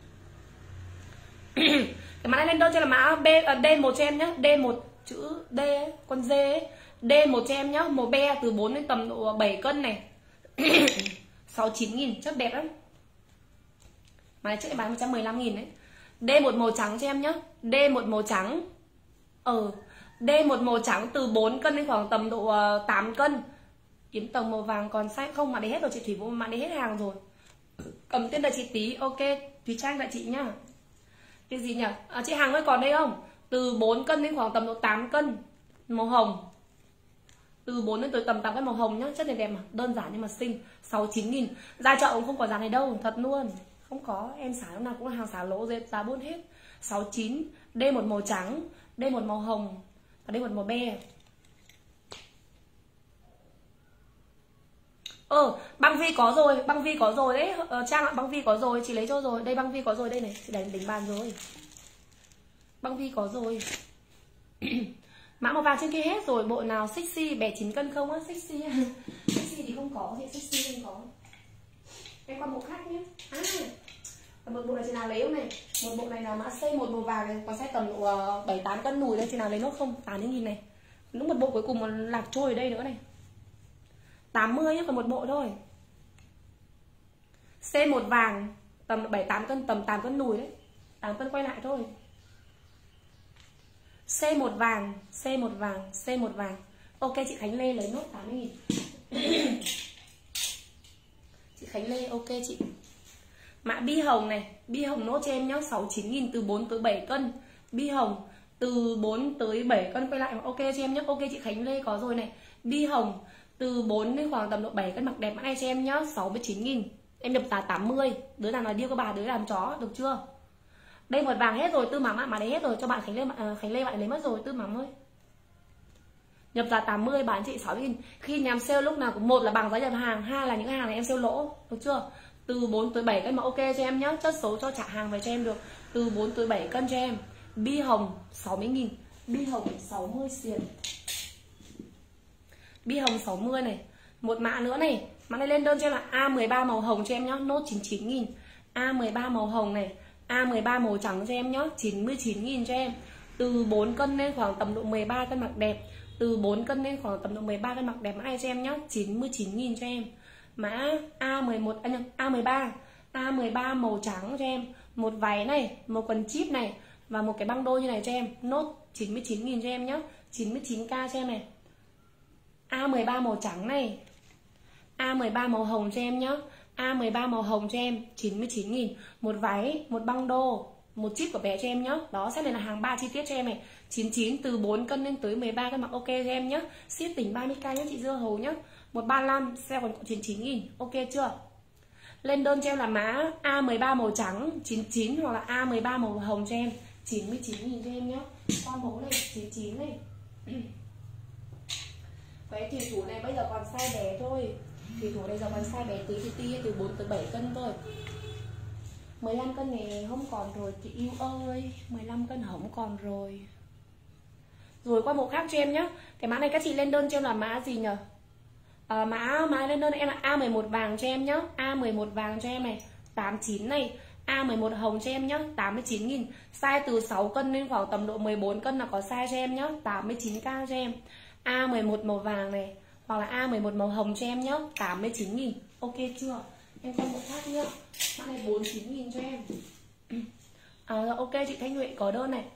Cái mã này lên đơn cho là mã D1 cho em nhá. D1 chữ D ấy, con D ấy. D1 cho em nhá. Màu be từ 4 đến tầm độ 7 cân này. 69.000, chất đẹp lắm. Mà này trước em bán 115.000 đấy. D1 màu trắng cho em nhá. D1 màu trắng. D1 màu trắng từ 4 cân đến khoảng tầm độ 8 cân. Yếm tầng màu vàng còn sai không, mà đi hết rồi chị Thủy Vũ, mà đi hết hàng rồi. Cầm tên là chị Tí, ok. Thúy Trang là chị nhá. Cái gì nhỉ? Chị Hằng ơi còn đây không? Từ 4 cân đến khoảng tầm độ 8 cân. Màu hồng. Từ 4 đến tới tầm 8 cân màu hồng nhá. Chất này đẹp mà, đơn giản nhưng mà xinh. 69.000. Ra chợ cũng không có giá này đâu, thật luôn. Không có, em xả lúc nào cũng là hàng xả lỗ, giá buôn hết. 69. D1 màu trắng, D1 màu hồng và D1 màu be. Băng vi có rồi đấy. Trang ạ, băng vi có rồi, chị lấy cho rồi. Đây băng vi có rồi đây này, chị đánh bàn rồi. Băng vi có rồi. Mã màu vàng trên kia hết rồi, bộ nào sexy bé 9 cân không á? Sexy thì không có, thì sexy không có. Em qua bộ khác nhé. Một bộ này chị nào lấy không này? Một bộ này là mã C1 màu vàng này, có size tầm độ 7-8 cân đùi đây, chị nào lấy nốt không? 80.000 này. Đúng một bộ cuối cùng mà lạc trôi ở đây nữa này. 80 nhé, còn một bộ thôi. C1 vàng tầm 7-8 cân, tầm 8 cân đùi đấy. 8 cân quay lại thôi. C1 vàng, C1 vàng, C1 vàng. Ok chị Khánh Lê lấy nốt 80.000. Chị Khánh Lê ok chị. Mã bi hồng này, bi hồng nốt cho em nhá, 69.000 từ 4 tới 7 cân. Bi hồng từ 4 tới 7 cân quay lại ok cho em nhá. Ok chị Khánh Lê có rồi này. Bi hồng từ 4 đến khoảng tầm độ 7 cân mặc đẹp mã này cho em nhá, 69.000. Em nhập giá 80. Đứa nào nói điêu có bà đứa làm chó được chưa? Đây một vàng hết rồi, Tư Mắm ạ, mà đấy hết rồi cho bạn Khánh Lê bạn lấy mất rồi Tư Mắm ơi. Nhập giá 80 bán chị 6.000. Khi nhằm sale lúc nào cũng một là bằng giá nhập hàng, hai là những hàng này em sale lỗ, được chưa? Từ 4 tới 7 cân mà ok cho em nhá, chất số cho trả hàng về cho em được. Từ 4 tới 7 cân cho em. Bi hồng 60.000, bi hồng 60 xiền. Bi hồng 60 này. Một mã nữa này, mã này lên đơn cho em là A13 màu hồng cho em nhá, nốt 99.000. A13 màu hồng này, A13 màu trắng cho em nhá, 99.000 cho em. Từ 4 cân lên khoảng tầm độ 13 cân mặc đẹp. Từ 4 cân lên khoảng tầm độ 13 cân mặc đẹp mã này cho em nhá, 99.000 cho em. Mã A11 A13. A13 màu trắng cho em. Một váy này, một quần chip này và một cái băng đôi như này cho em, nốt 99.000 cho em nhá, 99k cho em này. A13 màu trắng này, A13 màu hồng cho em nhá, A13 màu hồng cho em 99.000. Một váy, một băng đô, một chip của bé cho em nhá. Đó sẽ là hàng 3 chi tiết cho em này. 99 từ 4 cân lên tới 13 cân mặc ok cho em nhá. Ship tỉnh 30k nhá chị Dưa Hấu nhá. 135 xe còn 99.000. Ok chưa? Lên đơn cho em là mã A13 màu trắng 99 hoặc là A13 màu hồng cho em 99.000 cho em nhá. Con mẫu này 99 này. Cái thủy thủ này bây giờ còn size bé thôi. Thủy thủ này giờ còn size bé tí từ 4 tới 7 cân thôi. 15 cân này không còn rồi chị yêu ơi, 15 cân không còn rồi. Rồi qua mẫu khác cho em nhá. Cái mã này các chị lên đơn cho em là mã gì nhở? Mã lên đơn em là A11 vàng cho em nhá. A11 vàng cho em này, 89 này. A11 hồng cho em nhá, 89.000. Size từ 6 cân lên khoảng tầm độ 14 cân là có size cho em nhá, 89k cho em. A11 màu vàng này hoặc là A11 màu hồng cho em nhá, 89.000. Ok chưa? Em xem một khác nhá. Mã này 49.000 cho em. Ok chị Thanh Huệ có đơn này.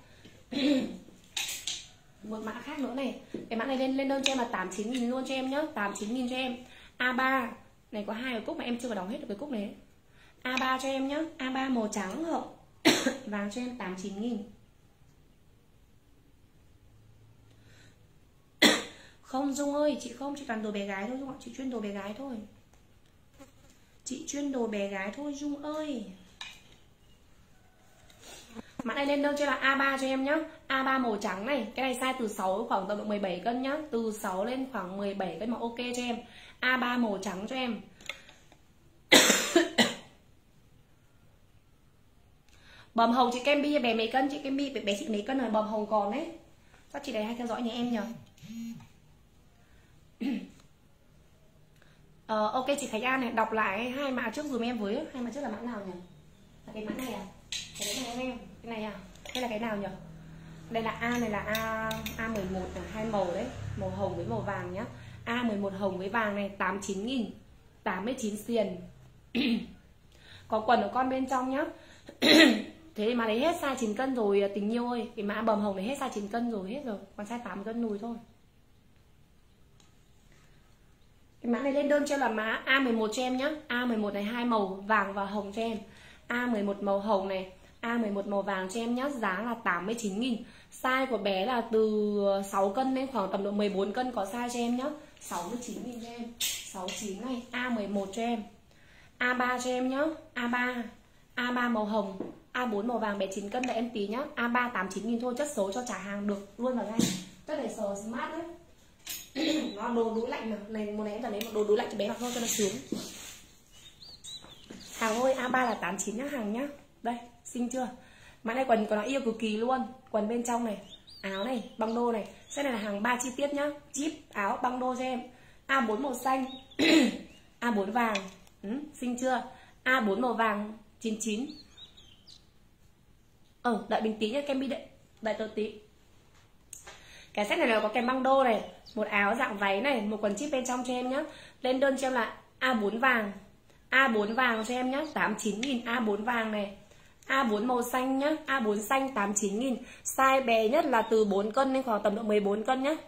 Một mã khác nữa này. Cái mã này lên đơn cho em là 89.000 luôn cho em nhá, 89.000 cho em. A3 này có 2 cái cúc mà em chưa có đóng hết được cái cúc này. A3 cho em nhá, A3 màu trắng hồng vàng cho em 89.000. Không Dung ơi, chị không, chị toàn đồ bé gái thôi Dung ạ, chị chuyên đồ bé gái thôi. Chị chuyên đồ bé gái thôi Dung ơi. Mã này lên đơn cho là A3 cho em nhá. A3 màu trắng này, cái này size từ 6 khoảng tầm 17 cân nhá, từ 6 lên khoảng 17 cân mà ok cho em. A3 màu trắng cho em. Bầm hồng chị Kemby bé mấy cân, chị Kemby bé chị mấy cân rồi, bầm hồng còn đấy. Chắc chị đấy hay theo dõi nhà em nhờ. Ok chị Khánh An này, đọc lại hai mã trước dùm em với. Hai mã trước là mã nào nhỉ? Là cái mã này à? Cái này em, cái này à? Hay là cái nào nhỉ? Đây là A, này là A11 là hai màu đấy, màu hồng với màu vàng nhá. A11 hồng với vàng này 89.000, 89 xiền. Có quần của con bên trong nhá. Thế mà lấy hết size 9 cân rồi tình yêu ơi. Cái mã bầm hồng này hết size 9 cân rồi, hết rồi, còn size 8 cân đùi thôi. Cái mã này lên đơn cho là mã A11 cho em nhá. A11 này hai màu vàng và hồng cho em. A11 màu hồng này, A11 màu vàng cho em nhá, giá là 89.000. Size của bé là từ 6 cân đến khoảng tầm độ 14 cân có size cho em nhá, 69.000 cho em. 69 này, A11 cho em. A3 cho em nhá, A3 màu hồng, A4 màu vàng bé 9 cân là em tí nhá. A3 89.000 thôi, chất số cho trả hàng được luôn vào ngay. Chất này sờ smart đấy. Nó đồ túi lạnh mà, này một này em lấy một đồ túi lạnh cho bé mặc thôi cho nó sướng. Hàng ơi, A3 là 89 nhá hàng nhá. Đây, xinh chưa? Mã này quần nó yêu cực kỳ luôn. Quần bên trong này, áo này, băng đô này. Set này là hàng 3 chi tiết nhá. Chip, áo, băng đô cho em. A4 màu xanh. A4 vàng. Xinh chưa? A4 màu vàng 99. Đợi bình tí nhá, kem bi đợi tớ tí. Cái set này là có kèm băng đô này, một áo dạng váy này, một quần chip bên trong cho em nhá. Lên đơn cho em là A4 vàng. A4 vàng cho em nhá, 89.000 A4 vàng này. A4 màu xanh nhá, A4 xanh 89.000. Size bé nhất là từ 4 cân đến khoảng tầm độ 14 cân nhá.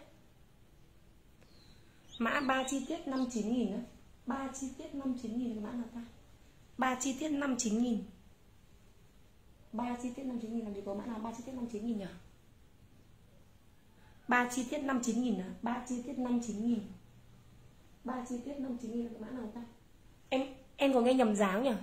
Mã 3 chi tiết 59.000 nữa. 3 chi tiết 59.000 cái mã nào ta? 3 chi tiết 59.000. 3 chi tiết 59.000 làm gì có mã nào 3 chi tiết 59.000 nhỉ? 3 chi tiết 59.000 à? 3 chi tiết 59.000. 3 chi tiết 59.000 là cái mã nào ta? Em có nghe nhầm dáng nhỉ?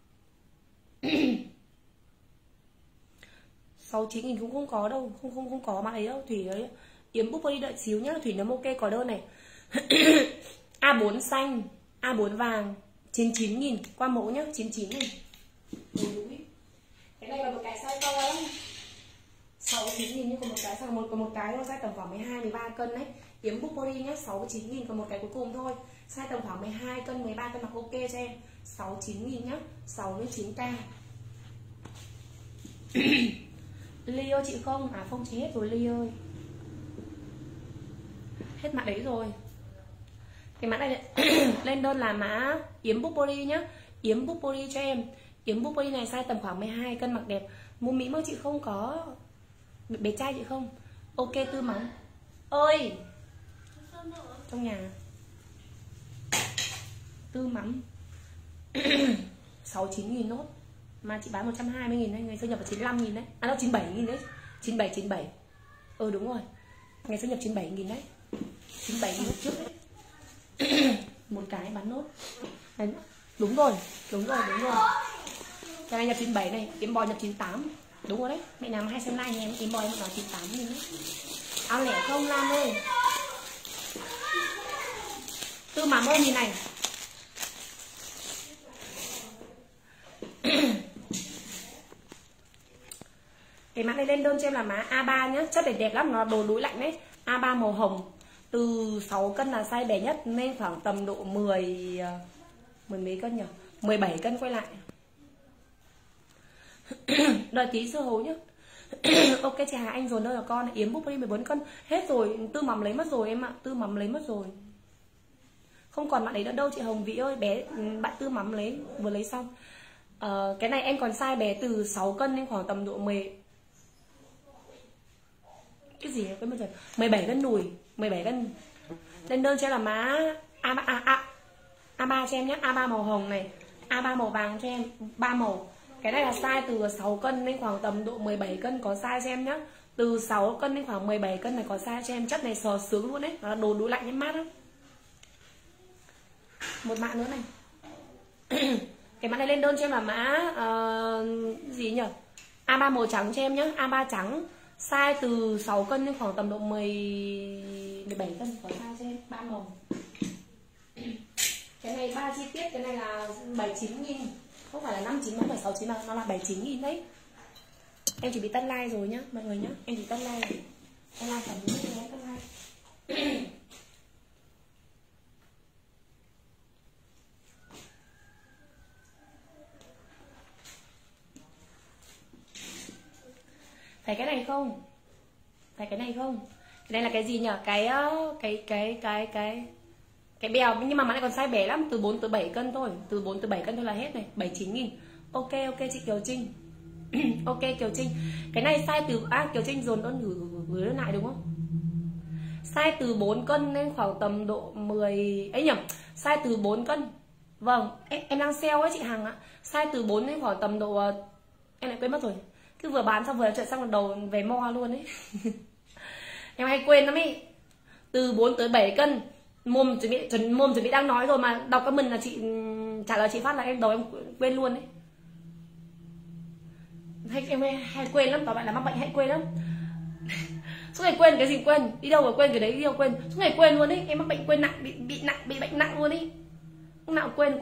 69.000 cũng không có đâu, không có mã ấy đâu. Thủy ấy Yếm Book đi đợi xíu nhá. Thủy nấm ok có đơn này. A4 xanh, A4 vàng 99.000 qua mẫu nhá, 99.000. Cái này là một cái size to lắm. 69.000 nhưng còn một cái sang một cái size tầm khoảng 12 13 cân đấy. Yếm Book Body nhá, 69.000 còn một cái cuối cùng thôi. Size tầm khoảng 12 cân, 13 cân mặc ok cho em. 69.000 nhá, 69k. Ly ơi chị không? À không, chị hết rồi Ly ơi. Hết mã đấy rồi. Cái mã này lên đơn là mã Yếm Book Body nhá. Yếm Book Body cho em. Yếm Book Body này size tầm khoảng 12 cân mặc đẹp. Mua Mỹ mơ chị không có. Bé trai chị không? Ok Tư Mắm ơi, trong nhà Tư Mắm 69.000 nốt. Mà chị bán 120.000 đấy. Ngày sinh nhập là 95.000 đấy. À đâu 97.000 đấy. 97. Ừ đúng rồi. Ngày sinh nhập 97.000 đấy. 97.000 lúc trước đấy. Một cái bán nốt. Đấy. Đúng rồi. Cái này nhập 97 này. Yếm Boy nhập 98. Đúng rồi đấy. Mẹ nào mà hay xem like nhà em Yếm Boy em nói 98.000 đấy. Áo lẻ không Lam ơi. Tư Mắm ơi nhìn này. Cái mã này lên đơn cho em là mã A3 nhá. Chất đẹp lắm, nó đồ đũi lạnh đấy. A3 màu hồng. Từ 6 cân là size bé nhất. Nên khoảng tầm độ 10 mấy cân nhỉ? 17 cân quay lại. Đợi tí sơ hố nhá. Ok chị Hà Anh dồn đơn là con. Yếm Book đi 14 cân. Hết rồi, Tư Mắm lấy mất rồi em ạ. Tư Mắm lấy mất rồi. Không còn bạn ấy nữa đâu chị Hồng Vĩ ơi. Bé bạn Tư Mắm lấy, vừa lấy xong. Cái này em còn size bé từ 6 cân đến khoảng tầm độ 10. Cái gì quên mất rồi. 17 cân đùi, 17 cân. Lên đơn cho em là má A3 cho em nhé. A3 màu hồng này, A3 màu vàng cho em, 3 màu. Cái này là size từ 6 cân đến khoảng tầm độ 17 cân có size cho em nhé. Từ 6 cân đến khoảng 17 cân này có size cho em. Chất này sờ sướng luôn đấy. Nó là đồ đũi lạnh nhé, mát lắm. Một mã nữa này. Cái mã này lên đơn cho em là mã gì nhỉ? A3 màu trắng cho em nhé. A3 trắng. Size từ 6 cân đến khoảng tầm độ 17 cân có size cho em. 3 màu. Cái này 3 chi tiết. Cái này là 79.000. Không phải là 59, không phải 69 mà nó là 79.000 đấy. Em chỉ bị tắt like rồi nhá mọi người nhá. Em chỉ tắt like rồi. Tắt like phải đúng rồi, tắt like. Phải cái này không? Phải cái này không? Cái này là cái gì nhỉ? Cái bèo, nhưng mà mã này còn size bé lắm, từ 4 tới 7 cân thôi. Từ 4 tới 7 cân thôi là hết này, 79.000. Ok chị Kiều Trinh. Ok Kiều Trinh. Cái này size từ Kiều Trinh dồn đơn gửi đơn lại đúng không? Size từ 4 cân nên khoảng tầm độ 10 ấy nhỉ? Size từ 4 cân. Vâng, em đang sale ấy chị Hằng ạ. Size từ 4 đến khoảng tầm độ em lại quên mất rồi. Cứ vừa bán xong vừa chạy sang đầu về mo luôn ấy. Em hay quên lắm ý. Từ 4 tới 7 cân. Mồm chuẩn bị đang nói rồi mà đọc comment là chị trả lời chị phát là em đầu em quên luôn ấy. Em hay quên lắm, các bạn là mắc bệnh hay quên lắm. Suốt ngày quên cái gì quên, đi đâu mà quên cái đấy, đi đâu quên, suốt ngày quên luôn ấy. Em mắc bệnh quên nặng, bị bệnh nặng luôn ấy. Lúc nào quên.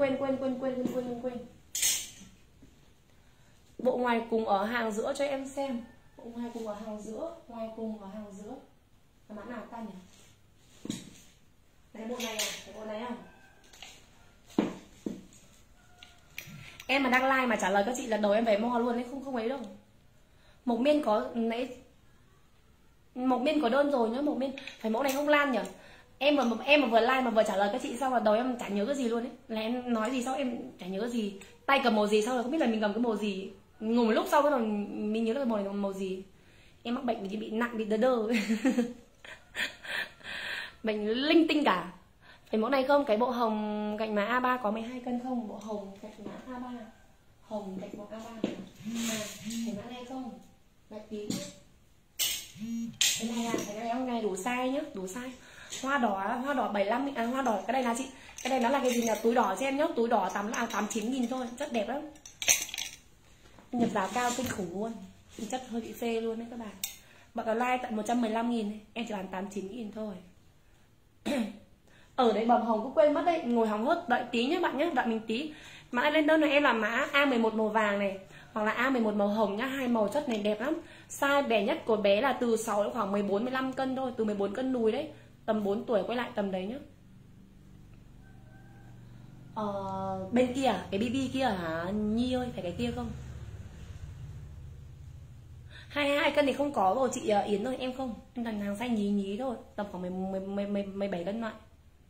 Bộ ngoài cùng ở hàng giữa cho em xem. Bộ ngoài cùng ở hàng giữa, ngoài cùng ở hàng giữa. Là mã nào ta nhỉ? Cái bộ này à? Cái bộ này không? Em mà đăng like mà trả lời các chị là đầu em về mo luôn đấy, không ấy đâu. Mộc Miên có nãy Mộc Miên có đơn rồi nhá, Mộc Miên phải mẫu này không Lan nhỉ? Em mà vừa like mà vừa trả lời các chị xong là đầu em chả nhớ cái gì luôn ấy. Là em nói gì sao em chả nhớ cái gì. Tay cầm màu gì sao là không biết là mình cầm cái màu gì. ngồi một lúc sau bắt đầu mình nhớ là màu này là màu gì. Em mắc bệnh bị nặng, bị đơ đơ bệnh linh tinh cả. Phải mẫu này không? Cái bộ hồng cạnh má A3 có 12 cân không? Bộ hồng cạnh má A3, hồng cạnh má A3 phải mã này không? Bạch tím cái này là cái này đủ size nhá, đủ size. Hoa đỏ 75, hoa đỏ cái này là chị, cái này nó là cái gì nhỉ? Túi đỏ cho em nhá, túi đỏ 89.000 thôi, rất đẹp lắm. Nhập giá cao kinh khủng luôn, chất hơi bị phê luôn đấy các bạn. Bạn có like tận 115.000, em chỉ bán 89.000 thôi. Ở đây bầm hồng cũng quên mất đấy, ngồi hóng hốt, đợi tí nhé bạn nhé, đợi mình tí. Mã lên đơn này em là mã A11 màu vàng này, hoặc là A11 màu hồng nhá, hai màu chất này đẹp lắm. Size bé nhất của bé là từ 6 đến khoảng 14 15 cân thôi, từ 14 cân đùi đấy, tầm 4 tuổi quay lại tầm đấy nhá. Bên kia cái BB kia hả Nhi ơi, phải cái kia không? 22 cân thì không có rồi chị Yến ơi, em không, em cần hàng xanh nhí nhí thôi, tầm khoảng 17 cân lại.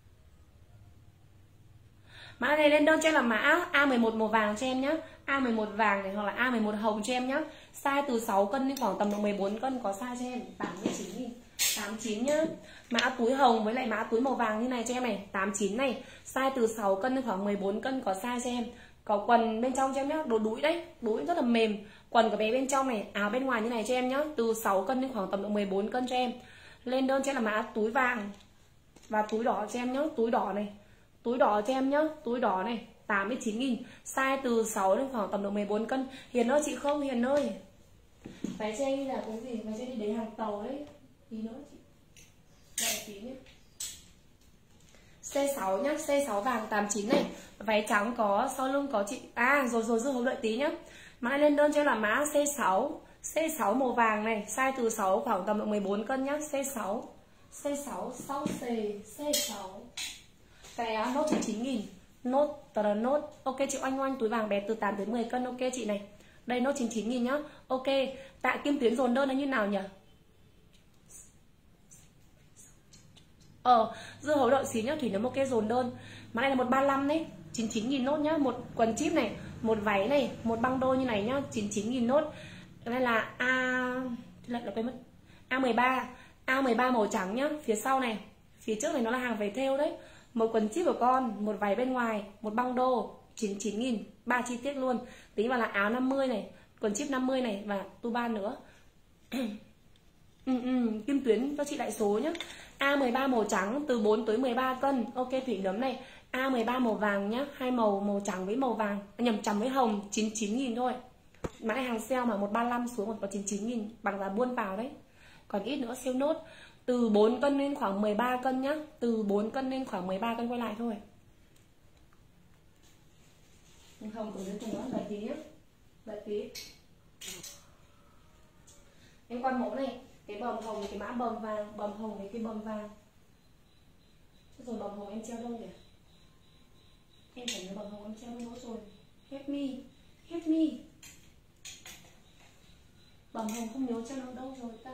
Mã này lên đơn cho em là mã A11 màu vàng cho em nhá, A11 vàng này hoặc là A11 hồng cho em nhá. Size từ 6 cân đến khoảng tầm 14 cân có size cho em, 89.000, 89 nhá. Mã túi hồng với lại mã túi màu vàng như này cho em này, 89 này. Size từ 6 cân đến khoảng 14 cân có size cho em. Có quần bên trong cho em nhá, đồ đũi đấy, đũi rất là mềm. Quần của bé bên trong này, áo bên ngoài như này cho em nhá, từ 6 cân đến khoảng tầm 14 cân cho em. Lên đơn cho em là mã túi vàng và túi đỏ cho em nhá, túi đỏ này. Túi đỏ cho em nhá, túi đỏ này 89.000, size từ 6 đến khoảng tầm 14 cân. Hiền ơi chị không, Hiền ơi váy cho em là cái gì, váy cho em đi đến hàng tàu đấy. Tí nữa chị đợi tí nhé. C6 nhá, C6 vàng 89 này. Váy trắng có sau lưng có chị. Rồi dư hấu đợi tí nhá. Mã lên đơn cho em là mã C6, C6 màu vàng này, size từ 6 khoảng tầm 14 cân nhá, C6, C6 C6. Cái nốt 99.000, nốt tờ nốt. Ok chị Oanh Oanh, túi vàng bé từ 8 đến 10 cân. Ok chị này, đây nốt 99.000 nhá. Ok, tạ kim tuyến dồn đơn là như nào nhỉ? Dưa hấu đậu xí nhá, Thủy nấm ok dồn đơn. Mã này là 135 đấy, 99.000 nốt nhá. Một quần chip này, một váy này, một băng đôi như này nhá, 99.000 nốt. Cái này là lại là quên mất. A13 màu trắng nhá. Phía sau này, phía trước này nó là hàng váy thêu đấy. Một quần chip của con, một váy bên ngoài, một băng đô 99.000, 3 chi tiết luôn. Tính vào là áo 50 này, quần chip 50 này và tu ban nữa. Kim tuyến cho chị lại số nhá. A13 màu trắng từ 4 tới 13 cân. Ok Thủy nấm này. A13 màu vàng nhá, hai màu trắng với màu vàng, nhầm trắng với hồng, 99.000 thôi. Mã này hàng sale mà 135 xuống còn có 99.000 bằng giá buôn vào đấy. Còn ít nữa siêu nốt. Từ 4 cân lên khoảng 13 cân nhá, từ 4 cân lên khoảng 13 cân quay lại thôi. Hồng từ dưới cùng đó, đợi tí nhá. Đợi tí. Em quan mẫu này, cái bầm hồng cái mã bầm vàng, bầm hồng với cái bầm vàng. Rồi bầm hồng em treo đâu nhỉ? Em phải nhớ bầm hồng em treo đâu rồi. Help me. Bầm hồng không nhớ treo đâu rồi ta.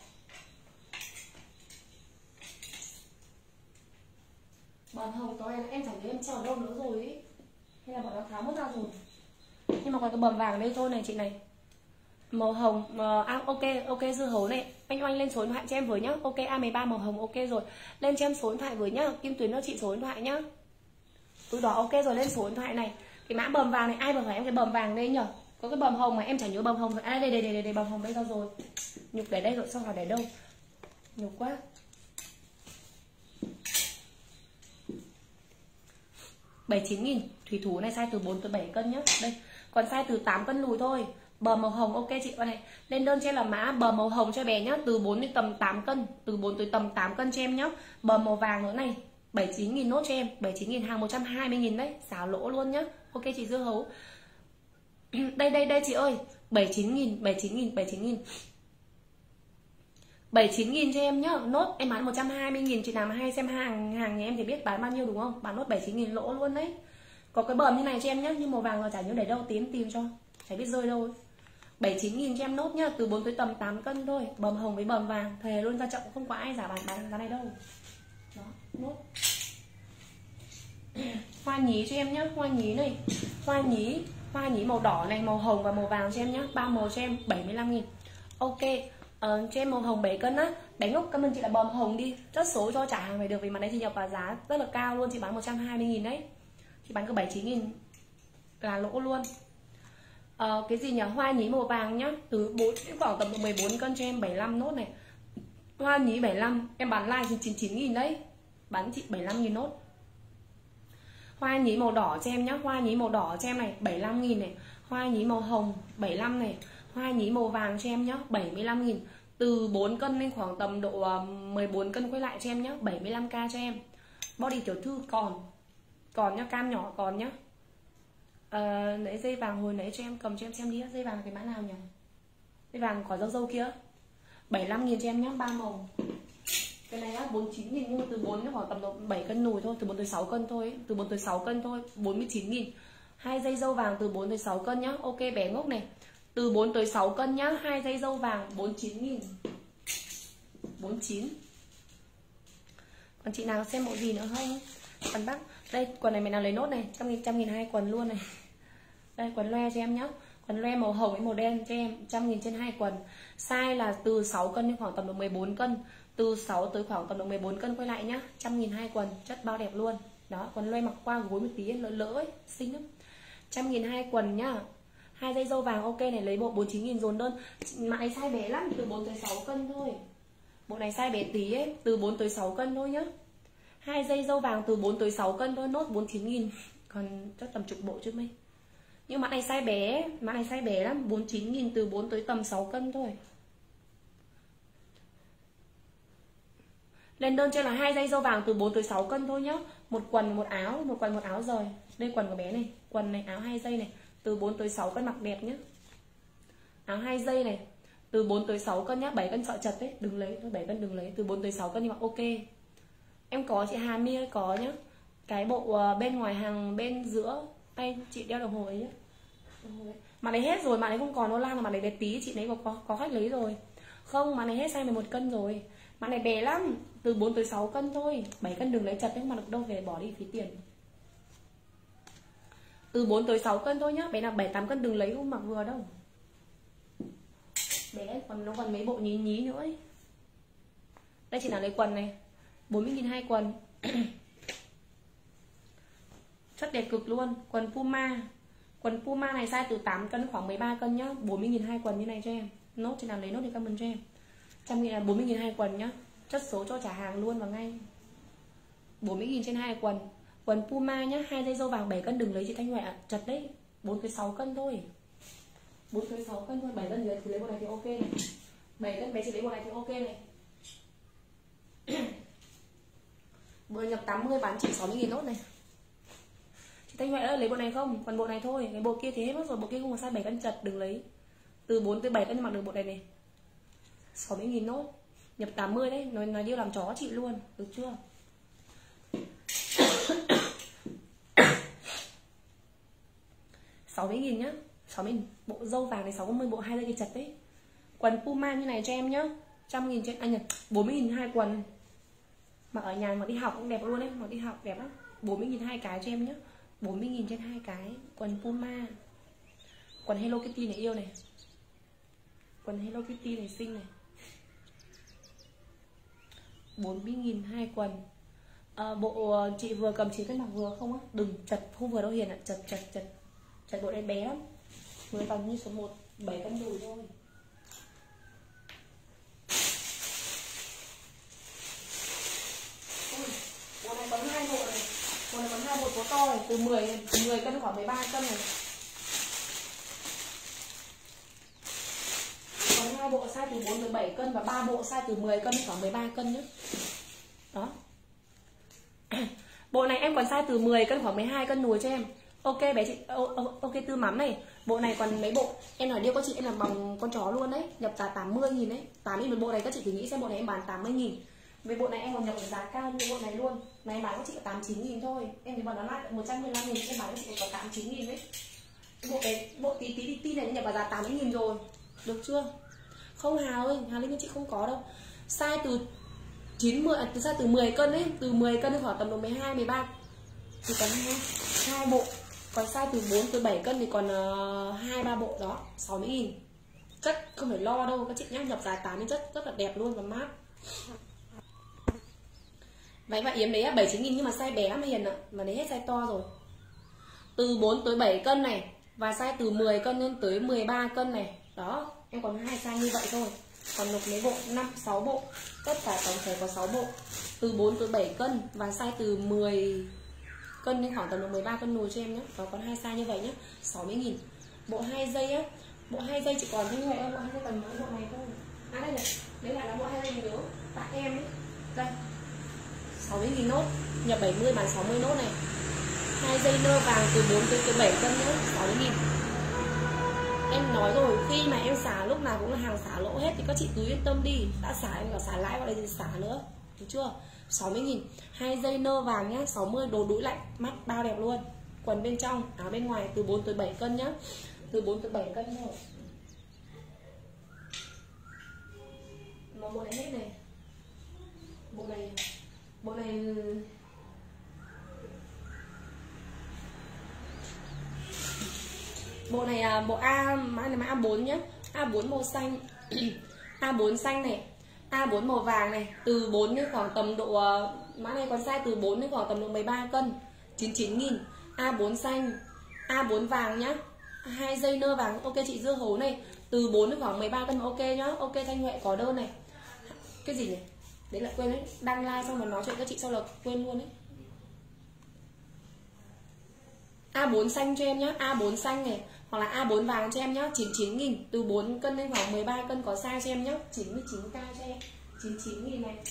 Bầm hồng tối em chẳng nhớ em treo đâu nữa rồi ý. Hay là bọn nó tháo mất ra rồi. Nhưng mà còn cái bầm vàng đây thôi này chị này. Màu hồng, ok dưa hấu này. Anh Oanh lên số điện thoại cho em với nhá. Ok A13 màu hồng ok rồi. Lên cho em số điện thoại với nhá. Kim Tuyến cho chị số điện thoại nhá. Túi đỏ ok rồi, lên số điện thoại này. Cái mã bầm vàng này, ai bầm hỏi em cái bầm vàng đây nhở? Có cái bầm hồng mà em chẳng nhớ bầm hồng rồi. Đây bầm hồng đây ra rồi. Nhục để đây rồi, sao hỏi để đâu? Nhục quá. $79.000. Thủy thủ này size từ 4 tới 7 cân nhá. Đây, còn size từ 8 cân lùi thôi. Bờ màu hồng ok chị con này. Lên đơn cho em là mã bờ màu hồng cho bé nhá, từ 4 đến tầm 8 cân, từ 4 tới tầm 8 cân cho em nhá. Bờ màu vàng nữa này, 79.000 nốt cho em, 79.000 hàng 120.000 đấy, xả lỗ luôn nhá. Ok chị dưa hấu. Đây chị ơi, 79.000 cho em nhá. Nốt em bán 120.000, chị nào mà hay xem hàng nhà em thì biết bán bao nhiêu đúng không? Bán nốt 79.000 lỗ luôn đấy. Có cái bờm như này cho em nhá, nhưng màu vàng là chả nhớ để đâu, tìm cho, chả biết rơi đâu ấy. 79.000 cho em nốt nhá, từ 4 tới tầm 8 cân thôi, bờm hồng với bờm vàng, thề luôn ra chợ không có ai giả bán giá này đâu. Đó, nốt. Hoa nhí cho em nhá, hoa nhí này, hoa nhí Hoa nhí màu đỏ này, màu hồng và màu vàng cho em nhá. 3 màu cho em 75.000. Ok. Cho em màu hồng 7 cân á. Đánh ngốc cảm ơn chị là bòm hồng đi. Chốt số cho trả hàng phải được, vì mặt này chị nhập vào giá rất là cao luôn, chị bán 120.000 đấy. Chị bán có 79.000 là lỗ luôn. Cái gì nhỉ? Hoa nhí màu vàng nhá, từ 4 khoảng tầm 14 cân cho em 75 nốt này. Hoa nhí 75, em bán like 99.000 đấy. Bán chị 75.000 nốt. Hoa nhí màu đỏ cho em nhá, hoa nhí màu đỏ cho em này 75.000 này. Hoa nhí màu hồng 75 này. Hoa nhí màu vàng cho em nhá 75.000. Từ 4 cân lên khoảng tầm độ 14 cân quay lại cho em nhá, 75k cho em. Body tiểu thư còn nhá, cam nhỏ còn nhá. Nãy dây vàng hồi nãy cho em cầm cho em xem đi, dây vàng là cái mã nào nhỉ? Dây vàng có dâu kia 75.000 cho em nhá, 3 màu. Cái này á 49.000 nhưng mà từ 4 đến khoảng tầm độ 7 cân nùi thôi, từ 4 tới 6 cân thôi, từ 4 tới 6 cân thôi, 49.000. Hai dây dâu vàng từ 4 tới 6 cân nhá. Ok bé ngốc này. Từ 4 tới 6 cân nhá, hai dây dâu vàng 49.000. 49. Còn chị nào xem bộ gì nữa không? Còn bác, đây quần này mày nào lấy nốt này, 100.000 hai quần luôn này. Đây quần loe cho em nhá. Quần loe màu hồng với màu đen cho em, 100.000 trên hai quần. Size là từ 6 cân đến khoảng tầm độ 14 cân. Từ 6 tới khoảng tầm độ 14 cân quay lại nhá, 100.000 hai quần, chất bao đẹp luôn. Đó, quần loe mặc qua gối một tí lỡ lỡ ấy, xinh lắm. 100.000 hai quần nhá. Hai dây dâu vàng ok này, lấy bộ 49.000 dồn đơn. Mã này size bé lắm, từ 4 tới 6 cân thôi. Bộ này size bé tí ấy, từ 4 tới 6 cân thôi nhá. Hai dây dâu vàng từ 4 tới 6 cân thôi, nốt 49.000. Còn chắc tầm chục bộ chứ mấy. Nhưng mã này size bé, mã này size bé lắm, 49.000 từ 4 tới tầm 6 cân thôi. Lên đơn cho là hai dây dâu vàng từ 4 tới 6 cân thôi nhá. Một quần một áo, một quần một áo rồi. Đây quần của bé này, quần này áo 2 dây này, từ 4 tới 6 cân mặc đẹp nhá. Áo 2 dây này, từ 4 tới 6 cân nhá, 7 cân sợ chật đấy, đừng lấy, 7 cân đừng lấy, từ 4 tới 6 cân nhưng mà ok. Em có chị Hà My ơi, có nhá. Cái bộ bên ngoài hàng bên giữa tay chị đeo đồng hồ ấy nhá. Mà này hết rồi, mà này không còn nó lan là mà này bé tí, chị đấy có khách lấy rồi. Không, mà này hết size 11 cân rồi. Mà này bé lắm, từ 4 tới 6 cân thôi, 7 cân đừng lấy chật đấy mà được đâu về bỏ đi phí tiền. Từ 4 tới 6 cân thôi nhá, bé nào 7-8 cân đừng lấy, không mặc vừa đâu. Bé còn nó còn mấy bộ nhí nhí nữa ấy. Đây chị nào lấy quần này, 40.000 hai quần. Chất đẹp cực luôn, quần Puma. Quần Puma này size từ 8 cân khoảng 13 cân nhá, 40.000 hai quần như này cho em. Nốt chị nào lấy nốt thì comment cho em. 100.000 là 40.000 hai quần nhá. Chất số cho trả hàng luôn và ngay. 40.000 trên hai quần. Quần Puma nhá, hai dây dâu vàng 7 cân đừng lấy chị Thanh Huệ ạ, chật đấy. 4 tới 6 cân thôi. 4 tới 6 cân thôi, 7 cân thì lấy bộ này thì ok này. 7 cân bé chỉ lấy bộ này thì ok này. Vừa nhập 80 bán chỉ 60.000 nốt này. Chị Thanh Huệ ơi lấy bộ này không? Còn bộ này thôi, cái bộ kia thì hết mất rồi, bộ kia không có size 7 cân chật đừng lấy. Từ 4 tới 7 cân mặc được bộ này này. 60.000 nốt. Nhập 80 đấy, nói điêu làm chó chị luôn, được chưa? $60.000 nhá. 60.000, bộ dâu vàng này 60, bộ 2 dây thì chật đấy. Quần Puma như này cho em nhá. 100.000 trên anh nhỉ, 40.000 hai quần. Mà ở nhà mà đi học cũng đẹp luôn đấy, mà đi học đẹp lắm. 40.000 hai cái cho em nhá. 40.000 trên hai cái, quần Puma. Quần Hello Kitty này yêu này. Quần Hello Kitty này xinh này. 40.000 hai quần. Bộ chị vừa cầm chỉ cân mặc vừa không á? Đừng chật, không vừa đâu Hiền ạ, chật bộ này bé lắm. Mới tầm như số 1, 7 cân đùi thôi. Bộ này còn 2 bộ này. Bộ này còn 2 bộ có to này, từ 10 cân khoảng 13 cân này. Còn 2 bộ size từ 4 tới 7 cân và 3 bộ size từ 10 cân khoảng 13 cân nhé. Đó. Bộ này em còn size từ 10 cân khoảng 12 cân nùi cho em. Ok bé chị, ok Tư Mắm này. Bộ này còn mấy bộ, em nói điêu có chị em làm bằng con chó luôn đấy. Nhập giá 80.000 đấy. 80.000 một bộ này các chị thử nghĩ xem bộ này em bán 80.000. Với bộ này em còn nhập ở giá cao như bộ này luôn. Này em bán các chị có 89.000 thôi. Em thì bọn nó lại 115.000, em bán các chị có 89.000 đấy. Bộ tí này nhập vào giá 80.000 rồi. Được chưa? Không Hà ơi, Hà Linh với chị không có đâu. Size từ 90, size từ 10 cân ấy, từ 10 cân khoảng tầm độ 12, 13 thì có 2 bộ. Còn size từ 4 tới 7 cân thì còn 2-3 bộ đó, 60.000. Chất không phải lo đâu các chị nhé, nhập giá 8 chất rất là đẹp luôn và mát. Váy và yếm đấy 7-9.000 nhưng mà size bé mà Hiền ạ, mà đấy hết size to rồi. Từ 4 tới 7 cân này và size từ 10 cân lên tới 13 cân này. Đó, em còn 2 size như vậy thôi. Còn nộp mấy bộ, 5-6 bộ. Tất cả tổng thể có 6 bộ. Từ 4 tới 7 cân và size từ 10 cân đến khoảng tầm 13 cân nồi cho em nhé. Và còn 2 size như vậy nhé, 60.000. Bộ 2 giây á, bộ 2 giây chỉ còn Thanh Huệ em, bộ 2 giây tầm mấy bộ này thôi. À đây này, đấy là bộ 2 giây mình nhớ tại em ấy. Đây, 60.000 nốt, nhập 70 bán 60 nốt này. 2 dây nơ vàng từ 4 tới 7 cân nữa, 60.000. Em nói rồi, khi mà em xả lúc nào cũng là hàng xả lỗ hết thì các chị cứ yên tâm đi. Đã xả em cả xả lãi vào đây thì xả nữa, được chưa? 60.000. 2 dây nơ vàng nhá, 60, đồ đũi lạnh, mắt bao đẹp luôn. Quần bên trong, áo bên ngoài từ 4 tới 7 cân nhá. Từ 4 tới 7 cân thôi. Mà bộ này hết này. Bộ này bộ này bộ A, mã này mã A4 nhá. A4 màu xanh. A4 xanh này, A4 màu vàng này, từ 4 đến khoảng tầm độ mã này còn size từ 4 đến khoảng tầm độ 13 cân, 99.000. A4 xanh, A4 vàng nhá. 2 dây nơ vàng, ok chị Dưa Hấu này, từ 4 đến khoảng 13 cân ok nhá. Ok Thanh Huệ có đơn này. Cái gì nhỉ? Đấy lại quên đấy, đăng like xong mà nói chuyện các chị sau là quên luôn đấy. A4 xanh cho em nhá, A4 xanh này hoặc là A4 vàng cho em nhá, 99.000. Từ 4 cân đến khoảng 13 cân có size cho em nhá, 99k cho em, 99.000 này.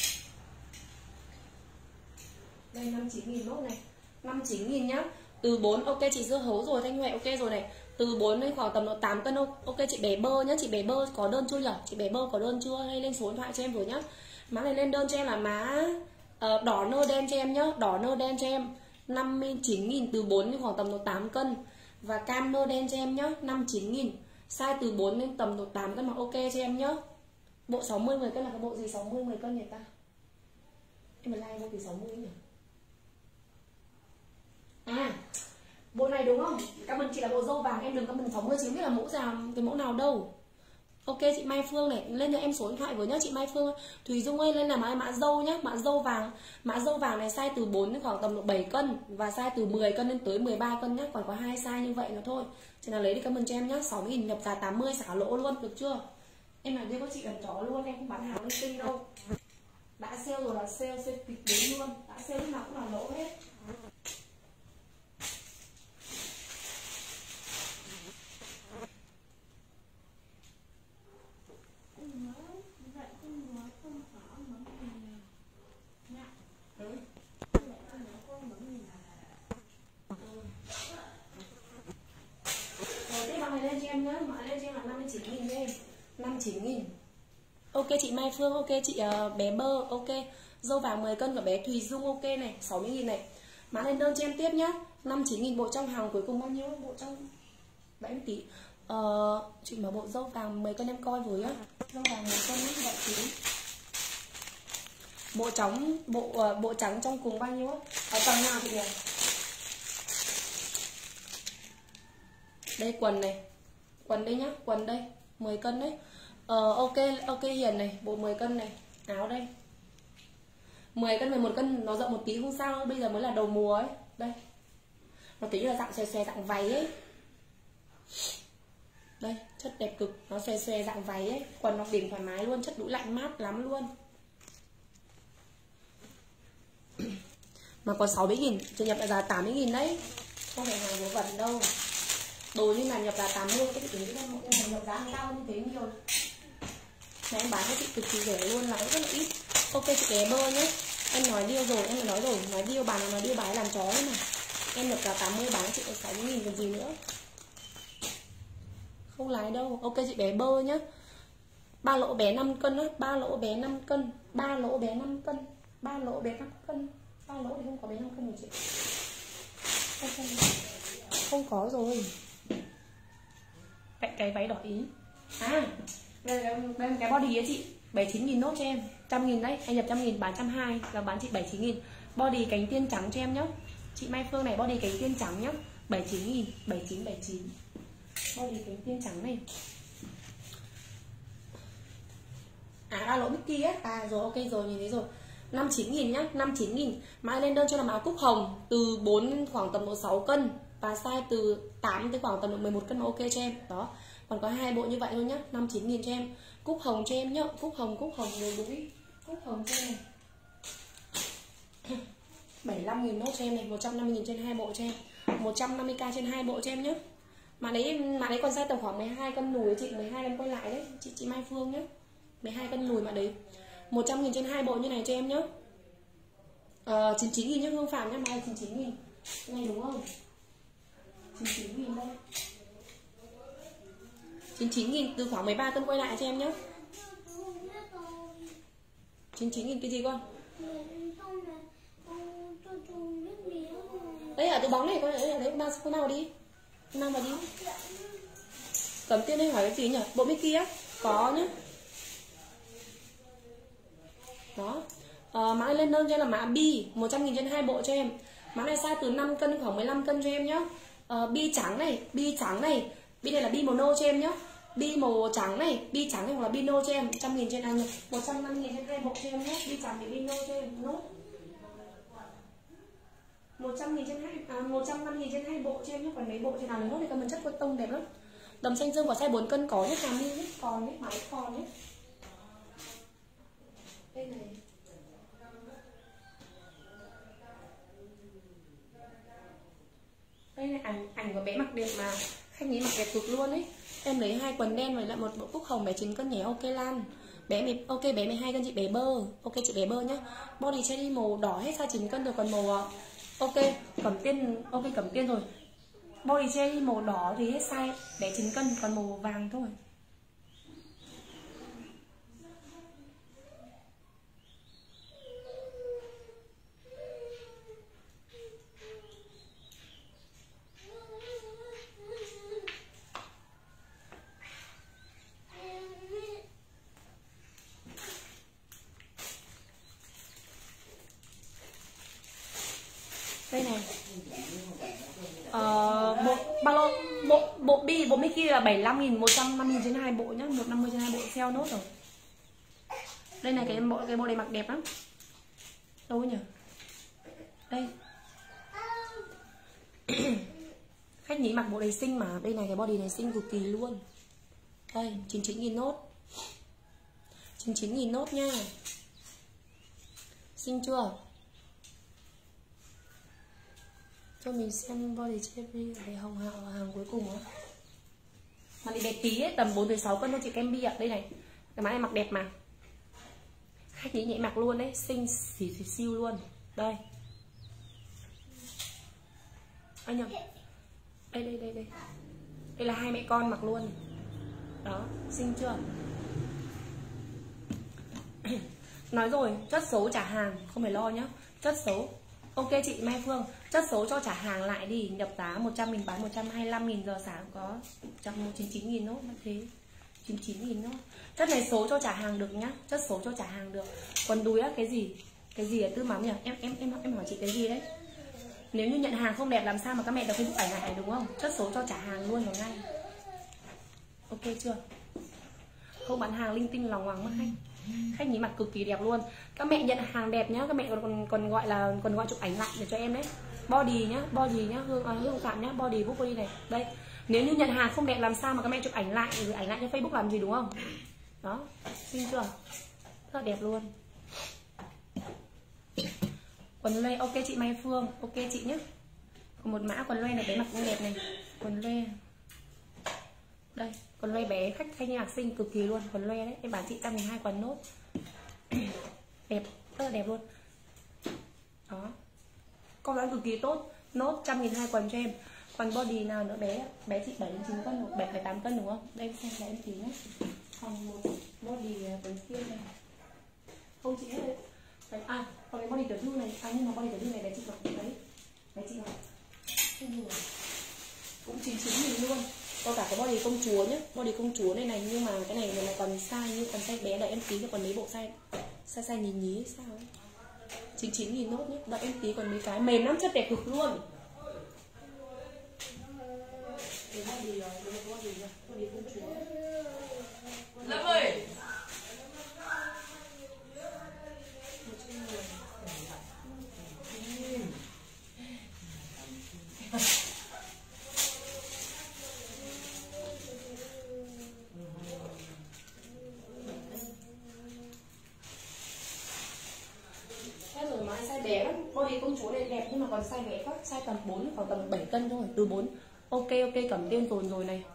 Đây 59.000 nốt này, 59.000 nhá. Từ 4 ok chị Dưa Hấu rồi, Thanh Huệ ok rồi này. Từ 4 đến khoảng tầm 8 cân ok chị Bé Bơ nhá, chị Bé Bơ có đơn chưa nhỉ? Chị Bé Bơ có đơn chưa? Hay lên số điện thoại cho em rồi nhá. Má này lên đơn cho em là má đỏ nơ đen cho em nhá, đỏ nơ đen cho em 59.000 từ 4 đến khoảng tầm 8 cân. Và cam nơ đen cho em nhá, 59.000. Size từ 4 đến tầm 8 cân mà ok cho em nhá. Bộ 60 10 cân là cái bộ gì 60 10 cân nhỉ ta? Em mà like bộ thì 60 nhỉ? À, bộ này đúng không? Cảm ơn chị là bộ dâu vàng, em đừng comment 60 chị không biết là mẫu nào, cái mẫu nào đâu. Ok chị Mai Phương này, lên cho em số điện thoại với nhá chị Mai Phương. Thùy Dung ơi, lên là mã dâu nhá, mã dâu vàng. Mã dâu vàng này size từ 4 đến khoảng tầm 7 cân và size từ 10 cân đến tới 13 cân nhá, còn có 2 size như vậy nữa thôi. Chị nào lấy đi comment cho em nhá, 60.000 nhập giá 80 xả lỗ luôn, được chưa? Em làm đi có chị gần chó luôn, em không bán hàng linh tinh đâu. Đã sale rồi là sale kịch đến luôn, đã sale lúc nào cũng là lỗ hết. Lên cho em nhá, mã lên cho em là 59.000 đi. 59.000. Ok chị Mai Phương, ok chị Bé Bơ, ok. Dâu vàng 10 cân của bé Thùy Dung ok này, 60.000 này. Mã lên đơn cho em tiếp nhá. 59.000 bộ trong hàng cuối cùng bao nhiêu? Bộ trong đợi em tí. Chị mở bộ dâu vàng 10 cân em coi với á. Dâu vàng 10 cân như vậy tí. Bộ trắng trong cùng bao nhiêu á? Ở tầng nào chị nhỉ? Đây quần này. Quần đây nhá, quần đây, 10 cân đấy. Ok Hiền này, bộ 10 cân này, áo đây. 10 cân 11 cân nó rộng một tí không sao, bây giờ mới là đầu mùa ấy. Đây. Nó tí là dạng xòe xòe dạng váy ấy. Đây, chất đẹp cực, nó xòe xòe dạng váy ấy, quần nó đỉnh thoải mái luôn, chất đũi lạnh mát lắm luôn. Mà còn 60.000, chưa nhập là giá 80.000 đấy. Không phải hàng vớ vẩn đâu. Đồ như là nhập giá 80, cái chị nghĩ là nhập giá cao như thế nhiều. Mà em bán cho chị cực kỳ rẻ luôn, là rất là ít. Ok chị Bé Bơ nhé. Em nói deal rồi, em nói rồi, nói deal bán là nói deal bán làm chó ấy mà. Em nhập giá 80 bán chị có 60.000 còn gì nữa. Không lái đâu. Ok chị Bé Bơ nhá. 3 lỗ bé 5 cân á, 3 lỗ bé 5 cân, 3 lỗ bé 5 cân, 3 lỗ bé 5 cân. 3 lỗ thì không có bé 5 cân rồi chị. Không có rồi. Cái váy đỏ ý. À, đây cái body ấy chị, 79.000 nốt cho em, 100.000 đấy, anh nhập 100.000 bán 120 là bán chị 79.000. Body cánh tiên trắng cho em nhá. Chị Mai Phương này body cánh tiên trắng nhá. 79.000, 79. Body cánh tiên trắng này. À lỗi Mickey á. À rồi, ok rồi, nhìn thấy rồi. 59.000 nhá, 59.000. Mã lên đơn cho là mã cúc hồng từ 4 khoảng tầm độ 6 cân và size từ 8 tới khoảng tầm độ 11 cân ok cho em. Đó. Còn có 2 bộ như vậy thôi nhá, 59.000 cho em. Cúc hồng cho em nhá, cúc hồng rồi đũi. Cúc hồng cho em này. 75.000 nốt cho em này, 150.000 trên 2 bộ cho em. 150k trên 2 bộ cho em nhé. Mà đấy còn size tầm khoảng 12 cân lùi chị, 12 cân quay lại đấy, chị Mai Phương nhé. 12 cân lùi mà đấy. 100.000 trên 2 bộ như này cho em nhé. 99.000 nhé Hương Phạm nhé, mai 99.000. Này đúng không? 99.000 đây. 99.000 từ khoảng 13 cân quay lại cho em nhé. 99.000 cái gì con? Đây ở túi bóng này con, ở đấy con nào đi. Con nào mà đi. Cẩm Tiên đây hỏi cái gì nhỉ? Bộ Mickey á? Có nhá. Đó. Mã lên đơn cho là mã bi, 100.000 trên 2 bộ cho em. Mã này size từ 5 cân khoảng 15 cân cho em nhá. Bi trắng này, bi này là bi màu nâu cho em nhá. Bi màu trắng này, bi trắng này hoặc là bi nâu cho em, 100.000 trên 150.000 trên 2 bộ cho em nhé. Bi trắng thì bi nâu cho em nốt. 100.000 trên 150.000 trên 2 bộ cho em nhé. Còn mấy bộ trên nào nốt thì comment chất cotton đẹp lắm. Đầm xanh dương của size 4 cân có nhé, hàm mi nhé, còn nhé, máy còn nhé. Đây này. Đây này, ảnh của bé mặc đẹp mà khách nghĩ mặc đẹp cực luôn ấy. Em lấy 2 quần đen và lại một bộ cúc hồng bé 9 cân nhé, ok Lan. Ok bé 12 cân chị bé bơ. Ok chị bé bơ nhá. Body cherry màu đỏ hết size 9 cân rồi, còn màu ok Cẩm Tiên rồi. Body cherry màu đỏ thì hết size bé 9 cân, còn màu vàng thôi. Đây này. Bộ Mickey là 75.000, 150.000 trên 2 bộ nhá, 150 trên 2 bộ sale nốt rồi. Đây này, cái bộ này mặc đẹp lắm. Đâu nhỉ? Đây. Khách nhí mặc bộ này xinh mà, đây này cái body này xinh cực kỳ luôn. Đây, 99.000 nốt. 99.000 nốt nha. Xinh chưa? Cho mình xem body cherry để hồng hào hàng cuối cùng á. Mà đi đẹp tí ấy, tầm 4-6 cân thôi chị Kem Bi ạ. Đây này, cái mã này mặc đẹp mà. Khách nhí nhẹ mặc luôn đấy, xinh xỉ siêu luôn. Đây. Anh nhầm. Đây. Đây là hai mẹ con mặc luôn. Đó, xinh chưa? Nói rồi, chất xấu trả hàng, không phải lo nhá. Chất xấu. Ok chị Mai Phương, chất xấu cho trả hàng lại đi, nhập giá 100.000 bán 125.000, giờ sáng có 199.000 nốt, thế 99.000 nốt. Chất này số cho trả hàng được nhá, chất số cho trả hàng được. Quần đùi á, cái gì ở Tư Mắm nhỉ? Em hỏi chị cái gì đấy? Nếu như nhận hàng không đẹp làm sao mà các mẹ được Facebook ảnh lại đúng không? Chất số cho trả hàng luôn rồi ngay. Ok chưa? Không bán hàng linh tinh lòng hoàng mất khách. Khách nhìn mặt cực kỳ đẹp luôn. Các mẹ nhận hàng đẹp nhá, các mẹ còn gọi chụp ảnh lại để cho em đấy. Body nhá, Hương Phạm nhá, body này. Đây. Nếu như nhận hàng không đẹp làm sao mà các mẹ chụp ảnh lại rồi ảnh lại cho Facebook làm gì đúng không? Đó, xinh chưa? Rất là đẹp luôn. Quần lê ok chị Mai Phương, ok chị nhé. Còn một mã quần lê này bé mặc cũng đẹp này. Quần lê. Đây, quần lê bé khách như học sinh cực kỳ luôn, quần lê đấy, em bán chị 102 quần nốt. Đẹp, rất là đẹp luôn. Đó. Con bán cực kỳ tốt, nốt 102 quần cho em. Quần body nào nữa bé chị 7-9 cân, 7-8 cân đúng không? Đây em xem lại em tí nhé. Còn một body với xiêm này. Không chị hết đấy. Còn cái body tiểu thư này, nhưng mà body tiểu thư này bé chị mặc đấy. Bé chị mặc. Cũng 99.000 luôn. Có cả cái body công chúa nhé, body công chúa này nhưng mà cái này là còn size như còn size bé, đợi em tí cho còn mấy bộ size nhìn nhí sao ấy. 99.000 nốt nhé, đợi em tí còn mấy cái mềm lắm, chất đẹp cực luôn. body rồi, đây là body rồi, body công chúa. Lâm ơi. Thế rồi mà size bé lắm, body công chúa này đẹp nhưng mà còn size bé quá, size tầm 4 khoảng tầm 7 cân thôi, từ 4. Ok cầm tên rồi này.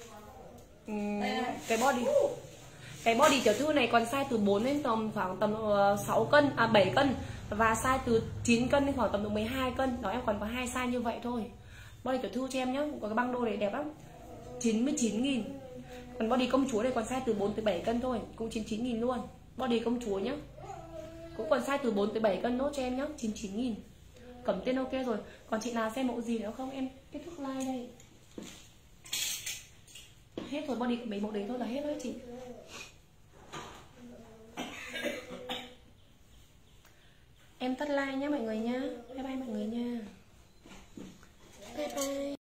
Cái body tiểu thư này còn size từ 4 đến khoảng tầm 6 cân, 7 cân. Và size từ 9 cân đến khoảng tầm 12 cân. Đó, em còn có 2 size như vậy thôi. Body tiểu thư cho em nhé, có cái băng đô này đẹp lắm, 99.000. Còn body công chúa này còn size từ 4 tới 7 cân thôi, cũng 99.000 luôn. Body công chúa nhé, cũng còn size từ 4 tới 7 cân nốt cho em nhé, 99.000. Cẩm tên ok rồi. Còn chị nào xem mẫu gì nữa không? Em kết thúc like đây. Hết rồi, body của mấy mẫu đấy thôi là hết rồi chị. Em tắt like nhé mọi người nhá. Bye bye mọi người nha. Bye bye.